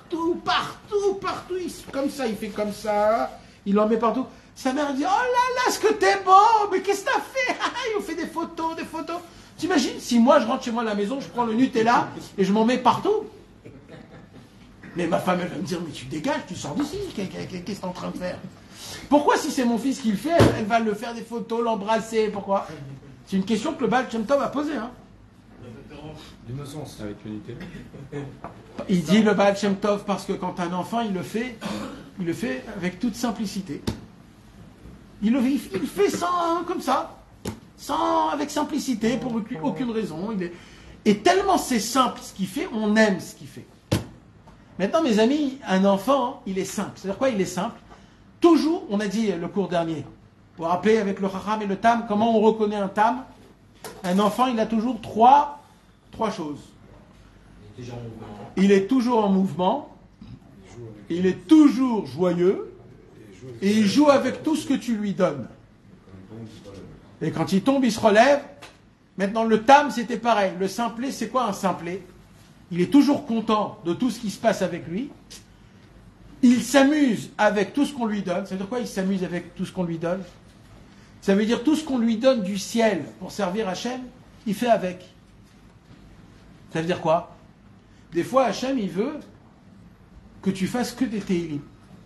Comme ça, il fait comme ça, il en met partout. Sa mère dit, oh là là, ce que t'es beau, mais qu'est-ce que t'as fait? Il nous fait des photos. T'imagines si moi je rentre chez moi à la maison, je prends le Nutella et je m'en mets partout? Mais ma femme, elle va me dire, mais tu dégages, tu sors d'ici, qu'est-ce que t'es en train de faire? Pourquoi si c'est mon fils qui le fait, elle va le faire des photos, l'embrasser? Pourquoi? C'est une question que le Baal Shem Tov a posée. Hein. L'innocence avec l'unité. Il dit le Baal Shem Tov parce que quand un enfant, il le fait avec toute simplicité. Il le fait sans, comme ça, avec simplicité, pour aucune raison. Et tellement c'est simple ce qu'il fait, on aime ce qu'il fait. Maintenant, mes amis, un enfant, il est simple. C'est-à-dire quoi, il est simple? Toujours, on a dit le cours dernier, vous vous rappelez avec le Chacham et le Tam, comment on reconnaît un Tam? Un enfant, il a toujours trois choses. Il est toujours en mouvement, il est toujours joyeux, et il joue avec tout ce que tu lui donnes. Et quand il tombe, il se relève. Maintenant, le Tam, c'était pareil. Le simplet, c'est quoi un simplet? Il est toujours content de tout ce qui se passe avec lui. Il s'amuse avec tout ce qu'on lui donne. Ça veut dire quoi, il s'amuse avec tout ce qu'on lui donne? Ça veut dire tout ce qu'on lui donne du ciel pour servir Hachem, il fait avec. Ça veut dire quoi? Des fois, Hachem, il veut que tu fasses que des Tehillim.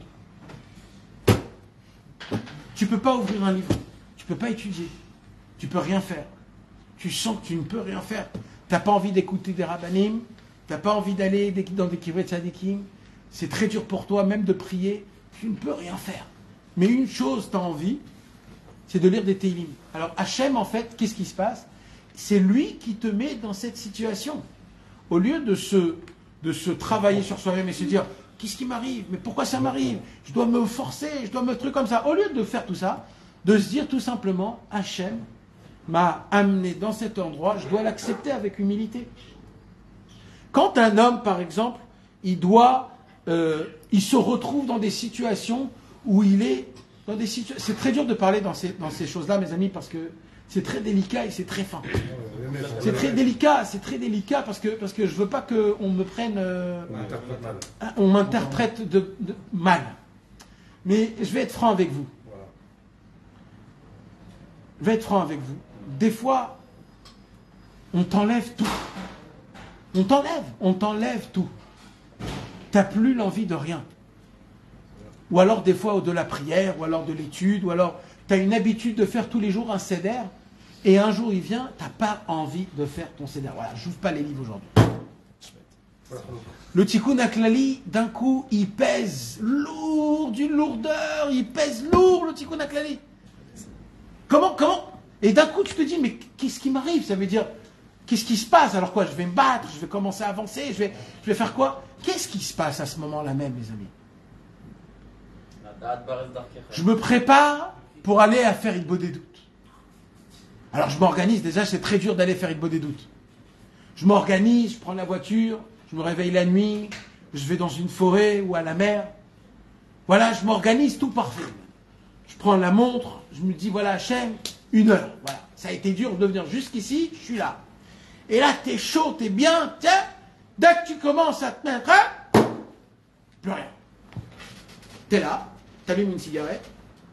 Tu ne peux pas ouvrir un livre. Tu ne peux pas étudier. Tu ne peux rien faire. Tu sens que tu ne peux rien faire. Tu n'as pas envie d'écouter des rabbanim. Tu n'as pas envie d'aller dans des kivrei tzadikim. C'est très dur pour toi même de prier. Tu ne peux rien faire. Mais une chose, tu as envie, c'est de lire des Tehillim. Alors Hachem, en fait, qu'est-ce qui se passe? C'est lui qui te met dans cette situation. Au lieu de se travailler sur soi-même et se dire, qu'est-ce qui m'arrive? Mais pourquoi ça m'arrive? Je dois me forcer, je dois me truc comme ça. Au lieu de faire tout ça, de se dire tout simplement, Hachem m'a amené dans cet endroit, je dois l'accepter avec humilité. Quand un homme, par exemple, il se retrouve dans des situations où il est dans des situations. C'est très dur de parler dans ces choses-là, mes amis, parce que c'est très délicat et c'est très fin. C'est très délicat parce que je veux pas qu'on me prenne. On m'interprète mal. Mais je vais être franc avec vous. Des fois, on t'enlève tout. On t'enlève tout. T'as plus l'envie de rien. Ou alors des fois de la prière, ou alors de l'étude, ou alors tu as une habitude de faire tous les jours un seder, et un jour il vient, tu n'as pas envie de faire ton seder. Voilà, j'ouvre pas les livres aujourd'hui. Le Tikkun HaKlali, d'un coup, il pèse lourd, d'une lourdeur, il pèse lourd le Tikkun HaKlali. Comment? Et d'un coup, tu te dis, mais qu'est-ce qui m'arrive? Ça veut dire, qu'est-ce qui se passe? Alors quoi, je vais me battre, je vais commencer à avancer, je vais faire quoi? Qu'est-ce qui se passe à ce moment-là même, les amis? Je me prépare pour aller à faire Hitbo des doutes. Alors je m'organise, déjà c'est très dur d'aller faire Hitbo des doutes. Je m'organise, je prends la voiture, je me réveille la nuit, je vais dans une forêt ou à la mer. Voilà, je m'organise tout parfait. Je prends la montre, je me dis voilà Hachem, 1 heure. Voilà, ça a été dur de venir jusqu'ici, je suis là. Et là t'es chaud, t'es bien, tiens, dès que tu commences à te mettre, plus rien. T'es là, t'allumes une cigarette,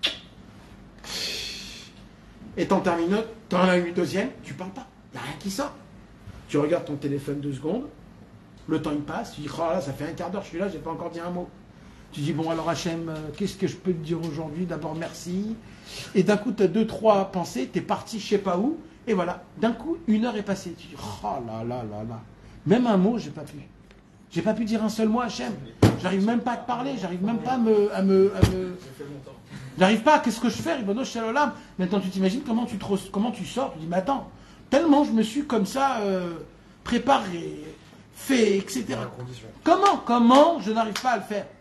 et t'en termines une, t'en as une deuxième, tu parles pas, y a rien qui sort. Tu regardes ton téléphone 2 secondes, le temps il passe, tu dis oh là, ça fait 1/4 d'heure, je suis là, j'ai pas encore dit un mot. Tu dis bon alors Hachem, qu'est-ce que je peux te dire aujourd'hui? D'abord merci. Et d'un coup tu as 2-3 pensées, t'es parti je sais pas où, et voilà, d'un coup 1 heure est passée. Tu dis oh là là là là, même un mot j'ai pas pu. J'ai pas pu dire un seul mot Hachem. J'arrive même pas à te parler, j'arrive même pas à me... J'arrive pas, qu'est-ce que je fais? Ribono Shalom. Maintenant tu t'imagines comment tu sors, tu dis mais attends, tellement je me suis comme ça préparé, fait, etc. Comment je n'arrive pas à le faire?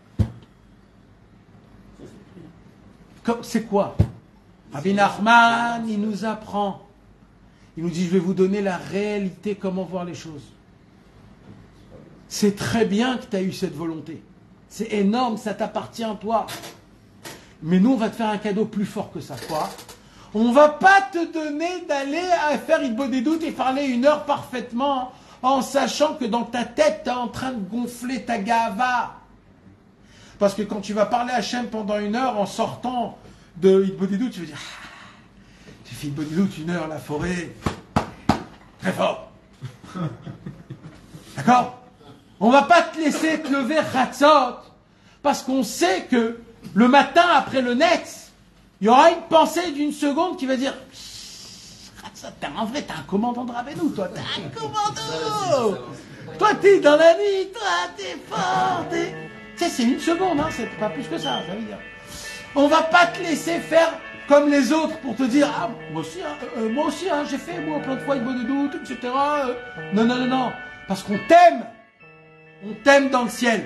C'est quoi? Rabbi Nachman, il nous apprend. Il nous dit, je vais vous donner la réalité, comment voir les choses. C'est très bien que tu as eu cette volonté. C'est énorme, ça t'appartient à toi. Mais nous, on va te faire un cadeau plus fort que ça. Quoi? On va pas te donner d'aller à faire Hitbo des doutes et parler 1 heure parfaitement en sachant que dans ta tête, tu es en train de gonfler ta gava. Parce que quand tu vas parler à Hachem pendant 1 heure en sortant de Hitbo des doutes, tu vas dire j'ai fait Hitbo des doutes 1 heure, la forêt. Très fort. D'accord? On va pas te laisser te lever Chatzot parce qu'on sait que le matin après le net, il y aura une pensée d'1 seconde qui va dire en vrai, t'es un commandant de Rabbeinu, toi, t'es un commandant. Toi, t'es dans la nuit, toi, t'es fort, Tu sais, c'est 1 seconde, hein, c'est pas plus que ça veut dire. On va pas te laisser faire comme les autres pour te dire ah, moi aussi, hein, j'ai fait, moi, plein de fois, une bonne doute, etc. Non, parce qu'on t'aime. On t'aime dans le ciel.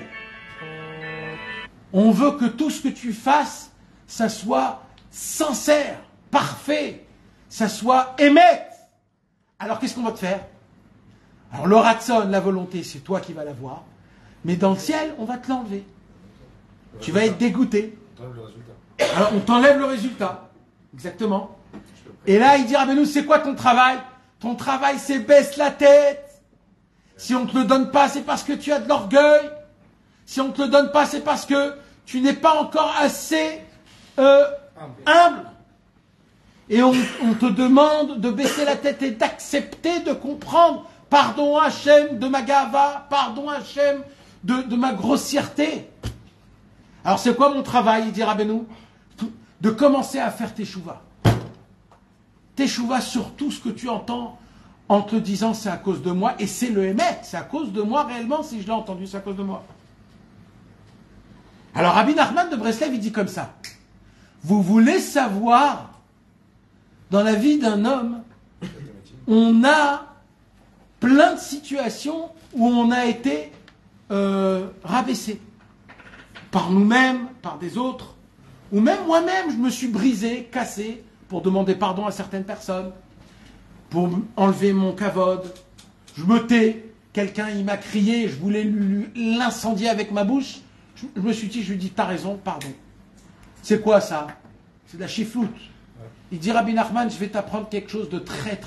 On veut que tout ce que tu fasses, ça soit sincère, parfait, ça soit émet. Alors qu'est-ce qu'on va te faire? Alors le ratson, la volonté, c'est toi qui vas l'avoir. Mais dans le ciel, on va te l'enlever. Tu vas être dégoûté. Alors on t'enlève le résultat. Exactement. Et là, il dira, mais nous, c'est quoi ton travail? Ton travail, c'est baisse la tête. Si on ne te le donne pas, c'est parce que tu as de l'orgueil. Si on ne te le donne pas, c'est parce que tu n'es pas encore assez humble. Et on te demande de baisser la tête et d'accepter, de comprendre. Pardon Hachem de ma gava, pardon Hachem de ma grossièreté. Alors c'est quoi mon travail, il dit Rabbeinu? De commencer à faire tes chouvas. Tes chouvas sur tout ce que tu entends en te disant c'est à cause de moi, et c'est le émet, c'est à cause de moi réellement, si je l'ai entendu, c'est à cause de moi. Alors Rabbi Nachman de Breslev, il dit comme ça. Vous voulez savoir, dans la vie d'un homme, on a plein de situations où on a été rabaissé. Par nous-mêmes, par des autres, ou même moi-même, je me suis brisé, cassé, pour demander pardon à certaines personnes, pour enlever mon kavod. Je me tais, quelqu'un il m'a crié, je voulais l'incendier avec ma bouche, je me suis dit, je lui dis, t'as raison, pardon. C'est quoi ça? C'est de la chifloute. Il dit, Rabbi Nachman, je vais t'apprendre quelque chose de très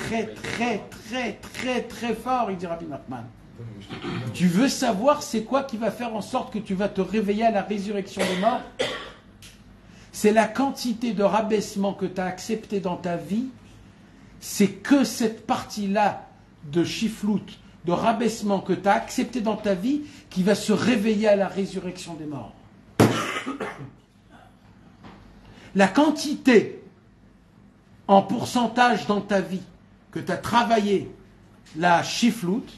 fort, il dit Rabbi Nachman. Tu veux savoir c'est quoi qui va faire en sorte que tu vas te réveiller à la résurrection des morts? C'est la quantité de rabaissement que tu as accepté dans ta vie. C'est que cette partie-là de chifloute, de rabaissement que tu as accepté dans ta vie qui va se réveiller à la résurrection des morts. La quantité en pourcentage dans ta vie que tu as travaillé la chifloute,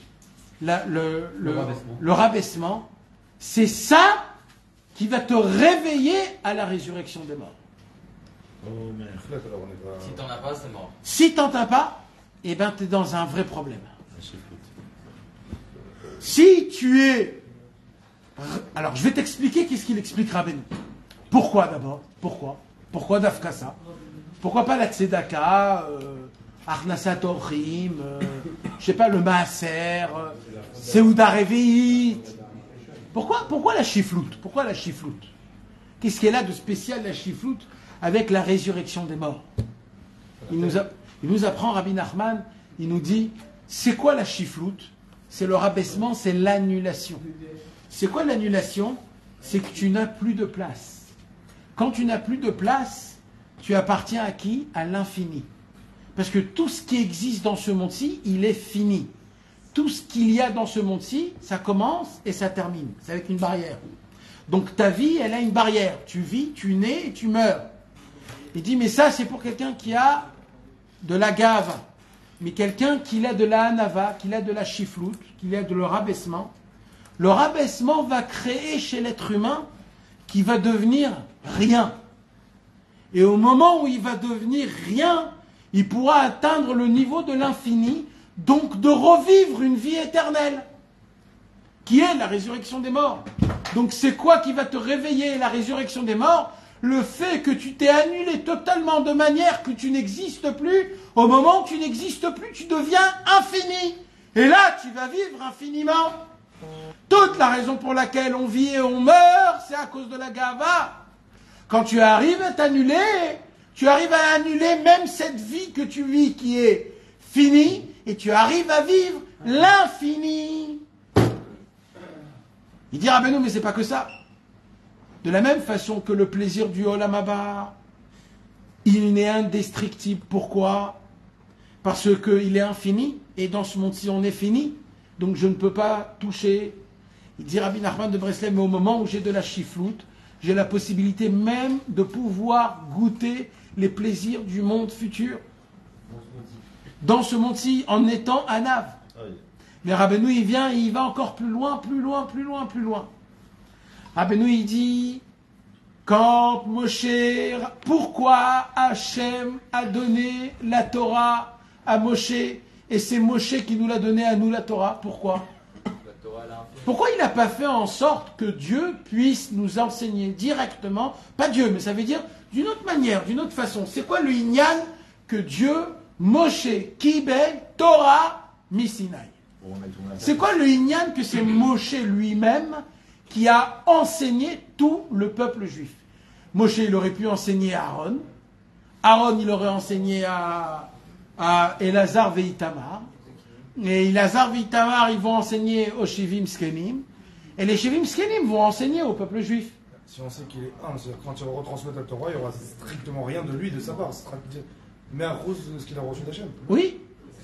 le rabaissement, c'est ça qui va te réveiller à la résurrection des morts. Oh merde. Alors, on est pas... Si t'en as pas, c'est mort. Si t'en as pas, eh ben t'es dans un vrai problème. Si tu es... Alors, je vais t'expliquer qu'est-ce qu'il explique Rabbeinu. Pourquoi d'abord? Pourquoi Dafka ça? Pourquoi pas la Tzedaka, Arnasat Orim, je sais pas, le Maaser, Seuda Revi'it? Pourquoi la chifloute? Pourquoi la chifloute? Qu'est-ce qu'elle a de spécial, la chifloute, avec la résurrection des morts? Il nous apprend, Rabbi Nachman, il nous dit, c'est quoi la chifloute? C'est le rabaissement, c'est l'annulation. C'est quoi l'annulation? C'est que tu n'as plus de place. Quand tu n'as plus de place, tu appartiens à qui? À l'infini. Parce que tout ce qui existe dans ce monde-ci, il est fini. Tout ce qu'il y a dans ce monde-ci, ça commence et ça termine. C'est avec une barrière. Donc ta vie, elle a une barrière. Tu vis, tu nais et tu meurs. Il dit, mais ça, c'est pour quelqu'un qui a de la gave. Mais quelqu'un qui a de la hanava, qui a de la chifloute, qui a de le rabaissement. Le rabaissement va créer chez l'être humain qui va devenir rien. Et au moment où il va devenir rien, il pourra atteindre le niveau de l'infini, donc de revivre une vie éternelle, qui est la résurrection des morts. Donc c'est quoi qui va te réveiller, la résurrection des morts? Le fait que tu t'es annulé totalement de manière que tu n'existes plus. Au moment où tu n'existes plus, tu deviens infini. Et là, tu vas vivre infiniment. Toute la raison pour laquelle on vit et on meurt, c'est à cause de la gava. Quand tu arrives à t'annuler, tu arrives à annuler même cette vie que tu vis qui est finie, et tu arrives à vivre l'infini. Il dit Rabbeinu, mais c'est pas que ça. De la même façon que le plaisir du Olam Haba, il n'est indestructible. Pourquoi? Parce qu'il est infini, et dans ce monde-ci on est fini, donc je ne peux pas toucher. Il dit Rabbi Nachman de Breslev, mais au moment où j'ai de la chifloute, j'ai la possibilité même de pouvoir goûter les plaisirs du monde futur. Dans ce monde-ci, en étant Anav. Mais Rabbeinu, il vient et il va encore plus loin. Rabbeinu, il dit, quand Moshe, pourquoi Hachem a donné la Torah à Moshe, et c'est Moshe qui nous l'a donné à nous la Torah? Pourquoi? Pourquoi il n'a pas fait en sorte que Dieu puisse nous enseigner directement, pas Dieu, mais ça veut dire d'une autre manière, d'une autre façon? C'est quoi le Inyan que Dieu, Moshe, Kibel, Torah, Misinaï? C'est quoi le Inyan que c'est Moshe lui-même qui a enseigné tout le peuple juif? Moshe, il aurait pu enseigner à Aaron. Aaron, il aurait enseigné à Elazar et Itamar. Et Elazar et Itamar, ils vont enseigner aux Shivim Skenim. Et les Shivim Skenim vont enseigner au peuple juif. Si on sait qu'il est un, c'est-à-dire quand il va retransmettre la Torah, il n'y aura strictement rien de lui, de sa part. Mais à cause de ce qu'il a reçu d'Hachem. Oui.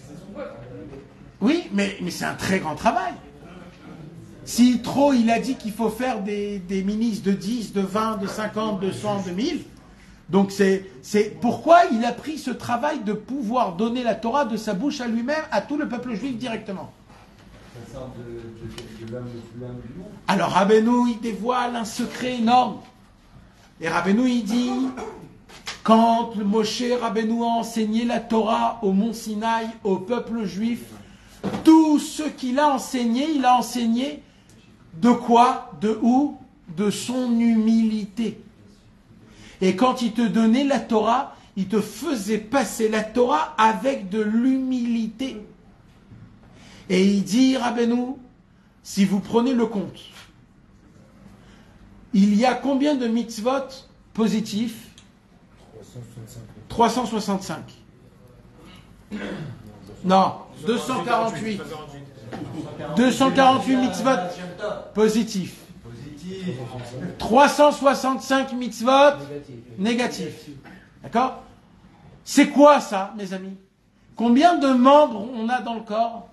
Oui, mais c'est un très grand travail. Si trop il a dit qu'il faut faire des ministres de 10, de 20, de 50, de 100, de 1000, donc c'est pourquoi il a pris ce travail de pouvoir donner la Torah de sa bouche à lui-même, à tout le peuple juif directement. Ça sort de l'âme du monde. Alors Rabbeinu, il dévoile un secret énorme. Et Rabbeinu, il dit, quand Moshe Rabbeinu a enseigné la Torah au mont Sinaï, au peuple juif, tout ce qu'il a enseigné, il a enseigné de quoi? De où? De son humilité. Et quand il te donnait la Torah, il te faisait passer la Torah avec de l'humilité. Et il dit, Rabbeinu, si vous prenez le compte, il y a combien de mitzvot positifs? 365. Non, 248. 248 mitzvot positifs. 365 mitzvot négatifs. D'accord? C'est quoi ça, mes amis? Combien de membres on a dans le corps?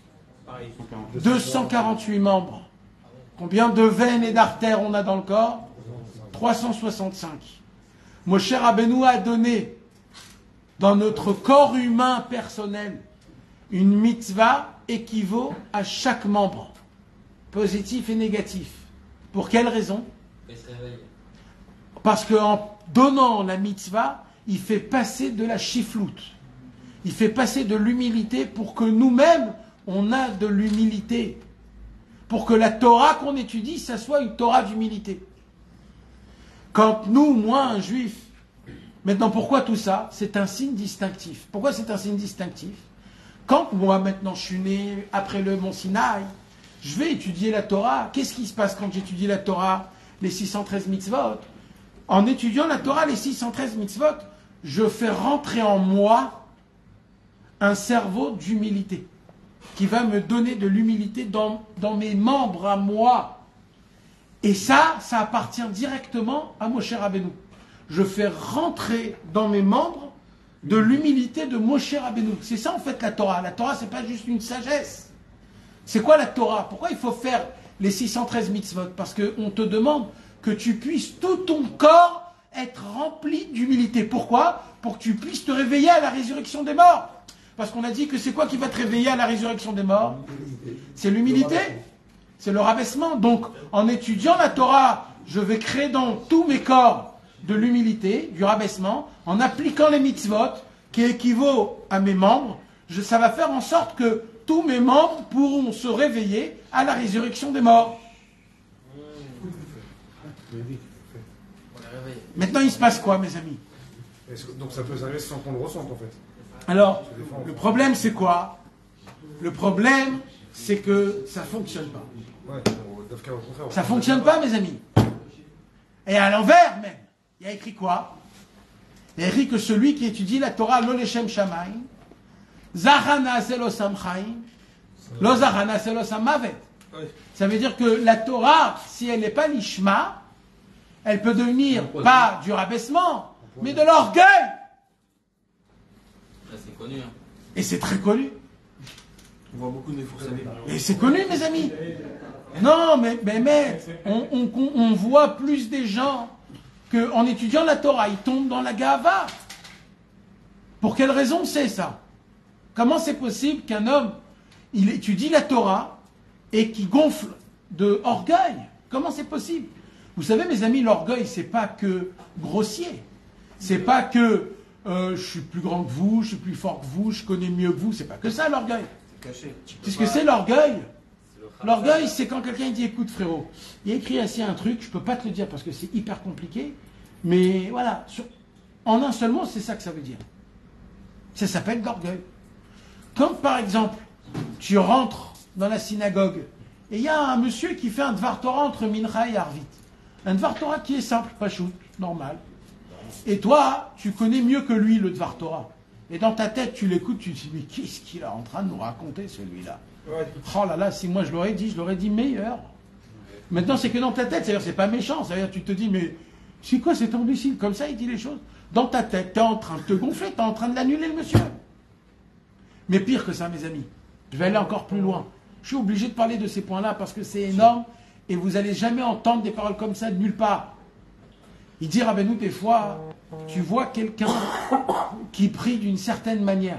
248 membres. Combien de veines et d'artères on a dans le corps? 365. Moshe Rabbeinu a donné dans notre corps humain personnel une mitzvah équivaut à chaque membre, positif et négatif. Pour quelle raison? Parce qu'en donnant la mitzvah, il fait passer de la chifloute. Il fait passer de l'humilité pour que nous-mêmes, on a de l'humilité. Pour que la Torah qu'on étudie, ça soit une Torah d'humilité. Quand nous, moi, un juif, maintenant pourquoi tout ça? C'est un signe distinctif. Pourquoi c'est un signe distinctif? Quand moi, maintenant, je suis né après le Mont Sinaï, je vais étudier la Torah. Qu'est-ce qui se passe quand j'étudie la Torah, les 613 mitzvot? En étudiant la Torah, les 613 mitzvot, je fais rentrer en moi un cerveau d'humilité qui va me donner de l'humilité dans mes membres à moi. Et ça appartient directement à Moshe Rabbeinu. Je fais rentrer dans mes membres de l'humilité de Moshe Rabbeinu. C'est ça en fait la Torah. La Torah, c'est pas juste une sagesse. C'est quoi la Torah? Pourquoi il faut faire les 613 mitzvot? Parce qu'on te demande que tu puisses tout ton corps être rempli d'humilité. Pourquoi? Pour que tu puisses te réveiller à la résurrection des morts. Parce qu'on a dit que c'est quoi qui va te réveiller à la résurrection des morts? C'est l'humilité. C'est le rabaissement. Donc, en étudiant la Torah, je vais créer dans tous mes corps de l'humilité, du rabaissement, en appliquant les mitzvot, qui équivaut à mes membres. Ça va faire en sorte que tous mes membres pourront se réveiller à la résurrection des morts. Maintenant, il se passe quoi, mes amis? Donc ça peut s'arriver sans qu'on le ressente, en fait. Alors, le problème, c'est quoi? Le problème, c'est que ça ne fonctionne pas. Ouais, ça ne fonctionne pas, mes amis. Et à l'envers, même. Il y a écrit quoi? Il y a écrit que celui qui étudie la Torah, lo leshem shamayim, zahana selo samchaim, lo zahana selo samavet. Ça veut dire que la Torah, si elle n'est pas l'ishma, elle peut devenir pas du rabaissement, mais de l'orgueil. C'est connu. Hein. Et c'est très connu. On voit beaucoup de Mefoursamim. Et c'est connu, mes amis. Non, mais on voit plus des gens qu'en étudiant la Torah, ils tombent dans la gava. Pour quelle raison c'est ça? Comment c'est possible qu'un homme, il étudie la Torah et qu'il gonfle de orgueil? Comment c'est possible? Vous savez, mes amis, l'orgueil, c'est pas que grossier. C'est pas que je suis plus grand que vous, je suis plus fort que vous, je connais mieux que vous. C'est pas que ça, l'orgueil. C'est ce que c'est l'orgueil. L'orgueil, c'est quand quelqu'un dit, écoute frérot, il a écrit ainsi un truc, je peux pas te le dire parce que c'est hyper compliqué, mais voilà, en un seul mot, c'est ça que ça veut dire. Ça s'appelle l'orgueil. Quand par exemple, tu rentres dans la synagogue et il y a un monsieur qui fait un Dvar Torah entre Mincha et Arvit. Un Dvar Torah qui est simple, pachout, normal. Et toi, tu connais mieux que lui le Dvar Torah. Et dans ta tête, tu l'écoutes, tu te dis, mais qu'est-ce qu'il est en train de nous raconter, celui-là? Oh là là, si moi je l'aurais dit meilleur. Maintenant, c'est que dans ta tête, c'est-à-dire, c'est pas méchant, c'est-à-dire, tu te dis, mais c'est quoi cet imbécile? Comme ça, il dit les choses. Dans ta tête, tu es en train de te gonfler, tu es en train de l'annuler, le monsieur. Mais pire que ça, mes amis, je vais aller encore plus loin. Je suis obligé de parler de ces points-là parce que c'est énorme et vous n'allez jamais entendre des paroles comme ça de nulle part. Il dit, Rabbeinu, des fois, tu vois quelqu'un qui prie d'une certaine manière.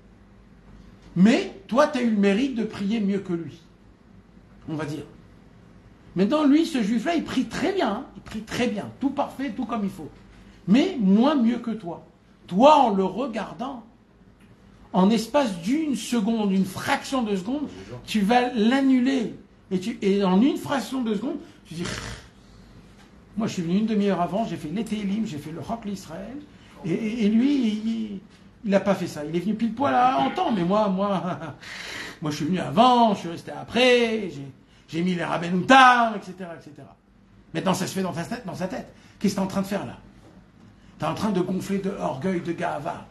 Mais toi, tu as eu le mérite de prier mieux que lui. On va dire. Maintenant, lui, ce juif-là, il prie très bien. Hein, il prie très bien. Tout parfait, tout comme il faut. Mais moins mieux que toi. Toi, en le regardant, en espace d'une seconde, une fraction de seconde, tu vas l'annuler. Et en une fraction de seconde, tu dis... Moi, je suis venu une demi-heure avant, j'ai fait les Télim, j'ai fait le Rock l'Israël. Et lui, il n'a pas fait ça. Il est venu pile poil en temps. Mais moi, je suis venu avant, je suis resté après, j'ai mis les Rabbeinu Tam, etc., etc. Maintenant, ça se fait dans sa tête. Qu'est-ce que tu es en train de faire là? Tu es en train de gonfler de orgueil, de gava.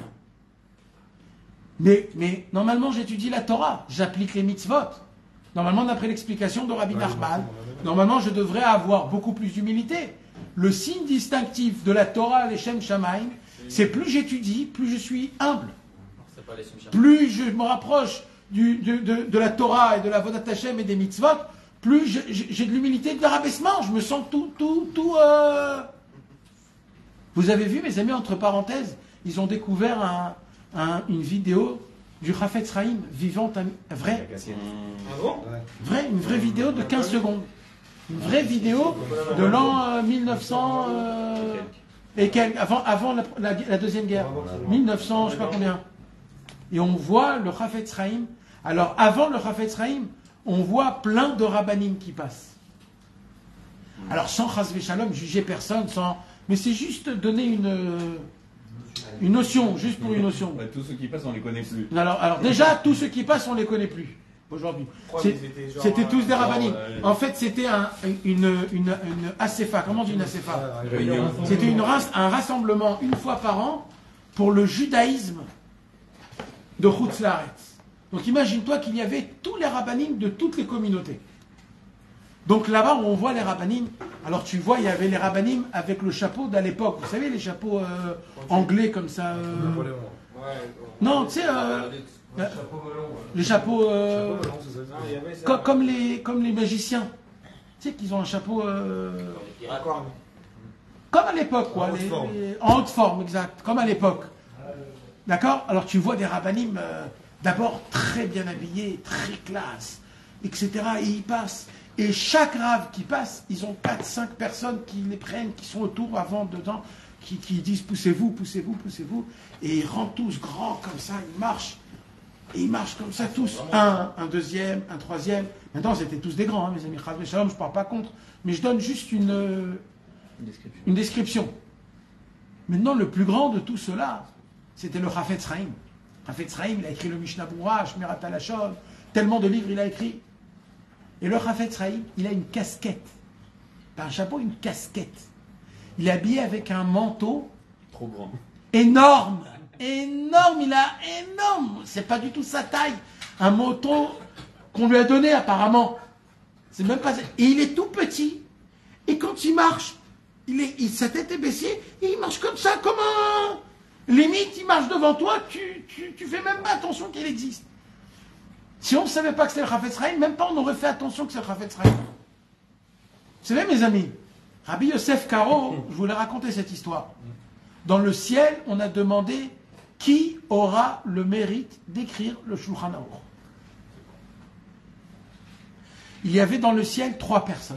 Mais normalement, j'étudie la Torah, j'applique les mitzvot. Normalement, d'après l'explication de Rabbi Nachman, normalement, je devrais avoir beaucoup plus d'humilité. Le signe distinctif de la Torah, les Shem Shamaim, c'est plus j'étudie, plus je suis humble. Plus je me rapproche de la Torah et de la Vodat Hashem et des mitzvot, plus j'ai de l'humilité et de rabaissement. Je me sens tout. Vous avez vu, mes amis, entre parenthèses, ils ont découvert une vidéo du Chafetz Chaim, vivante, vraie. Ah bon? Une vraie vidéo de 15 secondes. Une vraie vidéo de l'an 1900. Et avant la Deuxième Guerre, 1900, je sais pas combien. Et on voit le Chafetz Chaim. Alors, avant le Chafetz Chaim, on voit plein de rabbanim qui passent. Alors, sans Chas Shalom, juger personne, mais c'est juste donner une notion, juste pour une notion. Ouais, tous ceux qui passent, on les connaît plus. Alors déjà, tous ceux qui passent, on les connaît plus aujourd'hui. C'était tous des rabbanim. En fait, c'était une ASEFA. Comment on dit une ASEFA? C'était un rassemblement une fois par an pour le judaïsme de Chutz Laaretz. Donc imagine-toi qu'il y avait tous les rabbanim de toutes les communautés. Donc là-bas, on voit les rabbanim. Alors tu vois, il y avait les rabbanim avec le chapeau d'à l'époque. Vous savez, les chapeaux anglais comme ça. Non, tu sais, les chapeaux comme les magiciens. Tu sais qu'ils ont un chapeau comme à l'époque, quoi. En haute forme, exact. Comme à l'époque. D'accord? Alors tu vois des rabbanim d'abord très bien habillés, très classe, etc. Et ils passent. Et chaque rave qui passe, ils ont 4-5 personnes qui les prennent, qui sont autour, avant, dedans, qui disent poussez-vous, poussez-vous, poussez-vous. Et ils rentrent tous grands comme ça, ils marchent. Et ils marchent comme ça tous. Un deuxième, un troisième. Maintenant, c'était tous des grands, hein, mes amis. Chas Shalom, je ne parle pas contre. Mais je donne juste une description. Maintenant, le plus grand de tout cela, c'était le Chafetz Chaim. Chafetz Chaim, il a écrit le Mishnah Berurah, Shmirat HaLashon, tellement de livres il a écrit. Et le Chafetz Chaim, il a une casquette. Pas un chapeau, une casquette. Il est habillé avec un manteau. Trop grand. Énorme. Énorme, énorme. C'est pas du tout sa taille. Un manteau qu'on lui a donné apparemment. C'est même pas. Et il est tout petit. Et quand il marche, sa tête est baissée, et il marche comme ça, comme un. Limite, il marche devant toi, tu fais même pas attention qu'il existe. Si on ne savait pas que c'était le Chafetz Chaim, même pas on aurait fait attention que c'est le Chafetz Chaim. Vous savez, mes amis, Rabbi Yosef Karo, je voulais raconter cette histoire. Dans le ciel, on a demandé qui aura le mérite d'écrire le Shulchan Aruch. Il y avait dans le ciel 3 personnes.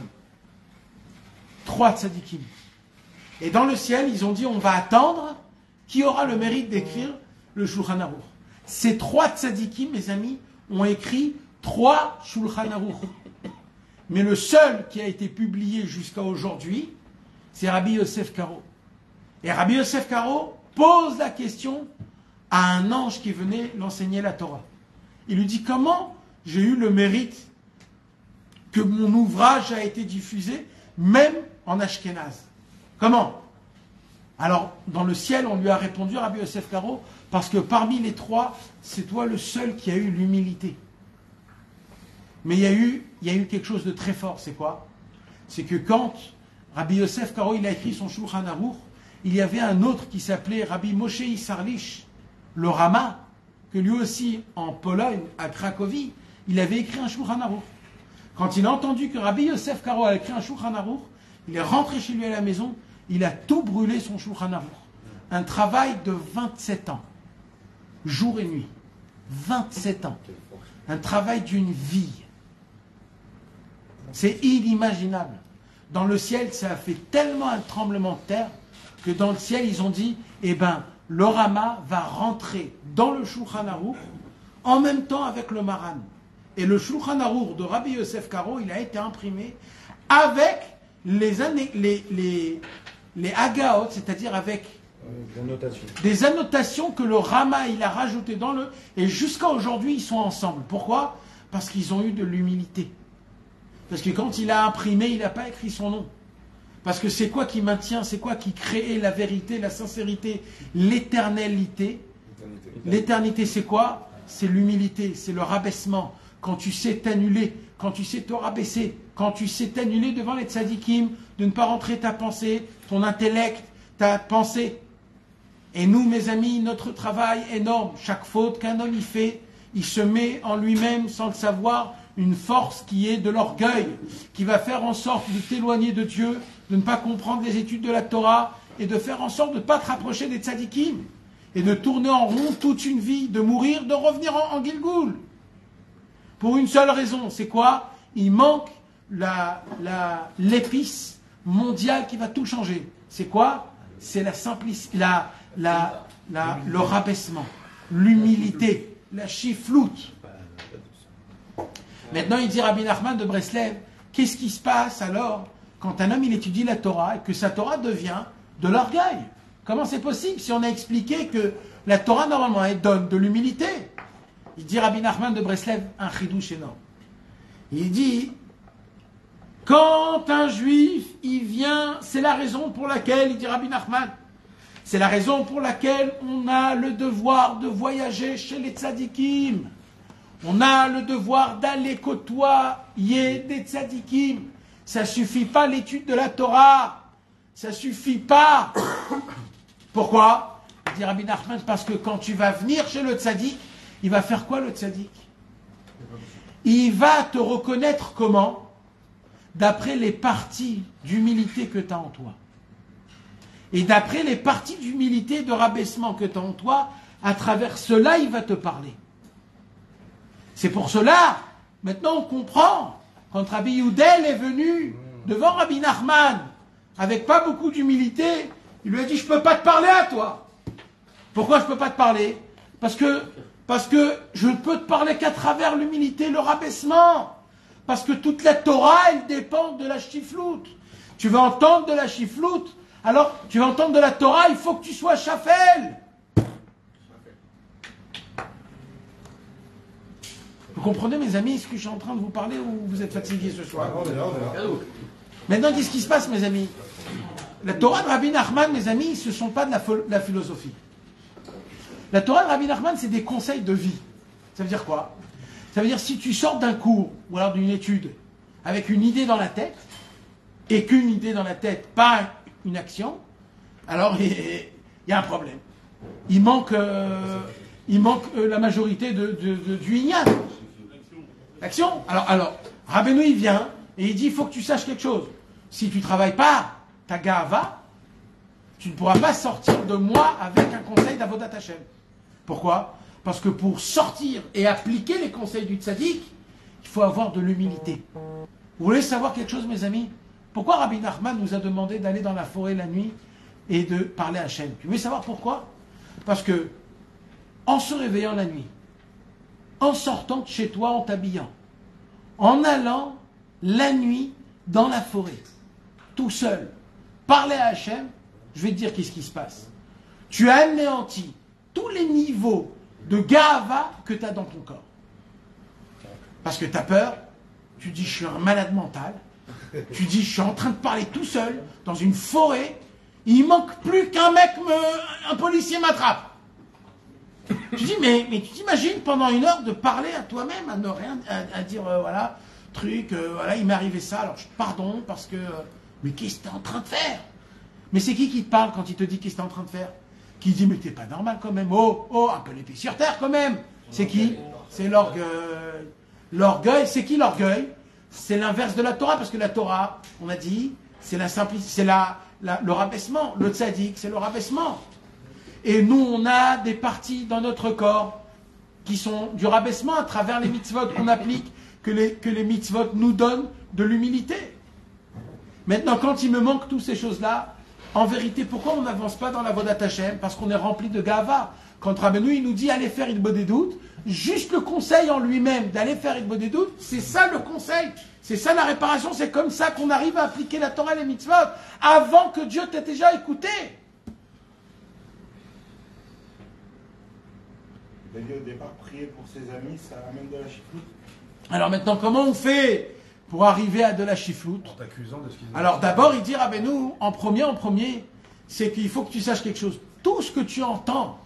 3 tzadikim. Et dans le ciel, ils ont dit on va attendre qui aura le mérite d'écrire le Shulchan Aruch. Ces 3 tzadikim, mes amis, ont écrit 3 Shulchan Aruch. Mais le seul qui a été publié jusqu'à aujourd'hui, c'est Rabbi Yosef Karo. Et Rabbi Yosef Karo pose la question à un ange qui venait l'enseigner la Torah. Il lui dit comment j'ai eu le mérite que mon ouvrage a été diffusé même en Ashkenaz. Comment? Alors, dans le ciel, on lui a répondu, Rabbi Yosef Karo, parce que parmi les 3, c'est toi le seul qui a eu l'humilité. Mais il y a eu quelque chose de très fort, c'est quoi? C'est que quand Rabbi Yosef Karo il a écrit son Shulchan Aruch, il y avait un autre qui s'appelait Rabbi Moshe Isarlich, le Rama, que lui aussi, en Pologne, à Cracovie, il avait écrit un Shulchan Aruch. Quand il a entendu que Rabbi Yosef Karo a écrit un Shulchan Aruch, il est rentré chez lui à la maison, il a tout brûlé son Shulchan Aruch. Un travail de 27 ans, jour et nuit. 27 ans. Un travail d'une vie. C'est inimaginable. Dans le ciel, ça a fait tellement un tremblement de terre que dans le ciel, ils ont dit, eh ben, le Rama va rentrer dans le Shulchan Aruch en même temps avec le Maran. Et le Shulchan Aruch de Rabbi Yosef Karo, il a été imprimé avec les Hagaot, c'est-à-dire avec des annotations que le Rama il a rajoutées dans le... Et jusqu'à aujourd'hui, ils sont ensemble. Pourquoi? Parce qu'ils ont eu de l'humilité. Parce que quand il a imprimé, il n'a pas écrit son nom. Parce que c'est quoi qui maintient, c'est quoi qui crée la vérité, la sincérité, l'éternalité? L'éternité, c'est quoi? C'est l'humilité, c'est le rabaissement. Quand tu sais t'annuler, quand tu sais te rabaisser, quand tu sais t'annuler devant les tzadikim, de ne pas rentrer ta pensée, ton intellect, ta pensée. Et nous, mes amis, notre travail énorme, chaque faute qu'un homme y fait, il se met en lui-même, sans le savoir, une force qui est de l'orgueil, qui va faire en sorte de t'éloigner de Dieu, de ne pas comprendre les études de la Torah, et de faire en sorte de ne pas te rapprocher des tzadikim, et de tourner en rond toute une vie, de mourir, de revenir en Gilgoul. Pour une seule raison, c'est quoi? Il manque l'épice mondiale qui va tout changer. C'est quoi? c'est la simplicité, le rabaissement, l'humilité, la chifloute. Maintenant, il dit Rabbi Nachman de Breslev, qu'est-ce qui se passe alors quand un homme il étudie la Torah et que sa Torah devient de l'orgueil? Comment c'est possible si on a expliqué que la Torah normalement elle donne de l'humilité? Il dit Rabbi Nachman de Breslev un chidouche énorme. Il dit quand un juif il vient, c'est la raison pour laquelle, il dit Rabbi Nachman, c'est la raison pour laquelle on a le devoir de voyager chez les tzadikim. On a le devoir d'aller côtoyer des tzadikim. Ça suffit pas l'étude de la Torah. Ça suffit pas. Pourquoi? Dit Rabbi Nachman, parce que quand tu vas venir chez le tzadik, il va faire quoi le tzadik? Il va te reconnaître comment? D'après les parties d'humilité que tu as en toi. Et d'après les parties d'humilité, de rabaissement que tu as en toi, à travers cela, il va te parler. C'est pour cela, maintenant on comprend, quand Rabbi Yehoudel est venu devant Rabbi Nachman, avec pas beaucoup d'humilité, il lui a dit, je ne peux pas te parler à toi. Pourquoi je ne peux pas te parler? Parce que je ne peux te parler qu'à travers l'humilité, le rabaissement. Parce que toute la Torah, elle dépend de la chifloute. Tu veux entendre de la chifloute, alors tu veux entendre de la Torah, il faut que tu sois chafel. Vous comprenez, mes amis, ce que je suis en train de vous parler ou vous êtes fatigués ce soir? Maintenant, qu'est-ce qui se passe, mes amis? La Torah de Rabbi Nachman, mes amis, ce ne sont pas de la philosophie. La Torah de Rabbi Nachman, c'est des conseils de vie. Ça veut dire quoi? Ça veut dire si tu sors d'un cours ou alors d'une étude avec une idée dans la tête, et qu'une idée dans la tête, pas une action, alors il y a un problème. Il manque la majorité du Inyan. L'action. Alors, Rabbeinu, il vient et il dit, il faut que tu saches quelque chose. Si tu ne travailles pas ta gava, tu ne pourras pas sortir de moi avec un conseil d'Avodat Hashem. Pourquoi? Parce que pour sortir et appliquer les conseils du tzaddik, il faut avoir de l'humilité. Vous voulez savoir quelque chose, mes amis? Pourquoi Rabbi Nachman nous a demandé d'aller dans la forêt la nuit et de parler à Hashem? Tu veux savoir pourquoi? Parce que, en se réveillant la nuit, en sortant de chez toi, en t'habillant, en allant la nuit dans la forêt, tout seul, parler à Hachem, je vais te dire qu'est-ce qui se passe. Tu as anéanti tous les niveaux de gava que tu as dans ton corps. Parce que tu as peur, tu dis je suis un malade mental, tu dis je suis en train de parler tout seul, dans une forêt, il manque plus qu'un un policier m'attrape. Tu dis, mais tu t'imagines pendant une heure de parler à toi-même, à ne rien, à dire, voilà, truc, voilà, il m'est arrivé ça, alors pardon, parce que, mais qu'est-ce que tu es en train de faire? Mais c'est qui te parle quand il te dit qu'est-ce que tu es en train de faire? Qui dit, mais t'es pas normal quand même, oh, un peu les pieds sur terre quand même. C'est qui? C'est l'orgueil. L'orgueil, c'est qui l'orgueil? C'est l'inverse de la Torah, parce que la Torah, on a dit, c'est la simplicité, c'est le rabaissement. Le tzaddik, c'est le rabaissement. Et nous, on a des parties dans notre corps qui sont du rabaissement à travers les mitzvot qu'on applique, que les mitzvot nous donnent de l'humilité. Maintenant, quand il me manque toutes ces choses-là, en vérité, pourquoi on n'avance pas dans la Vodat Hashem? Parce qu'on est rempli de gava. Quand Rabbeinu, il nous dit allez faire une bonne doute, juste le conseil en lui-même d'aller faire une bonne doute, c'est ça le conseil. C'est ça la réparation. C'est comme ça qu'on arrive à appliquer la Torah et les mitzvot avant que Dieu t'ait déjà écouté. Il a dit au départ, prier pour ses amis, ça amène de la chifloute. Alors maintenant, comment on fait pour arriver à de la chifloute? En t'accusant de ce qu'ils ont. Alors d'abord, il dit Rabbeinu, en premier, c'est qu'il faut que tu saches quelque chose. Tout ce que tu entends,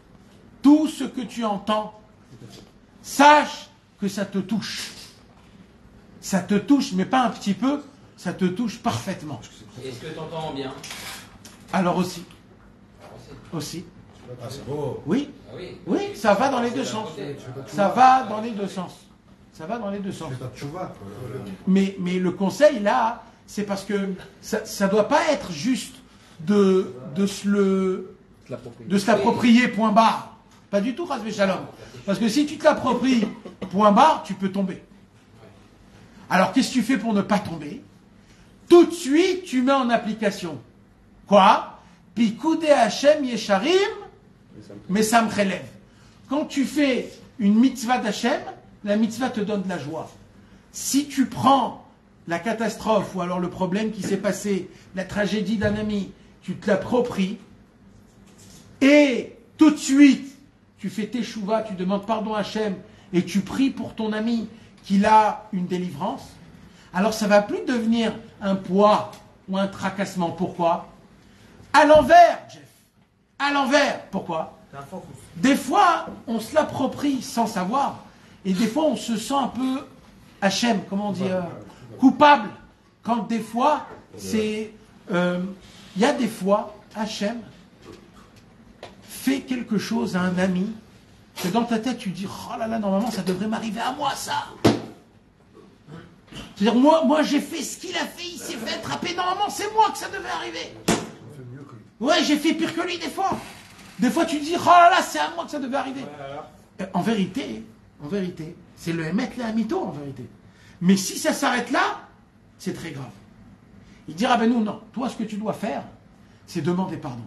sache que ça te touche. Ça te touche, mais pas un petit peu, ça te touche parfaitement. Est-ce que tu entends bien? Alors aussi. Ah, c'est beau. Oui. Ah oui. Oui, ça va dans les deux sens. Ça va dans les deux sens. Mais le conseil là, c'est parce que ça doit pas être juste de se l'approprier, point barre. Pas du tout, Chas Shalom. Parce que si tu te l'appropries, point barre, tu peux tomber. Alors qu'est-ce que tu fais pour ne pas tomber? Tout de suite, tu mets en application. Quoi? Pikoudé Hachem Yesharim, mais ça me relève. Quand tu fais une mitzvah d'Hachem, la mitzvah te donne de la joie. Si tu prends la catastrophe ou alors le problème qui s'est passé, la tragédie d'un ami, tu te l'appropries et tout de suite tu fais tes chouvas, tu demandes pardon à Hachem et tu pries pour ton ami qu'il a une délivrance, alors ça ne va plus devenir un poids ou un tracassement. Pourquoi? À l'envers, Jeff. À l'envers. Pourquoi? Des fois, on se l'approprie sans savoir. Et des fois, on se sent un peu Hachem, comment on dit, coupable. Quand des fois, c'est... Il y a des fois, Hachem fait quelque chose à un ami, que dans ta tête, tu dis, oh là là, normalement, ça devrait m'arriver à moi, ça. C'est-à-dire, moi j'ai fait ce qu'il a fait, il s'est fait attraper, normalement, c'est moi que ça devait arriver. Ouais, j'ai fait pire que lui, des fois. Des fois, tu te dis, oh là là, c'est à moi que ça devait arriver. En vérité, c'est le Emet le Hamito, en vérité. Mais si ça s'arrête là, c'est très grave. Il dira, ben non, toi, ce que tu dois faire, c'est demander pardon.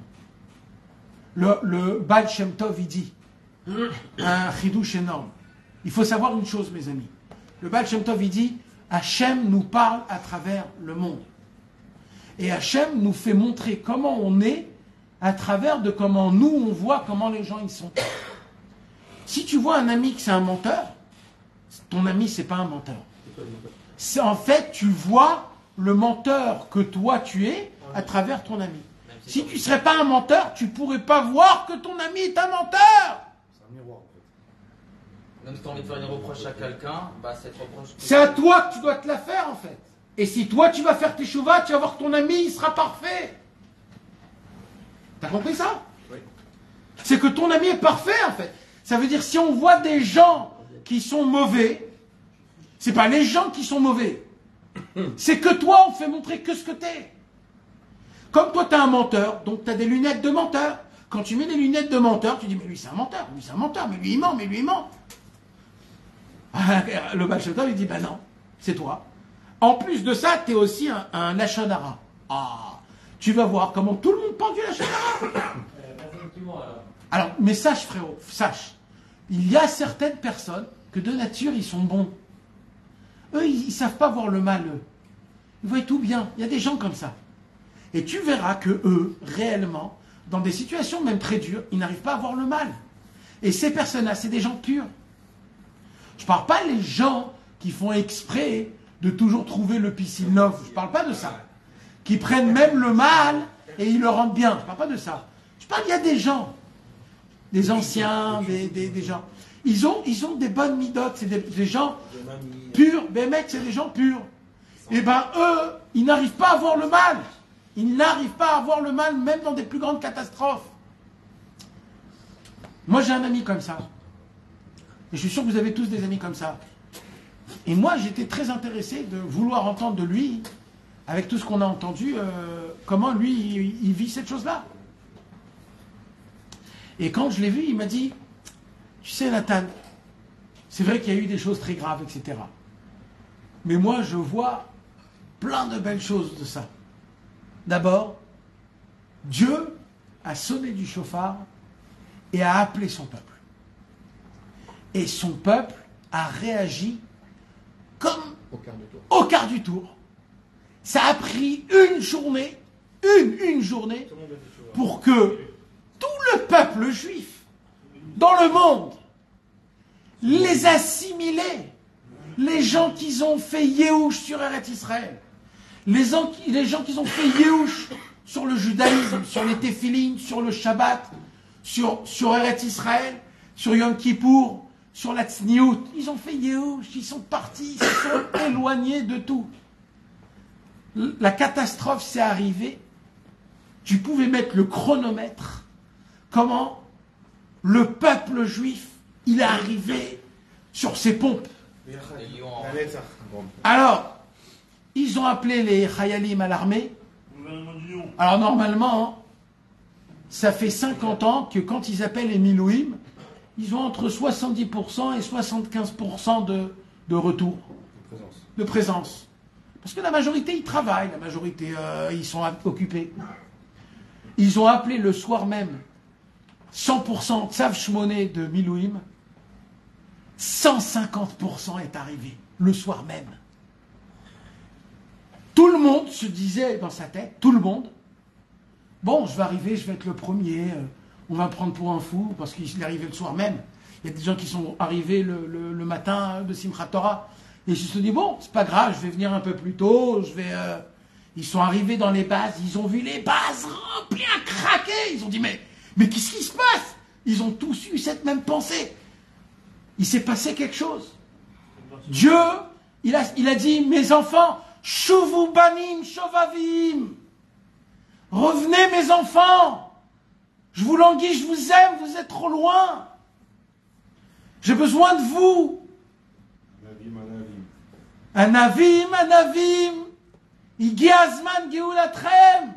Le Baal Shem Tov, il dit, un chidouche énorme. Il faut savoir une chose, mes amis. Le Baal Shem Tov, il dit, Hachem nous parle à travers le monde. Et Hachem nous fait montrer comment on est à travers de comment nous, on voit comment les gens ils sont. Si tu vois un ami que c'est un menteur, ton ami, c'est pas un menteur. C'est en fait, tu vois le menteur que toi tu es à travers ton ami. Si tu ne serais pas un menteur, tu ne pourrais pas voir que ton ami est un menteur. C'est un miroir, en fait. Même si tu as envie de faire une reproche à quelqu'un, bah cette reproche... C'est à toi que tu dois te la faire, en fait. Et si toi, tu vas faire tes chouvas, tu vas voir que ton ami, il sera parfait. T'as compris ça? Oui. C'est que ton ami est parfait, en fait. Ça veut dire, si on voit des gens qui sont mauvais, c'est pas les gens qui sont mauvais. C'est que toi, on fait montrer que ce que t'es. Comme toi, tu es un menteur, donc tu as des lunettes de menteur. Quand tu mets des lunettes de menteur, tu dis, mais lui, c'est un menteur, lui, c'est un menteur, mais lui, il ment, mais lui, il ment. Le Baal Shem Tov, il dit, ben non, c'est toi. En plus de ça, tu es aussi un lachon hara. Ah, tu vas voir comment tout le monde parle du lachon hara. Alors, mais sache, frérot, sache, il y a certaines personnes que de nature, ils sont bons. Eux, ils ne savent pas voir le mal, eux. Ils voient tout bien. Il y a des gens comme ça. Et tu verras que eux, réellement, dans des situations même très dures, ils n'arrivent pas à voir le mal. Et ces personnes-là, c'est des gens purs. Je ne parle pas les gens qui font exprès de toujours trouver le piscine neuf. Je ne parle pas de ça. Qui prennent même le mal et ils le rendent bien. Je ne parle pas de ça. Je parle, il y a des gens, des anciens, des gens. Ils ont des bonnes midotes, c'est des gens purs. Mais mec, c'est des gens purs. Et ben eux, ils n'arrivent pas à voir le mal. Ils n'arrivent pas à voir le mal, même dans des plus grandes catastrophes. Moi, j'ai un ami comme ça. Et je suis sûr que vous avez tous des amis comme ça. Et moi, j'étais très intéressé de vouloir entendre de lui, avec tout ce qu'on a entendu, comment lui, il vit cette chose-là. Et quand je l'ai vu, il m'a dit, tu sais, Nathan, c'est vrai qu'il y a eu des choses très graves, etc. Mais moi, je vois plein de belles choses de ça. D'abord, Dieu a sonné du chauffard et a appelé son peuple. Et son peuple a réagi comme au quart du tour. Ça a pris une journée, une journée, pour que tout le peuple juif dans le monde les assimilés, les gens qui ont fait Yehush sur Eretz Israël, les gens qui ont fait Yehush sur le judaïsme, sur les téphilines, sur le Shabbat, sur Eretz Israël, sur Yom Kippour, sur la Tzniout, ils ont fait Yehush, ils sont partis, ils se sont éloignés de tout. La catastrophe s'est arrivée, tu pouvais mettre le chronomètre, comment le peuple juif, il est arrivé sur ses pompes. Alors, ils ont appelé les Chayalim à l'armée. Alors normalement, ça fait 50 ans que quand ils appellent les Milouim, ils ont entre 70% et 75% de retour, de présence. Parce que la majorité, ils travaillent, la majorité, ils sont occupés. Ils ont appelé le soir même 100% Tsav Shmoné de Milouim. 150% est arrivé le soir même. Tout le monde se disait dans sa tête, tout le monde, bon, je vais arriver, je vais être le premier, on va me prendre pour un fou, parce qu'il est arrivé le soir même. Il y a des gens qui sont arrivés le matin de Simchat Torah, et ils se sont dit, bon, c'est pas grave, je vais venir un peu plus tôt, Ils sont arrivés dans les bases, ils ont vu les bases remplies à craquer, ils ont dit, mais qu'est-ce qui se passe? Ils ont tous eu cette même pensée. Il s'est passé quelque chose. Dieu, il a dit, mes enfants, Shuvu banim shovavim. Revenez mes enfants. Je vous languis, je vous aime, vous êtes trop loin. J'ai besoin de vous. Anavim, anavim. Igi azman geulatrem.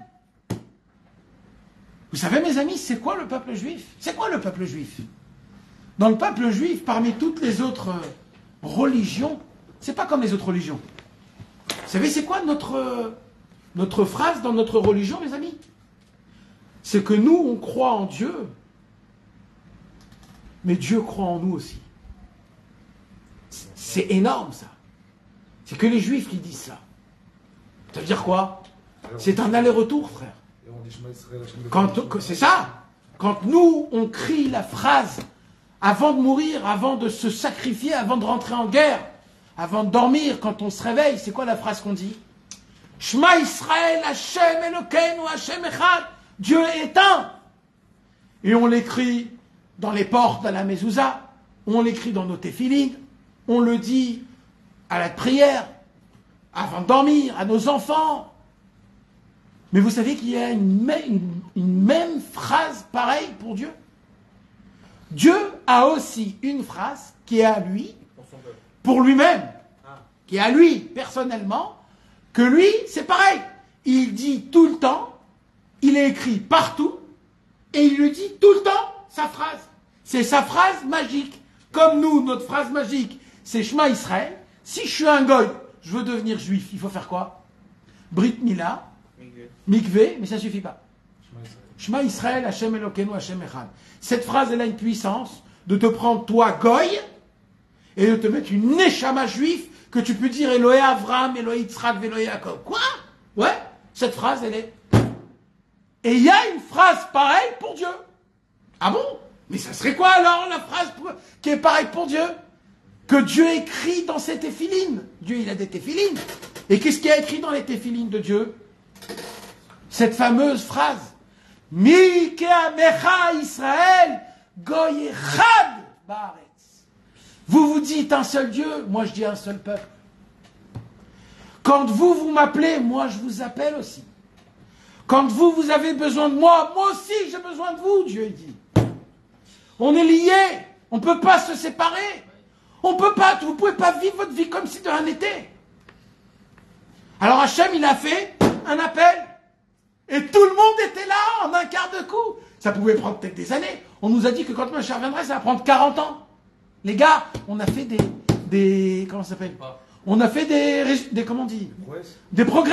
Vous savez mes amis, c'est quoi le peuple juif? C'est quoi le peuple juif? Dans le peuple juif, parmi toutes les autres religions, c'est pas comme les autres religions. Vous savez, c'est quoi notre phrase dans notre religion, mes amis? C'est que nous, on croit en Dieu, mais Dieu croit en nous aussi. C'est énorme, ça. C'est que les Juifs qui disent ça. Ça veut dire quoi? C'est un aller-retour, frère. C'est ça. Quand nous, on crie la phrase avant de mourir, avant de se sacrifier, avant de rentrer en guerre, avant de dormir, quand on se réveille, c'est quoi la phrase qu'on dit? Shema Israël, Hashem Elokeinu, Hashem Echad. Dieu est un. Et on l'écrit dans les portes de la mezouza, on l'écrit dans nos téphilines, on le dit à la prière, avant de dormir, à nos enfants. Mais vous savez qu'il y a une même phrase pareille pour Dieu. Dieu a aussi une phrase qui est à lui, pour lui-même, qui est à lui, personnellement, que lui, c'est pareil. Il dit tout le temps, il est écrit partout, et il lui dit tout le temps sa phrase. C'est sa phrase magique. Comme nous, notre phrase magique, c'est Shema Israël. Si je suis un goy, je veux devenir juif, il faut faire quoi? Brit Mila, Mikvé, mais ça ne suffit pas. Shema Israël, Hashem Elokeinu, Hashem Echad. Cette phrase, elle a une puissance de te prendre toi, goy, et de te mettre une neshama juif que tu peux dire Elohé Avram, Elohé Yitzhak, Elohé Yaakov. Quoi? Ouais, cette phrase, elle est... Et il y a une phrase pareille pour Dieu. Ah bon? Mais ça serait quoi alors la phrase qui est pareille pour Dieu? Que Dieu écrit dans ses téphilines. Dieu, il a des téphilines. Et qu'est-ce qu'il y a écrit dans les téphilines de Dieu? Cette fameuse phrase. Mi ke'amecha Israël, goy echad ba'aretz. Vous vous dites un seul Dieu, moi je dis un seul peuple. Quand vous m'appelez, moi je vous appelle aussi. Quand vous avez besoin de moi, moi aussi j'ai besoin de vous, Dieu dit. On est liés, on ne peut pas se séparer. On peut pas, vous ne pouvez pas vivre votre vie comme si de rien n'était. Alors Hachem, il a fait un appel. Et tout le monde était là en un quart de coup. Ça pouvait prendre peut-être des années. On nous a dit que quand Moshe reviendrait, ça va prendre 40 ans. Les gars, on a fait des comment ça s'appelle? On a fait des comment on dit? Des progrès.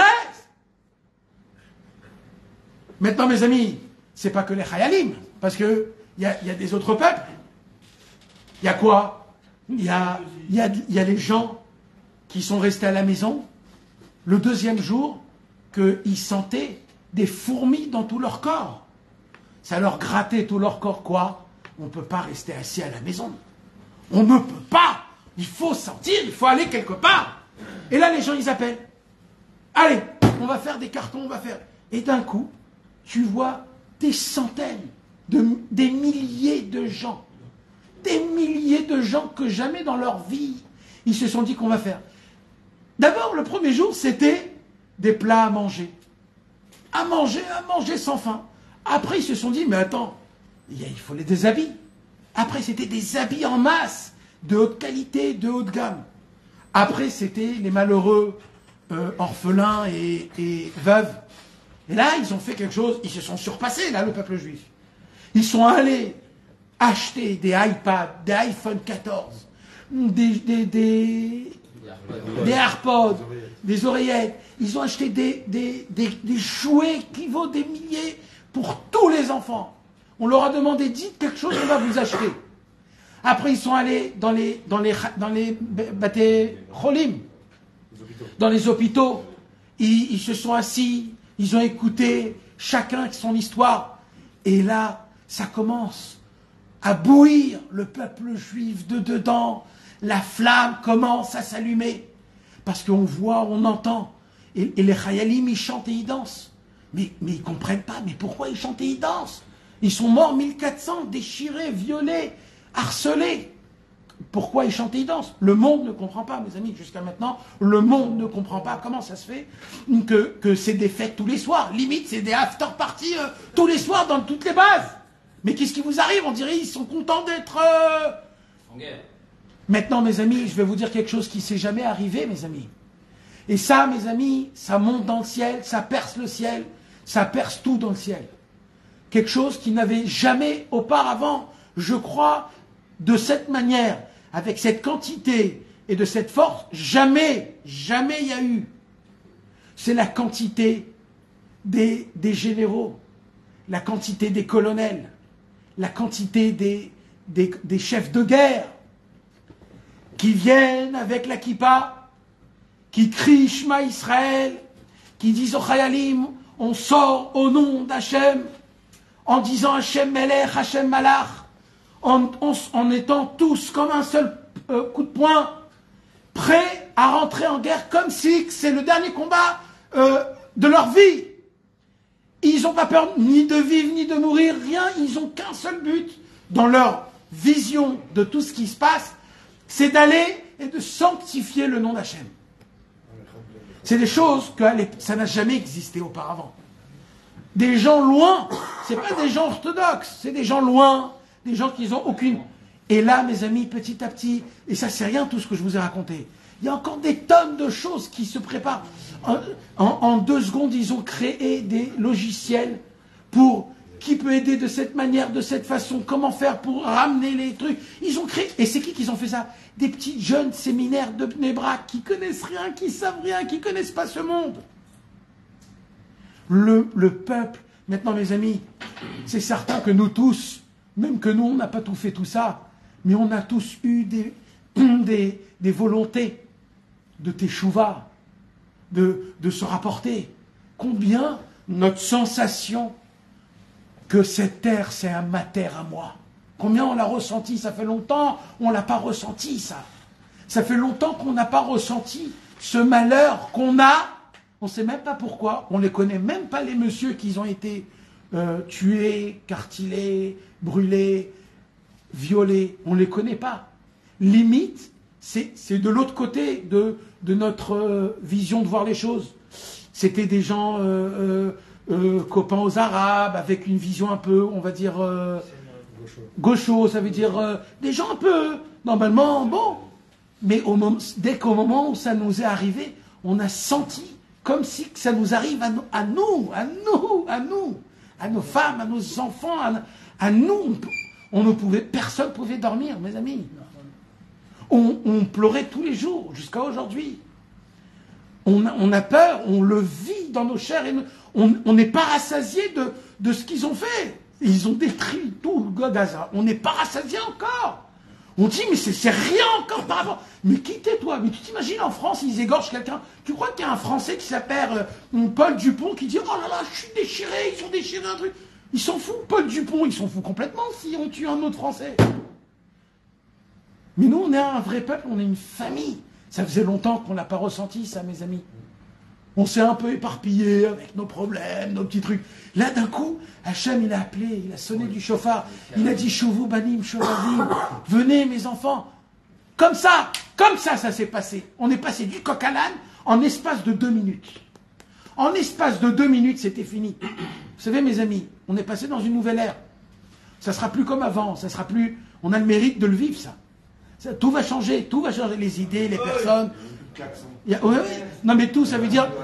Maintenant, mes amis, c'est pas que les Chayalim, parce que il y a des autres peuples. Il y a quoi? Il y a les gens qui sont restés à la maison le deuxième jour qu'ils sentaient des fourmis dans tout leur corps. Ça leur grattait tout leur corps. Quoi? On ne peut pas rester assis à la maison. On ne peut pas. Il faut sortir, il faut aller quelque part. Et là, les gens, ils appellent. Allez, on va faire des cartons, on va faire. Et d'un coup, tu vois des centaines, des milliers de gens. Des milliers de gens que jamais dans leur vie, ils se sont dit qu'on va faire. D'abord, le premier jour, c'était des plats à manger. À manger sans faim. Après, ils se sont dit, mais attends, il faut les déshabiller. Après, c'était des habits en masse, de haute qualité, de haute gamme. Après, c'était les malheureux orphelins et veuves. Et là, ils ont fait quelque chose, ils se sont surpassés, là, le peuple juif. Ils sont allés acheter des iPads, des iPhone 14, des AirPods, des oreillettes. Ils ont acheté des jouets qui vaut des milliers pour tous les enfants. On leur a demandé, dites quelque chose, on va vous acheter. Après, ils sont allés dans les Baté Cholim, dans les hôpitaux. Ils se sont assis, ils ont écouté chacun son histoire. Et là, ça commence à bouillir le peuple juif de dedans. La flamme commence à s'allumer. Parce qu'on voit, on entend. Et les Chayalim, ils chantent et ils dansent. Mais ils ne comprennent pas. Mais pourquoi ils chantent et ils dansent? Ils sont morts 1400, déchirés, violés, harcelés. Pourquoi ils chantent et ils dansent? Le monde ne comprend pas, mes amis. Jusqu'à maintenant, le monde ne comprend pas comment ça se fait que c'est des fêtes tous les soirs. Limite, c'est des after-parties tous les soirs dans toutes les bases. Mais qu'est-ce qui vous arrive? On dirait qu'ils sont contents d'être... En guerre. Maintenant, mes amis, je vais vous dire quelque chose qui ne s'est jamais arrivé, mes amis. Et ça, mes amis, ça monte dans le ciel, ça perce le ciel, ça perce tout dans le ciel. Quelque chose qui n'avait jamais auparavant, je crois, de cette manière, avec cette quantité et de cette force, jamais il y a eu. C'est la quantité des généraux, la quantité des colonels, la quantité des chefs de guerre qui viennent avec la kippa, qui crient Shema Israël, qui disent au Chayalim, on sort au nom d'Hachem, en disant Hachem Melech, Hachem Malach, en étant tous comme un seul coup de poing, prêts à rentrer en guerre comme si c'est le dernier combat de leur vie. Ils n'ont pas peur ni de vivre ni de mourir, rien, ils n'ont qu'un seul but dans leur vision de tout ce qui se passe, c'est d'aller et de sanctifier le nom d'Hachem. C'est des choses que ça n'a jamais existé auparavant. Des gens loin, c'est pas des gens orthodoxes, c'est des gens loin, des gens qui n'ont aucune... Et là, mes amis, petit à petit, et ça c'est rien tout ce que je vous ai raconté, il y a encore des tonnes de choses qui se préparent. En 2 secondes, ils ont créé des logiciels pour qui peut aider de cette manière, de cette façon, comment faire pour ramener les trucs. Ils ont créé, et c'est qui ont fait ça? Des petits jeunes séminaires de Bnei Brak qui connaissent rien, qui savent rien, qui connaissent pas ce monde. Le peuple, maintenant mes amis, c'est certain que nous tous, même que nous on n'a pas tout fait tout ça, mais on a tous eu des volontés de teshuva, de se rapporter. Combien notre sensation que cette terre c'est un mater à moi, combien on l'a ressenti? Ça fait longtemps on l'a pas ressenti ça. Ça fait longtemps qu'on n'a pas ressenti ce malheur qu'on a. On ne sait même pas pourquoi. On ne les connaît même pas, les messieurs qui ont été tués, cartilés, brûlés, violés. On ne les connaît pas. Limite, c'est de l'autre côté de notre vision de voir les choses. C'était des gens copains aux Arabes, avec une vision un peu, on va dire, gaucho, ça veut dire des gens un peu, normalement, bon. Mais dès qu'au moment où ça nous est arrivé, on a senti comme si ça nous arrive à nous, à nos femmes, à nos enfants, à nous. Personne ne pouvait dormir, mes amis. On pleurait tous les jours, jusqu'à aujourd'hui. On a peur, on le vit dans nos chairs, et on n'est pas rassasié de ce qu'ils ont fait. Ils ont détruit tout le Gaza. On n'est pas rassasié encore. On dit, mais c'est rien encore par rapport. Mais qui tais-toi? Mais tu t'imagines en France, ils égorgent quelqu'un. Tu crois qu'il y a un Français qui s'appelle Paul Dupont qui dit, oh là là, je suis déchiré, ils ont déchiré un truc. Ils s'en foutent, Paul Dupont, ils s'en foutent complètement si on tue un autre Français. Mais nous, on est un vrai peuple, on est une famille. Ça faisait longtemps qu'on n'a pas ressenti ça, mes amis. On s'est un peu éparpillé avec nos problèmes, nos petits trucs. Là, d'un coup, Hachem, il a appelé, il a sonné du chauffard. Il a dit, Shovu banim, shovavim, venez mes enfants. Comme ça, ça s'est passé. On est passé du coq à l'âne en espace de 2 minutes. En espace de 2 minutes, c'était fini. Vous savez, mes amis, on est passé dans une nouvelle ère. Ça sera plus comme avant, ça sera plus... On a le mérite de le vivre, ça. Tout va changer, les idées, les personnes. Non mais tout, ça veut dire...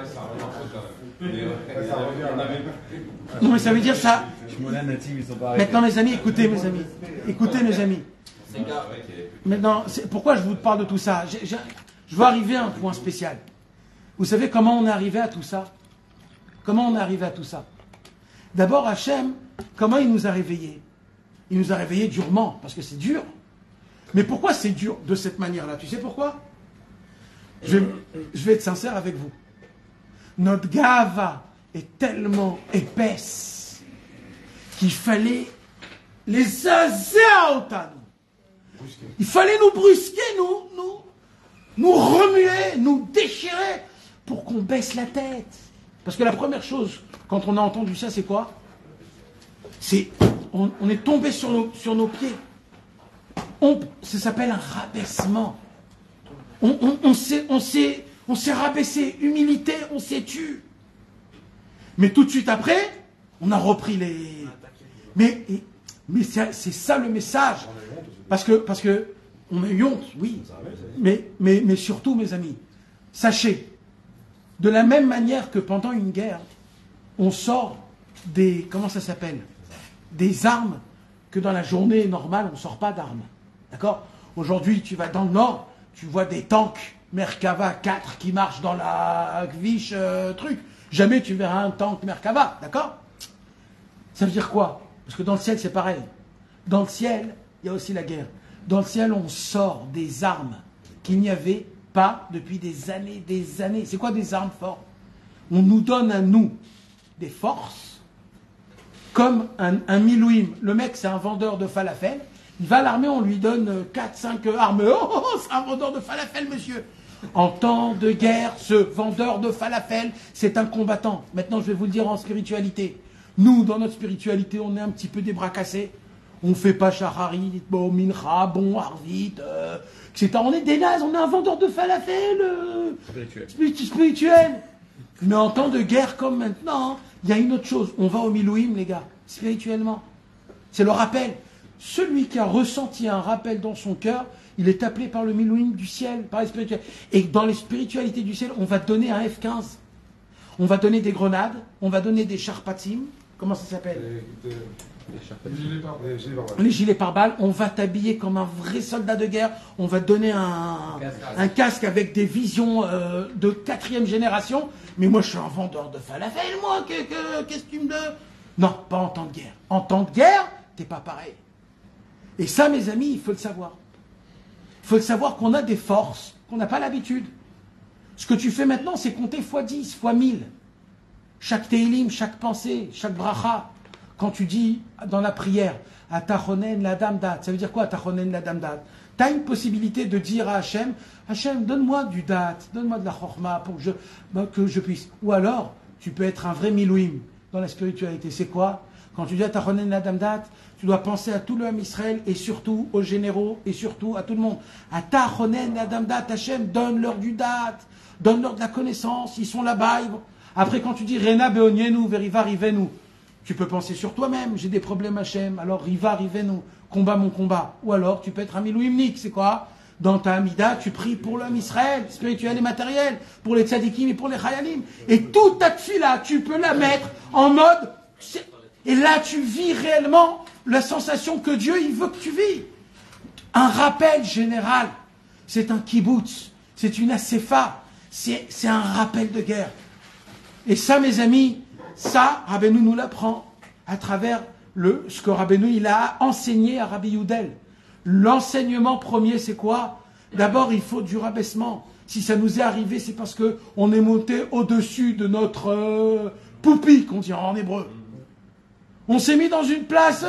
Non mais ça veut dire ça... Maintenant mes amis, écoutez mes amis. Maintenant, pourquoi je vous parle de tout ça? Je veux arriver à un point spécial. Vous savez comment on est arrivé à tout ça? Comment on est arrivé à tout ça? D'abord, Hachem, comment il nous a réveillés? Il nous a réveillés durement, parce que c'est dur. Mais pourquoi c'est dur de cette manière-là? Tu sais pourquoi? Je vais être sincère avec vous. Notre gava est tellement épaisse qu'il fallait les zazéotan. Il fallait nous brusquer, nous remuer, nous déchirer pour qu'on baisse la tête. Parce que la première chose, quand on a entendu ça, c'est quoi? On est tombé sur nos pieds. Ça s'appelle un rabaissement. On s'est rabaissé, humilité, on s'est tu. Mais tout de suite après, on a repris les... Mais c'est ça le message. Parce que on a eu honte, oui. Mais surtout, mes amis, sachez, de la même manière que pendant une guerre, on sort des... Comment ça s'appelle? Des armes que dans la journée normale, on ne sort pas d'armes. D'accord? Aujourd'hui, tu vas dans le nord, tu vois des tanks Merkava 4 qui marchent dans la Gvish truc. Jamais tu verras un tank Merkava, d'accord? Ça veut dire quoi? Parce que dans le ciel, c'est pareil. Dans le ciel, il y a aussi la guerre. Dans le ciel, on sort des armes qu'il n'y avait pas depuis des années, des années. C'est quoi des armes fortes? On nous donne à nous des forces, comme un milouim. Le mec, c'est un vendeur de falafel. Il va à l'armée, on lui donne 4-5 armes. Oh, c'est un vendeur de falafel, monsieur. En temps de guerre, ce vendeur de falafel, c'est un combattant. Maintenant, je vais vous le dire en spiritualité. Nous, dans notre spiritualité, on est un petit peu des bras cassés. On ne fait pas Shacharit, bon, Mincha, bon, Arvit, etc. On est des nazes, on est un vendeur de falafel spirituel. Mais en temps de guerre comme maintenant, il y a une autre chose. On va au Milouim, les gars, spirituellement. C'est le rappel. Celui qui a ressenti un rappel dans son cœur, il est appelé par le Milouim du ciel, par les spiritualités. Et dans les spiritualités du ciel, on va donner un F-15. On va donner des grenades, on va donner des charpatim. Comment ça s'appelle? Les gilets pare-balles. On va t'habiller comme un vrai soldat de guerre. On va te donner un casque avec des visions de 4e génération. Mais moi, je suis un vendeur de falafel, moi. Qu'est-ce que tu me donnes? Non, pas en temps de guerre. En temps de guerre, t'es pas pareil. Et ça, mes amis, il faut le savoir. Il faut le savoir qu'on a des forces qu'on n'a pas l'habitude. Ce que tu fais maintenant, c'est compter x10, x1000. Chaque teilim, chaque pensée, chaque bracha. Quand tu dis dans la prière, Atachonen la damdat, ça veut dire quoi Atachonen la damdat? Tu as une possibilité de dire à Hachem, Hachem, donne-moi du dat, donne-moi de la chorma pour que je puisse. Ou alors, tu peux être un vrai milouim dans la spiritualité. C'est quoi? Quand tu dis Atachonen la damdat, tu dois penser à tout le Ham Israël et surtout aux généraux et surtout à tout le monde. Atachonen la damdat, Hachem, donne-leur du dat, donne-leur de la connaissance, ils sont là-bas. Après, quand tu dis Rena beonienu, veriva rivenu, tu peux penser sur toi-même, j'ai des problèmes Hachem, alors riva rivenu, combat mon combat. Ou alors, tu peux être un milouimnik, c'est quoi? Dans ta Amida, tu pries pour l'homme Israël, spirituel et matériel, pour les tzadikim et pour les chayalim. Et toute ta tfila, tu peux la mettre en mode... Et là, tu vis réellement la sensation que Dieu, il veut que tu vis. Un rappel général, c'est un kibbutz, c'est une assefa, c'est un rappel de guerre. Et ça, mes amis, ça, Rabbeinu nous l'apprend à travers ce que Rabbeinu il a enseigné à Rabbi Youdel. L'enseignement premier, c'est quoi? D'abord, il faut du rabaissement. Si ça nous est arrivé, c'est parce qu'on est monté au-dessus de notre poupi, qu'on dit en hébreu. On s'est mis dans une place...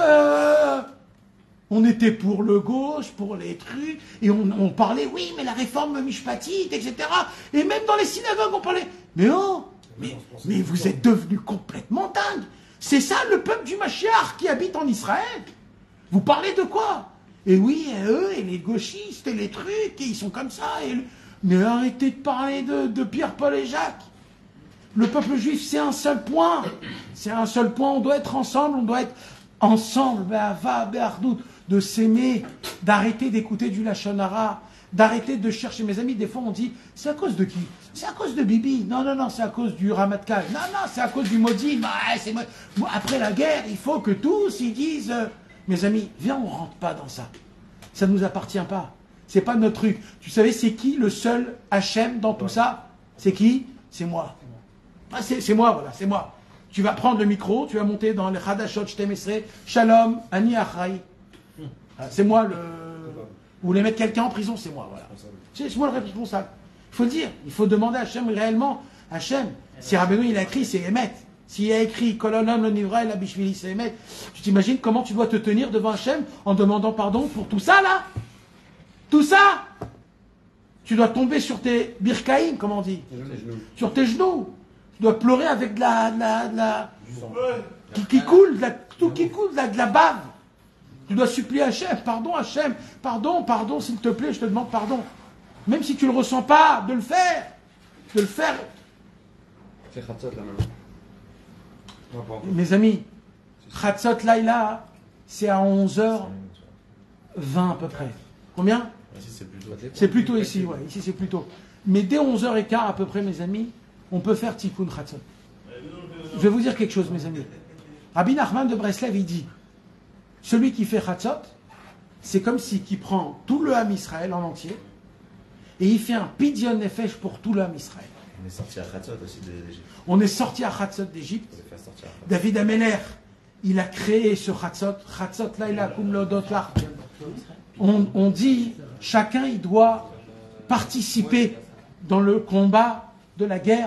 on était pour le gauche, pour les trucs, et on parlait, oui, mais la réforme mishpatique, etc. Et même dans les synagogues, on parlait, mais oh, mais vous êtes devenus complètement dingues. C'est ça le peuple du Mashiach qui habite en Israël. Vous parlez de quoi? Et oui, et eux, et les gauchistes, et les trucs, et ils sont comme ça. Mais arrêtez de parler de Pierre, Paul et Jacques. Le peuple juif, c'est un seul point. C'est un seul point. On doit être ensemble, de s'aimer, d'arrêter d'écouter du Lachon Hara, d'arrêter de chercher. Mes amis, des fois, on dit, c'est à cause de qui? C'est à cause de Bibi. Non, c'est à cause du Ramatkal. Non, c'est à cause du Modi. Après la guerre, il faut que tous, ils disent, mes amis, viens, on rentre pas dans ça. Ça ne nous appartient pas. C'est pas notre truc. Tu savais, c'est qui le seul Hachem dans tout ça? C'est qui? C'est moi. C'est moi, voilà, c'est moi. Tu vas prendre le micro, tu vas monter dans les Hadashot, Shtemesre, Shalom, Ani Achraï. C'est moi le... Vous voulez mettre quelqu'un en prison, c'est moi, voilà. C'est moi le responsable. Il faut le dire, il faut demander à Hachem réellement, Hachem, si Rabbeinu il a écrit, c'est Emet. S'il a écrit Kolonom, le Nivra et la Bishvili, c'est Emet. Tu t'imagines comment tu dois te tenir devant Hachem en demandant pardon pour tout ça là? Tout ça? Tu dois tomber sur tes birkaïm, comme on dit. Sur tes genoux. Tu dois pleurer avec de la qui coule, tout qui coule, de la bave. Tu dois supplier Hachem, pardon, s'il te plaît, je te demande pardon. Même si tu ne le ressens pas, de le faire. De le faire. C'est Khatsot là maintenant. Mes amis, Khatsot Laïla, c'est à 11h20 à peu près. Combien? C'est plutôt ici, ouais. Ici c'est plutôt. Mais dès 11h15 à peu près, mes amis, on peut faire Tikkun Khatsot. Je vais vous dire quelque chose, mes amis. Rabbi Nachman de Breslev, il dit, celui qui fait Khatsot, c'est comme si qui prend tout le Ham Israël en entier, et il fait un Pidyon Nefesh pour tout le Ham Israël. On est sorti à Khatsot aussi d'Égypte. On est sorti à Khatsot d'Égypte. David Ameller, il a créé ce Khatsot. Khatsot Laïla Kum Lodot Lach. On dit, chacun il doit participer dans le combat de la guerre.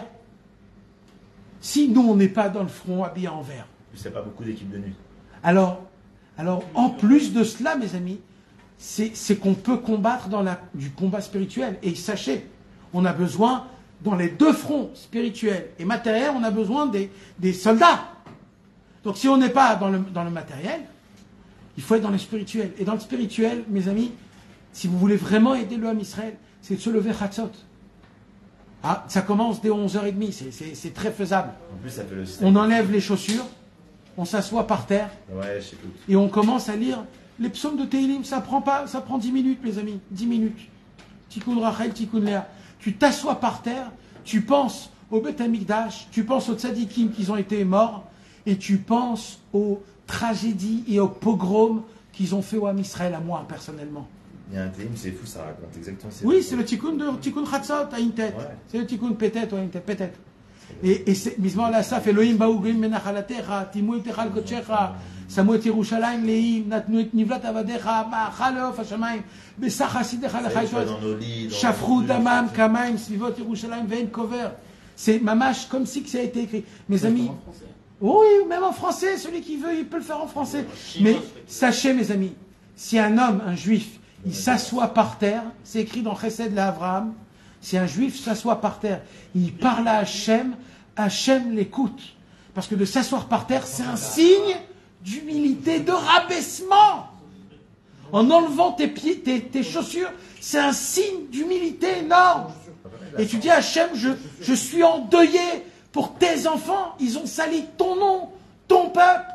Si nous on n'est pas dans le front habillé en vert. Il n'y a pas beaucoup d'équipes de nuit. Alors, en plus de cela, mes amis, c'est qu'on peut combattre dans du combat spirituel. Et sachez, on a besoin, dans les deux fronts, spirituels et matériels, on a besoin des soldats. Donc si on n'est pas dans le matériel, il faut être dans le spirituel. Et dans le spirituel, mes amis, si vous voulez vraiment aider le Ham Israël, c'est de se lever Khatsot. Ah, ça commence dès 11h30, c'est très faisable. En plus, ça fait le système. On enlève les chaussures, on s'assoit par terre, ouais, je sais plus. Et on commence à lire les psaumes de Tehillim. Ça prend 10 minutes, mes amis, 10 minutes. Tikkun Rachel, Tikkun Léa. Tu t'assois par terre, tu penses au Beth Amikdash, tu penses aux tzadikim qui ont été morts, et tu penses aux tragédies et aux pogroms qu'ils ont fait au Ham Israël, à moi personnellement. Il y a un Tehillim, c'est fou, ça raconte exactement. Oui, c'est le Tikkun Khatsot à une tête. Ouais. C'est le Tikkun peut-être à une tête, peut-être. Et c'est Mizmor Lassaf, Elohim Baougim Menachalatecha, Timu Techal Kochecha, Samu et Yerushalayim Leim, Natnu et Nivlat Avadecha, Ma'achalof Hashamayim, Besach Hasidecha Lechayshot, Shafru Damam Kamaim, Svivot Yerushalayim, Vein Kover. C'est mamash comme si que ça a été écrit. Mes amis, oui, même en français, celui qui veut, il peut le faire en français. Mais sachez, mes amis, si un homme, un juif, il s'assoit par terre, c'est écrit dans Chesed l'Avraham, si un juif s'assoit par terre, il parle à Hachem, Hachem l'écoute. Parce que de s'asseoir par terre, c'est un signe d'humilité, de rabaissement. En enlevant tes pieds, tes chaussures, c'est un signe d'humilité énorme. Et tu dis à Hachem, je suis endeuillé pour tes enfants, ils ont sali ton nom, ton peuple.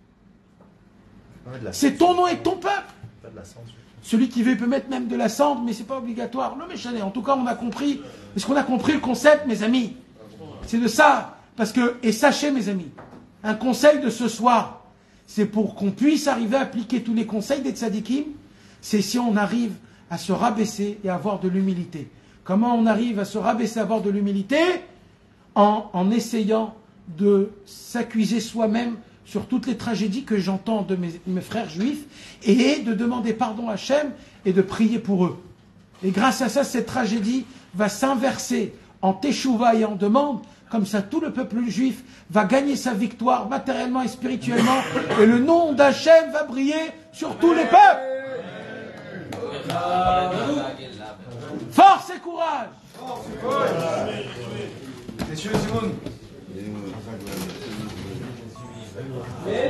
C'est ton nom et ton peuple. Celui qui veut, il peut mettre même de la cendre, mais c'est pas obligatoire. Non, mais chané, en tout cas, on a compris. Est-ce qu'on a compris le concept, mes amis? C'est de ça. Parce que, et sachez, mes amis, un conseil de ce soir, c'est pour qu'on puisse arriver à appliquer tous les conseils des tzadikim, c'est si on arrive à se rabaisser et à avoir de l'humilité. Comment on arrive à se rabaisser et à avoir de l'humilité? En essayant de s'accuser soi-même sur toutes les tragédies que j'entends de mes frères juifs et de demander pardon à Hachem et de prier pour eux. Et grâce à ça, cette tragédie va s'inverser en teshuva et en demande. Comme ça, tout le peuple juif va gagner sa victoire matériellement et spirituellement et le nom d'Hachem va briller sur tous les peuples. Force et courage. Messieurs et Simone.